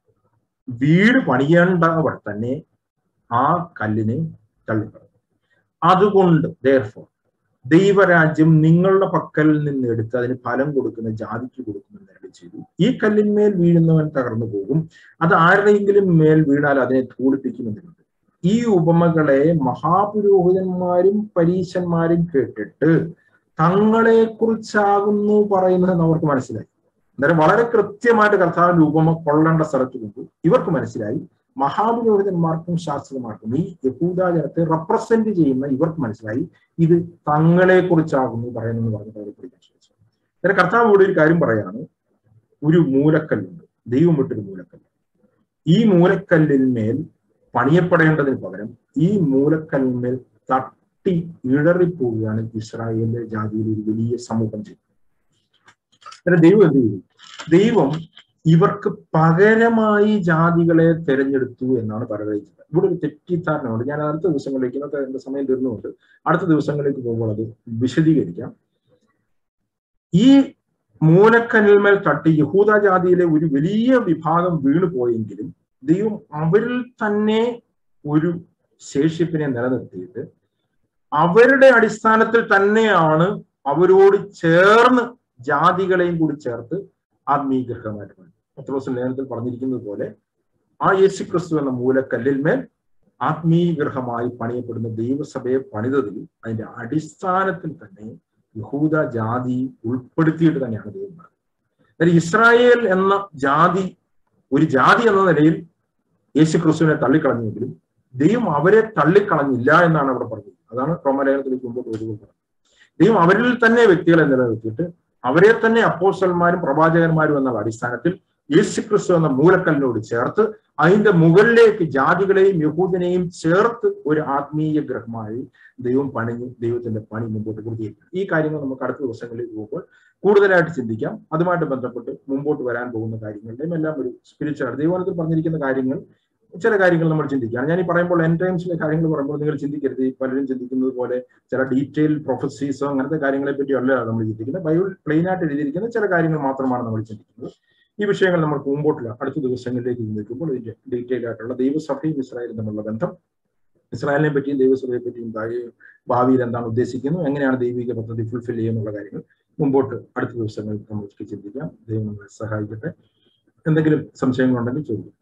വീട് പണിയേണ്ടവർ തന്നെ ആ കല്ലിനെ തള്ളിക്കളഞ്ഞു. അതുകൊണ്ട് therefore ദൈവരാജ്യം നിങ്ങളുടെ പക്കലിൽ നിന്ന് എടുത്ത് അതിന് ഫലം കൊടുക്കുന്ന ജാതിക്ക് കൊടുക്കുമെന്ന് അരുളി ചെയ്തു. ഈ കല്ലിന്മേൽ വീഴുന്നവൻ തകർന്നു പോകും, അത് ആരുടെയെങ്കിലും മേൽ വീണാൽ അതിനെ ധൂളിപ്പിക്കുമെന്നുണ്ട്. ഈ ഉപമകളെ മഹാപുരോഹിതന്മാരും പരീശന്മാരും കേട്ടിട്ട് തങ്ങളെ കുറിച്ചാകുന്നു പറയുന്നത് അവർക്ക് മനസ്സിലായി. അന്നേരം വളരെ കൃത്യമായിട്ട് കർത്താവിന്റെ ഉപമ കൊള്ളേണ്ട സ്ഥലത്ത് കൊണ്ടു ഇവർക്ക് മനസ്സിലായി. മഹാപുരോഹിതന്മാർക്കും ശാസ്ത്രമാർക്കും ഈ യഹൂദ ജനത്തെ റെപ്രസെന്റ് ചെയ്യുന്ന ഇവർക്ക് മനസ്സിലായി ഇത് തങ്ങളെ കുറിച്ചാകുന്നു പറയുന്നെന്ന് പറഞ്ഞിട്ട് അവരെ പിടിക്കാൻ ശ്രമിച്ചു. അന്നേരം കർത്താവ് ഇവിടെ ഒരു കാര്യം പറയാണ്, ഒരു മൂലക്കല്ലുണ്ട്, ദൈവം വിട്ടൊരു മൂലക്കല്ല്. ഈ മൂലക്കല്ലിന്മേൽ പണിയപ്പെടേണ്ടതിന് പകരം ഈ മൂലക്കല്ലിന്മേൽ തട്ടി ഇഴറിപ്പോവുകയാണ് ഇസ്രായേലിന്റെ ജാതിയിൽ ഒരു വലിയ സമൂഹം ചെയ്യുന്നത്. അന്നേരം ദൈവം എന്ത് ചെയ്തു? ദൈവം ഇവർക്ക് പകരമായി ജാതികളെ തിരഞ്ഞെടുത്തു എന്നാണ് പറയുന്നത്. ഇവിടെ ഒരു തെറ്റിദ്ധാരണയുണ്ട്. ഞാൻ അടുത്ത ദിവസങ്ങളിലേക്ക്, ഇന്നത്തെ എന്റെ സമയം തീർന്നുകൊണ്ട് അടുത്ത ദിവസങ്ങളിലേക്ക് പോകുമ്പോൾ അത് വിശദീകരിക്കാം. ഈ മൂലക്കല്ലിന്മേൽ തട്ടി യഹൂദ ജാതിയിലെ ഒരു വലിയ വിഭാഗം വീണു പോയെങ്കിലും ദൈവം അവരിൽ തന്നെ ഒരു ശേഷിപ്പിനെ നിലനിർത്തിയിട്ട് അവരുടെ അടിസ്ഥാനത്തിൽ തന്നെയാണ് അവരോട് ചേർന്ന് ജാതികളെയും കൂടി ചേർത്ത് ആത്മീയ ഗൃഹമായിട്ട് പണി. പത്രോസ് ലേഖനത്തിൽ പറഞ്ഞിരിക്കുന്നത് പോലെ ആ യേശുക്രിസ്തു എന്ന മൂലക്കല്ലിന്മേൽ ആത്മീയ ഗൃഹമായി പണിയപ്പെടുന്ന ദൈവസഭയെ പണിതതിൽ അതിന്റെ അടിസ്ഥാനത്തിൽ തന്നെ യഹൂദ ജാതി ഉൾപ്പെടുത്തിയിട്ട് തന്നെയാണ് ദൈവം പറഞ്ഞത്. അതായത് ഇസ്രായേൽ എന്ന ജാതി ഒരു ജാതി എന്ന നിലയിൽ യേശുക്രിസ്തുവിനെ തള്ളിക്കളഞ്ഞെങ്കിലും ദൈവം അവരെ തള്ളിക്കളഞ്ഞില്ല എന്നാണ് അവിടെ പറഞ്ഞത്. അതാണ് റോമാലേഖനത്തിലേക്ക് മുമ്പോട്ട് വരുന്നത്. ദൈവം അവരിൽ തന്നെ വ്യക്തികളെ നിലനിർത്തിയിട്ട് അവരെ തന്നെ അപ്പോസ്തലന്മാരും പ്രവാചകന്മാരും എന്നുള്ള അടിസ്ഥാനത്തിൽ യേശുക്രിസ്തു എന്ന മൂലക്കല്ലിനോട് ചേർത്ത് അതിന്റെ മുകളിലേക്ക് ജാതികളെയും യഹൂദനെയും ചേർത്ത് ഒരു ആത്മീയ ഗ്രഹമായി ദൈവം പണിഞ്ഞ് ദൈവത്തിന്റെ പണി മുമ്പോട്ട് പൂർത്തീകരിക്കും. ഈ കാര്യങ്ങൾ നമുക്ക് അടുത്ത ദിവസങ്ങളിൽ പോകുമ്പോൾ കൂടുതലായിട്ട് ചിന്തിക്കാം. അതുമായിട്ട് ബന്ധപ്പെട്ട് മുമ്പോട്ട് വരാൻ പോകുന്ന കാര്യങ്ങളുടെയും എല്ലാം ഒരു സ്പിരിച്വൽ ദൈവത്തിൽ പറഞ്ഞിരിക്കുന്ന കാര്യങ്ങൾ ചില കാര്യങ്ങൾ നമ്മൾ ചിന്തിക്കുകയാണ്. ഞാൻ ഈ പറയുമ്പോൾ എൻ ടൈംസിലെ കാര്യങ്ങൾ പറയുമ്പോൾ നിങ്ങൾ ചിന്തിക്കരുത് പലരും ചിന്തിക്കുന്നത് പോലെ ചില ഡീറ്റെയിൽ പ്രൊഫസീസോ അങ്ങനത്തെ കാര്യങ്ങളെ പറ്റി അല്ല നമ്മൾ ചിന്തിക്കുന്നത്. ബൈബിൾ പ്ലെയിൻ ആയിട്ട് എഴുതിയിരിക്കുന്ന ചില കാര്യങ്ങൾ മാത്രമാണ് നമ്മൾ ചിന്തിക്കുന്നത്. ഈ വിഷയങ്ങൾ നമ്മൾ മുമ്പോട്ടില്ല അടുത്ത ദിവസങ്ങളിലേക്ക് ചിന്തിക്കുമ്പോൾ ഇതിന്റെ ഡീറ്റെയിൽ ആയിട്ടുള്ള ദൈവസഭയും ഇസ്രായേലും തമ്മിലുള്ള ബന്ധം, ഇസ്രായേലിനെ പറ്റിയും ദൈവസഭയെ പറ്റിയും ഭാവിയിൽ എന്താണ് ഉദ്ദേശിക്കുന്നത്, എങ്ങനെയാണ് ദൈവിക പദ്ധതി ഫുൾഫിൽ ചെയ്യുന്നുള്ള കാര്യങ്ങൾ മുമ്പോട്ട് അടുത്ത ദിവസങ്ങളിൽ നമുക്ക് ചിന്തിക്കാം. ദൈവം നമ്മളെ സഹായിക്കട്ടെ. എന്തെങ്കിലും സംശയങ്ങളുണ്ടെങ്കിൽ ചോദിക്കും.